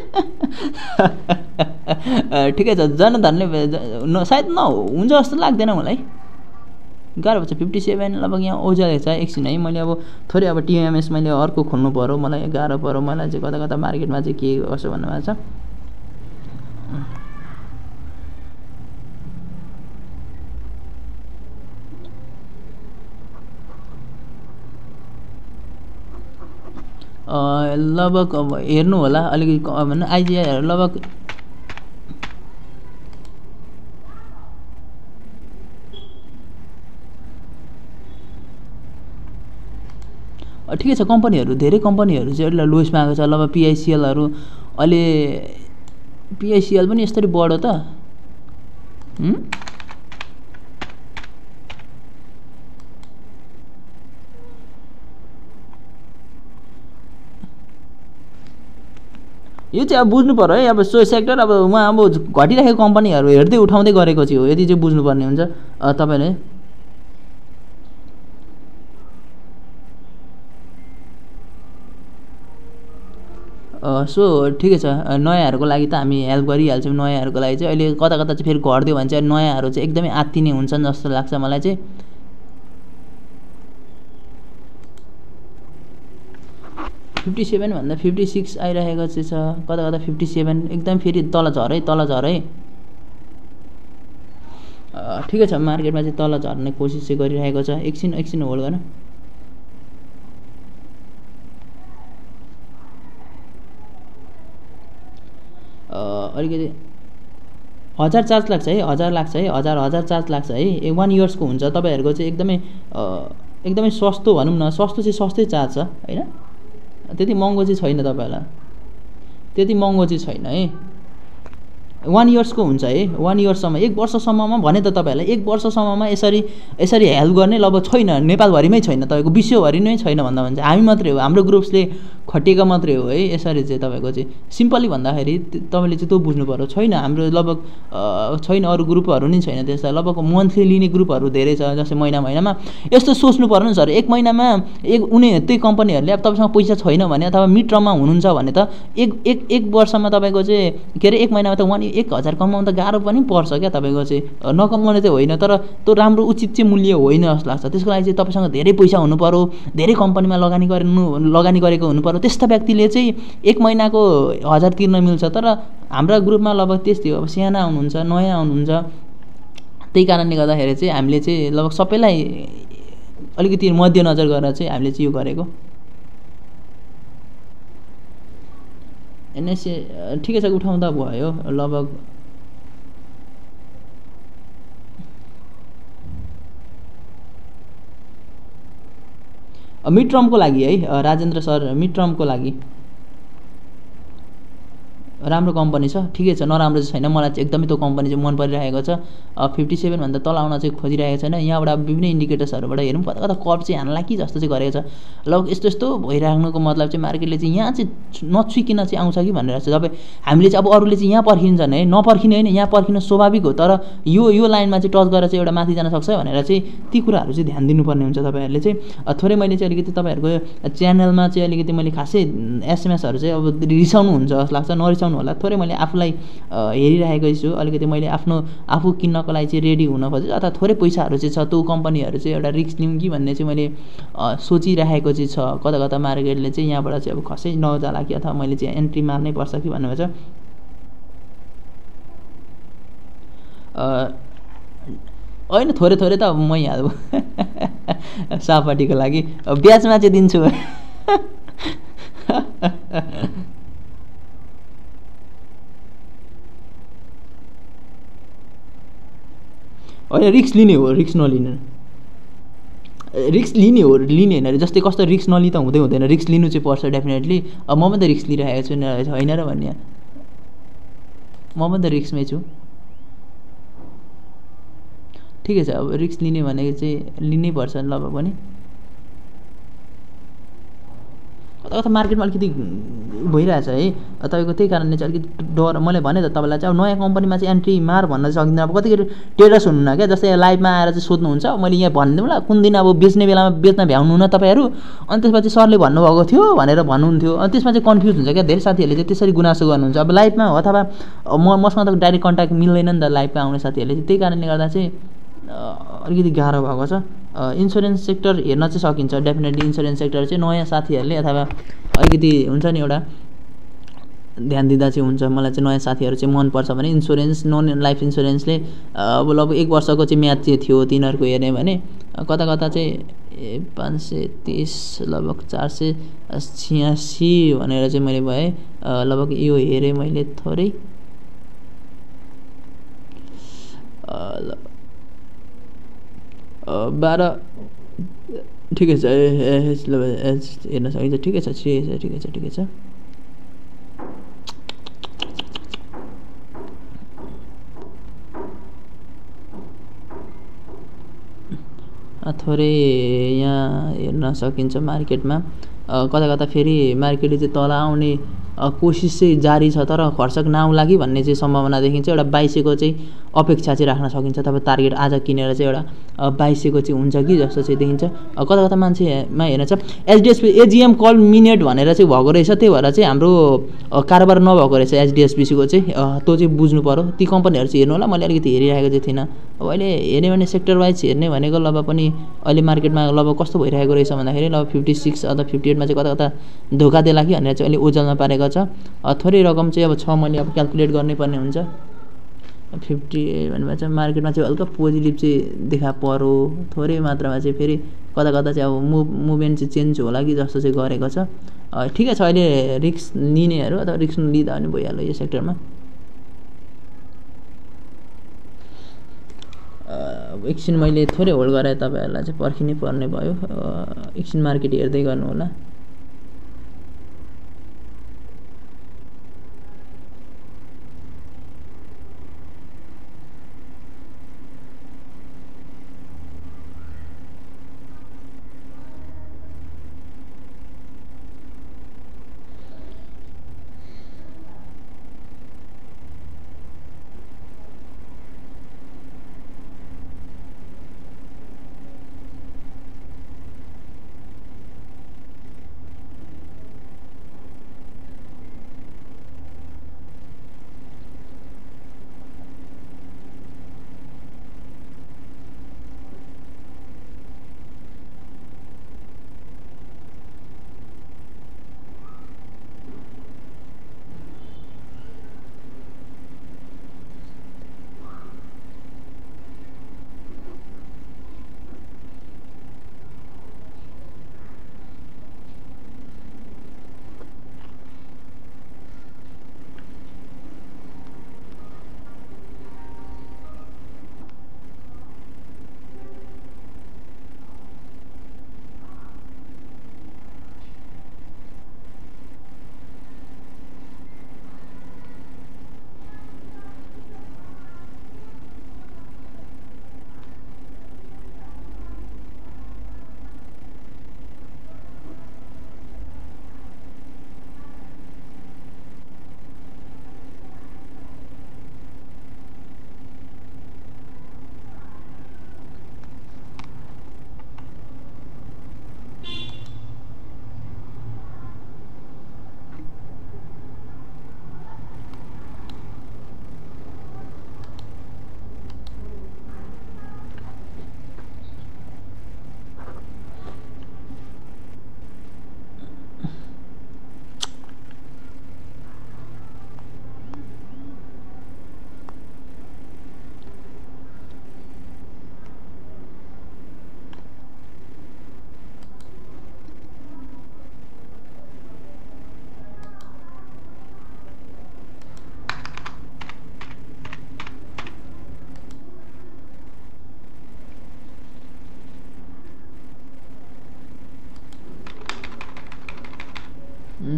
ठिकै छ। जनाधारले सायद हुन्छ जस्तो लाग्दैन मलाई, गाह्रो पर्छ। 57 लगभग यहाँ ओजाले छ एकछिन है। मैले अब थोरै अब टिएमएस मैले अर्को खोल्नु पऱ्यो, मलाई गाह्रो पऱ्यो। मलाई चाहिँ कता मार्केटमा चाहिँ के कसो भन्नुभएको छ। लगभग अब हेर्नु होला अलिकति भन्नु आइजिआईहरू लगभग ठिकै छ। कम्पनीहरू धेरै कम्पनीहरू चाहिँ एउटा लोएसमा आएको छ। लगभग पिआइसिएलहरू अहिले पिआइसिएल पनि यसरी बढ्यो त। यो चाहिँ अब बुझ्नु पर्यो है। अब सो सेक्टर अब उहाँ अब घटिरहेको कम्पनीहरू हेर्दै उठाउँदै गरेको चाहिँ हो, यति चाहिँ बुझ्नुपर्ने हुन्छ तपाईँले। सो ठिकै छ। नयाँहरूको लागि त हामी हेल्प गरिहाल्छौँ। नयाँहरूको लागि चाहिँ अहिले कता चाहिँ फेरि घट्दियो भने चाहिँ नयाँहरू चाहिँ एकदमै आत्तिने हुन्छन् जस्तो लाग्छ मलाई चाहिँ। फिफ्टी 57 भन्दा 56 आइरहेको चाहिँ छ। कता 57 एकदम फेरि तल झर है। ठिकै छ। मार्केटमा चाहिँ तल झर्ने कोसिस चाहिँ गरिरहेको छ। एकछिन होल्ड गर्न। अलिकति 1000 चार्ज लाग्छ है। 1000 लाग्छ है। 1000 चार्ज लाग्छ है। 1 इयर्सको हुन्छ। तपाईँहरूको चाहिँ एकदमै सस्तो भनौँ न। सस्तो चाहिँ सस्तै चार्ज छ होइन, त्यति महँगो चाहिँ छैन। तपाईँहरूलाई त्यति महँगो चाहिँ छैन है। 1 इयर्सको हुन्छ है। 1 इयर्ससम्म 1 वर्षसम्ममा भने त तपाईँहरूलाई 1 वर्षसम्ममा यसरी हेल्प गर्ने लगभग छैन, नेपालभरिमै छैन, तपाईँको विश्वभरि नै छैन भन्दा भन्छ। हामी मात्रै हो, हाम्रो ग्रुप्सले खटेका मात्रै हो है। यसरी चाहिँ तपाईँको चाहिँ सिम्पली भन्दाखेरि तपाईँले चाहिँ त्यो बुझ्नु पर्यो। छैन हाम्रो लगभग छैन, अरू ग्रुपहरू नै छैन त्यस्ता। लगभग मन्थली लिने ग्रुपहरू धेरै छ। जस्तै महिनामा यस्तो सोच्नु पर्यो नि सर, 1 महिनामा त्यही कम्पनीहरूले अब तपाईँसँग पैसा छैन भने अथवा मिड टर्ममा हुनुहुन्छ भने त एक वर्षमा तपाईँको चाहिँ के अरे 1 महिनामा त 1000 कमाउनु त गाह्रो पनि पर्छ क्या। तपाईँको चाहिँ नकमाउने चाहिँ होइन, तर त्यो राम्रो उचित चाहिँ मूल्य होइन जस्तो लाग्छ। त्यसको लागि चाहिँ तपाईँसँग धेरै पैसा हुनु पर्यो, धेरै कम्पनीमा लगानी गरेको हुनु पर्यो। त्यस्ता व्यक्तिले चाहिँ 1 महिनाको 1000 तिर्न मिल्छ। तर हाम्रा ग्रुपमा लगभग त्यस्तै हो। अब साना आउनुहुन्छ, नयाँ आउनुहुन्छ, त्यही कारणले गर्दाखेरि चाहिँ हामीले चाहिँ लगभग सबैलाई अलिकति मध्यनजर गरेर चाहिँ हामीले चाहिँ यो गरेको। एनएसए ठिकै छ, उठाउँदा भयो लगभग मिड टर्मको लागि है राजेन्द्र सर, मिड टर्मको लागि राम्रो कम्पनी छ, ठिकै छ, नराम्रो चाहिँ छैन। मलाई चाहिँ एकदमै त्यो कम्पनी चाहिँ मन परिरहेको छ। 57 भन्दा तल आउन चाहिँ खोजिरहेको छैन। यहाँबाट विभिन्न इन्डिकेटर्सहरूबाट हेरौँ कता कता कट चाहिँ हान्ला कि जस्तो चाहिँ गरेको छ। लगभग यस्तो यस्तो भइराख्नुको मतलब चाहिँ मार्केटले चाहिँ यहाँ चाहिँ नछुइकिन चाहिँ आउँछ कि भनेर चाहिँ। तपाईँ हामीले चाहिँ अब अरूले चाहिँ यहाँ पर्खिन्छन् है, नपर्खिने होइन, यहाँ पर्खिनु स्वाभाविक हो, तर यो लाइनमा चाहिँ टच गरेर चाहिँ एउटा माथि जान सक्छ भनेर चाहिँ ती कुराहरू चाहिँ ध्यान दिनुपर्ने हुन्छ तपाईँहरूले चाहिँ। थोरै मैले चाहिँ अलिकति तपाईँहरूको च्यानलमा चाहिँ अलिकति मैले खासै एसएमएसहरू चाहिँ अब रिसाउनु हुन्छ जस्तो लाग्छ, नरिसाउनु होला। थोरै मैले आफूलाई हेरिरहेको छु, अलिकति मैले आफू किन्नको लागि चाहिँ रेडी हुन खोजेँ, अथवा थोरै पैसाहरू चाहिँ छ, त्यो कम्पनीहरू चाहिँ एउटा रिस्क लिउँ कि भन्ने चाहिँ मैले सोचिरहेको चाहिँ छ। कता कता मार्केटले चाहिँ यहाँबाट चाहिँ अब खसै नजाला कि अथवा मैले चाहिँ एन्ट्री मार्नै पर्छ कि भन्ने भन्छ। होइन थोरै थोरै त अब म यहाँ सापाटीको लागि ब्याजमा चाहिँ दिन्छु। होइन रिक्स लिने हो, रिक्स नलिने, रिक्स लिने हो, लिने होइन। जस्तै कस्तो रिक्स नलि त हुँदैन, रिक्स लिनु चाहिँ पर्छ डेफिनेटली। अब म पनि त रिक्स लिइरहेको छु होइन र भन्ने, म पनि त रिक्समै छु। ठिकै छ, अब रिक्स लिने भनेको चाहिँ लिनै पर्छ लगभग पनि। कता कता मार्केटमा अलिकति भइरहेछ है तपाईँको, त्यही कारणले चाहिँ अलिकति डर। मैले भने त तपाईँलाई चाहिँ अब नयाँ कम्पनीमा चाहिँ एन्ट्री मार भन्न चाहिँ सकिँदैन। अब कतिखेर ट्रेडर्स हुनुहुन्न क्या, जस्तै लाइभमा आएर चाहिँ सोध्नुहुन्छ, मैले यहाँ भनिदिउँ ल कुन दिन अब बेच्ने बेलामा बेच्न भ्याउनुहुन्न तपाईँहरू, अनि त्यसपछि सरले भन्नुभएको थियो भनेर भन्नुहुन्थ्यो। अनि त्यसमा चाहिँ कन्फ्युज हुन्छ क्या, धेरै साथीहरूले चाहिँ त्यसरी गुनासो गर्नुहुन्छ। अब लाइभमा हो अथवा मसँग त डाइरेक्ट कन्ट्याक्ट मिल्दैन नि त लाइभमा आउने साथीहरूले चाहिँ, त्यही कारणले गर्दा चाहिँ अलिकति गाह्रो भएको छ। इन्सुरेन्स सेक्टर हेर्न चाहिँ सकिन्छ डेफिनेटली। इन्सुरेन्स सेक्टर चाहिँ नयाँ साथीहरूले अथवा अलिकति हुन्छ नि एउटा ध्यान दिँदा चाहिँ हुन्छ। मलाई चाहिँ नयाँ साथीहरू चाहिँ मनपर्छ भने इन्सुरेन्स, नन लाइफ इन्सुरेन्सले अब लगभग 1 वर्षको चाहिँ म्याच चाहिँ थियो तिनीहरूको हेर्ने भने। कता कता चाहिँ 530 लगभग 486 भनेर चाहिँ मैले भएँ लगभग यो हेरेँ मैले थोरै। बाह्र ठिकै छ, हेर्न सकिन्छ, ठिकै छ, ठिकै छ, ठिकै छ। थोरै यहाँ हेर्न सकिन्छ मार्केटमा कता कता फेरि मार्केटले चाहिँ तल आउने कोसिस चाहिँ जारी छ, तर खर्चक नआउला कि भन्ने चाहिँ सम्भावना देखिन्छ। एउटा 2200 चाहिँ अपेक्षा चाहिँ राख्न सकिन्छ। तपाईँ टार्गेट आज किनेर चाहिँ एउटा 2200 चाहिँ हुन्छ कि जस्तो चाहिँ देखिन्छ। कता कता मान्छेमा हेर्न छ एचडिएफसी एजिएम कल मिनेट भनेर चाहिँ भएको रहेछ, त्यही भएर चाहिँ हाम्रो कारोबार नभएको रहेछ एचडिएफसीको चाहिँ। त्यो चाहिँ बुझ्नु पऱ्यो। ती कम्पनीहरू चाहिँ हेर्नु होला, मैले अलिकति हेरिरहेको चाहिँ थिइनँ। अब अहिले हेर्ने भने सेक्टर वाइज हेर्ने भनेको लगभग पनि अहिले मार्केटमा लगभग कस्तो भइरहेको रहेछ भन्दाखेरि लगभग 56 अथवा 58मा चाहिँ कता कता धोका देला कि भनेर चाहिँ अहिले ओजलमा पारेको छ। थोरै रकम चाहिँ अब छ, मैले अब क्यालकुलेट गर्नै पर्ने हुन्छ। 50 भनेपछि चाहिँ मार्केटमा चाहिँ हल्का पोजिटिभ चाहिँ देखा पऱ्यो, थोरै मात्रामा चाहिँ फेरि कता कता चाहिँ अब मुभमेन्ट चाहिँ चेन्ज होला कि जस्तो चाहिँ गरेको छ। ठिकै छ, अहिले रिस्क लिनेहरू अथवा रिस्क लिँदा पनि भइहाल्यो यो सेक्टरमा। एकछिन मैले थोरै होल्ड गराएँ, तपाईँहरूलाई चाहिँ पर्खिनै पर्ने भयो। एकछिन मार्केट हेर्दै गर्नु होला।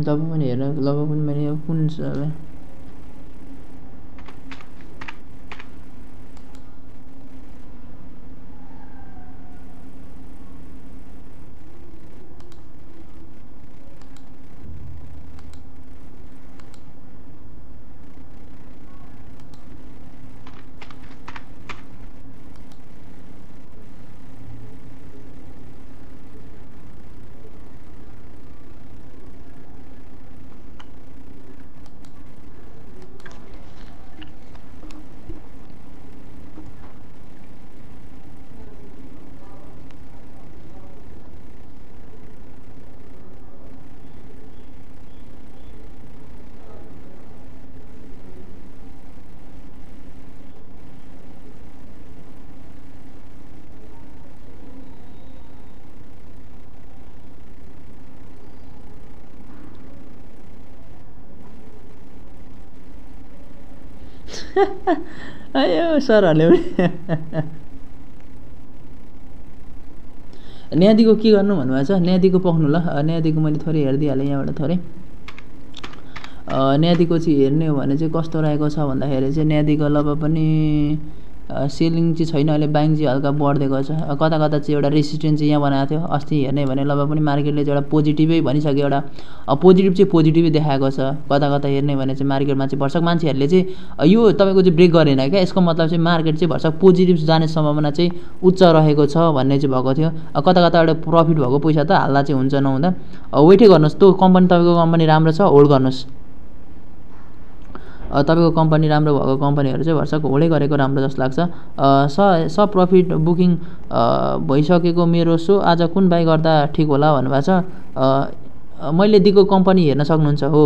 जब पनि हेर्न लगभग पनि मैले कुन आयो सरहरूले न्यादीको के गर्नु भन्नुभएको छ न्यादीको पक्नु ल न्यादीको मैले थोरै हेरिदिइहालेँ यहाँबाट थोरै न्यादीको चाहिँ हेर्ने हो भने चाहिँ कस्तो रहेको छ भन्दाखेरि चाहिँ न्यादीको लगभग पनि सेलिङ चाहिँ छैन अहिले बाइङ चाहिँ हल्का बढ्दैको छ कता कता चाहिँ एउटा रेसिस्टेन्स चाहिँ यहाँ बनाएको थियो अस्ति हेर्ने भने लगभग पनि मार्केटले चाहिँ एउटा पोजिटिभै भनिसक्यो एउटा पोजिटिभ चाहिँ पोजिटिभै देखाएको छ कता कता हेर्ने भने चाहिँ मार्केटमा चाहिँ भर्सक मान्छेहरूले चाहिँ यो तपाईँको चाहिँ ब्रेक गरेन क्या यसको मतलब चाहिँ मार्केट चाहिँ भर्सक पोजिटिभ जाने सम्भावना चाहिँ उच्च रहेको छ भन्ने चाहिँ भएको थियो कता कता एउटा प्रफिट भएको पैसा त हाल्दा चाहिँ हुन्छ नहुँदा वेटै गर्नुहोस् त्यो कम्पनी तपाईँको कम्पनी राम्रो छ होल्ड गर्नुहोस् तपाईँको कम्पनी राम्रो भएको कम्पनीहरू चाहिँ भर्सक होल्डै गरेको राम्रो जस्तो लाग्छ सब प्रफिट बुकिङ भइसकेको मेरो सो आज कुन बाई गर्दा ठिक होला भन्नुभएको छ मैले दिएको कम्पनी हेर्न सक्नुहुन्छ हो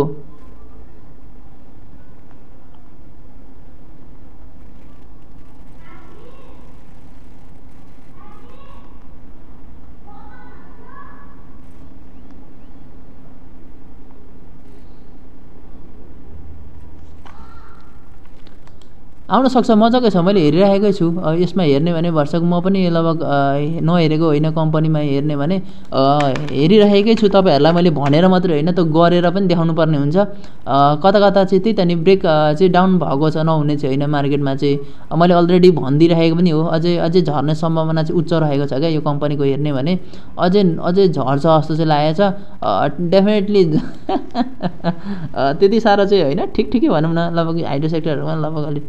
आउन सक्छ मजाकै छ मैले हेरिरहेकै छु यसमा हेर्ने भने भर्सक म पनि लगभग नहेरेको होइन कम्पनीमा हेर्ने भने हेरिरहेकै छु तपाईँहरूलाई मैले भनेर मात्रै होइन त गरेर पनि देखाउनु पर्ने हुन्छ कता कता चाहिँ त्यही त नि ब्रेक चाहिँ डाउन भएको छ नहुने चाहिँ होइन मार्केटमा चाहिँ मैले अलरेडी भनिदिइरहेको पनि हो अझै झर्ने सम्भावना चाहिँ उच्च रहेको छ क्या यो कम्पनीको हेर्ने भने अझै झर्छ जस्तो चाहिँ लागेको छ डेफिनेटली त्यति साह्रो चाहिँ होइन ठिकै भनौँ न लगभग हाइड्रो सेक्टरहरूमा लगभग अलिक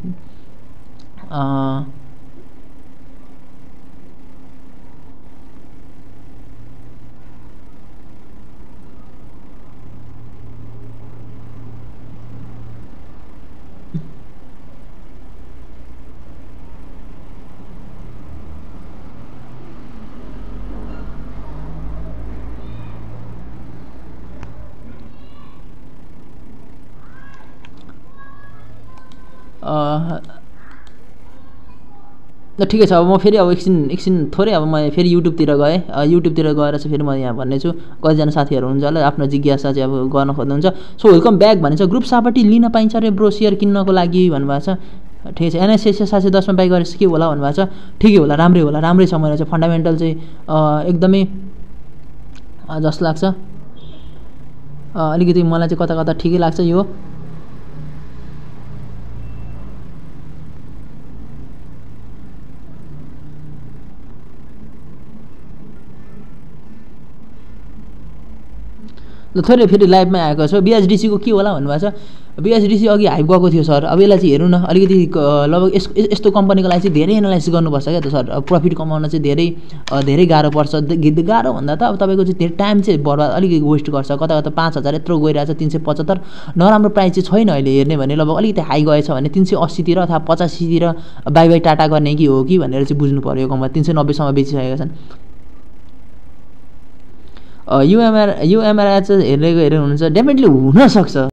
ल ठिकै छ अब म फेरि अब एकछिन थोरै अब म फेरि युट्युबतिर गएँ युट्युबतिर गएर चाहिँ फेरि म यहाँ भन्नेछु कतिजना साथीहरू हुन्छ होला आफ्नो जिज्ञासा चाहिँ अब गर्न खोज्नुहुन्छ सो वेलकम ब्याक भनेको छ ग्रुप सापट्टि लिन पाइन्छ रे ब्रो सेयर किन्नको लागि भन्नुभएको छ ठिकै छ एनएसएस 710 मा बाई गरेर के होला भन्नुभएको छ ठिकै होला राम्रै छ मलाई चाहिँ फन्डामेन्टल चाहिँ एकदमै जस्तो लाग्छ अलिकति मलाई चाहिँ कता कता ठिकै लाग्छ यो ल थोरै फेरि लाइभमा आएको छ बिएचडिसीको के होला भन्नुभएको छ बिएचडिसी अघि हाइप गएको थियो सर अब यसलाई चाहिँ हेर्नु न अलिकति लगभग यस्तो कम्पनीको लागि चाहिँ धेरै एनालाइसिस गर्नुपर्छ क्या त सर प्रफिट कमाउन चाहिँ धेरै गाह्रो पर्छ गाह्रो भन्दा त अब तपाईँको चाहिँ धेरै टाइम चाहिँ बर्बाद अलिकति वेस्ट गर्छ कता कता 5000 यत्रो गइरहेछ 375 नराम्रो प्राइस चाहिँ छैन अहिले हेर्ने भने लगभग अलिकति हाई गएछ भने 380 तिर अथवा 85 तिर बाई टाटा गर्ने कि हो कि भनेर चाहिँ बुझ्नु पर्यो कम्पनी 390 सम्म बेचिसकेका छन् युएमआर चाहिँ हेरेको हुनुहुन्छ डेफिनेटली हुनसक्छ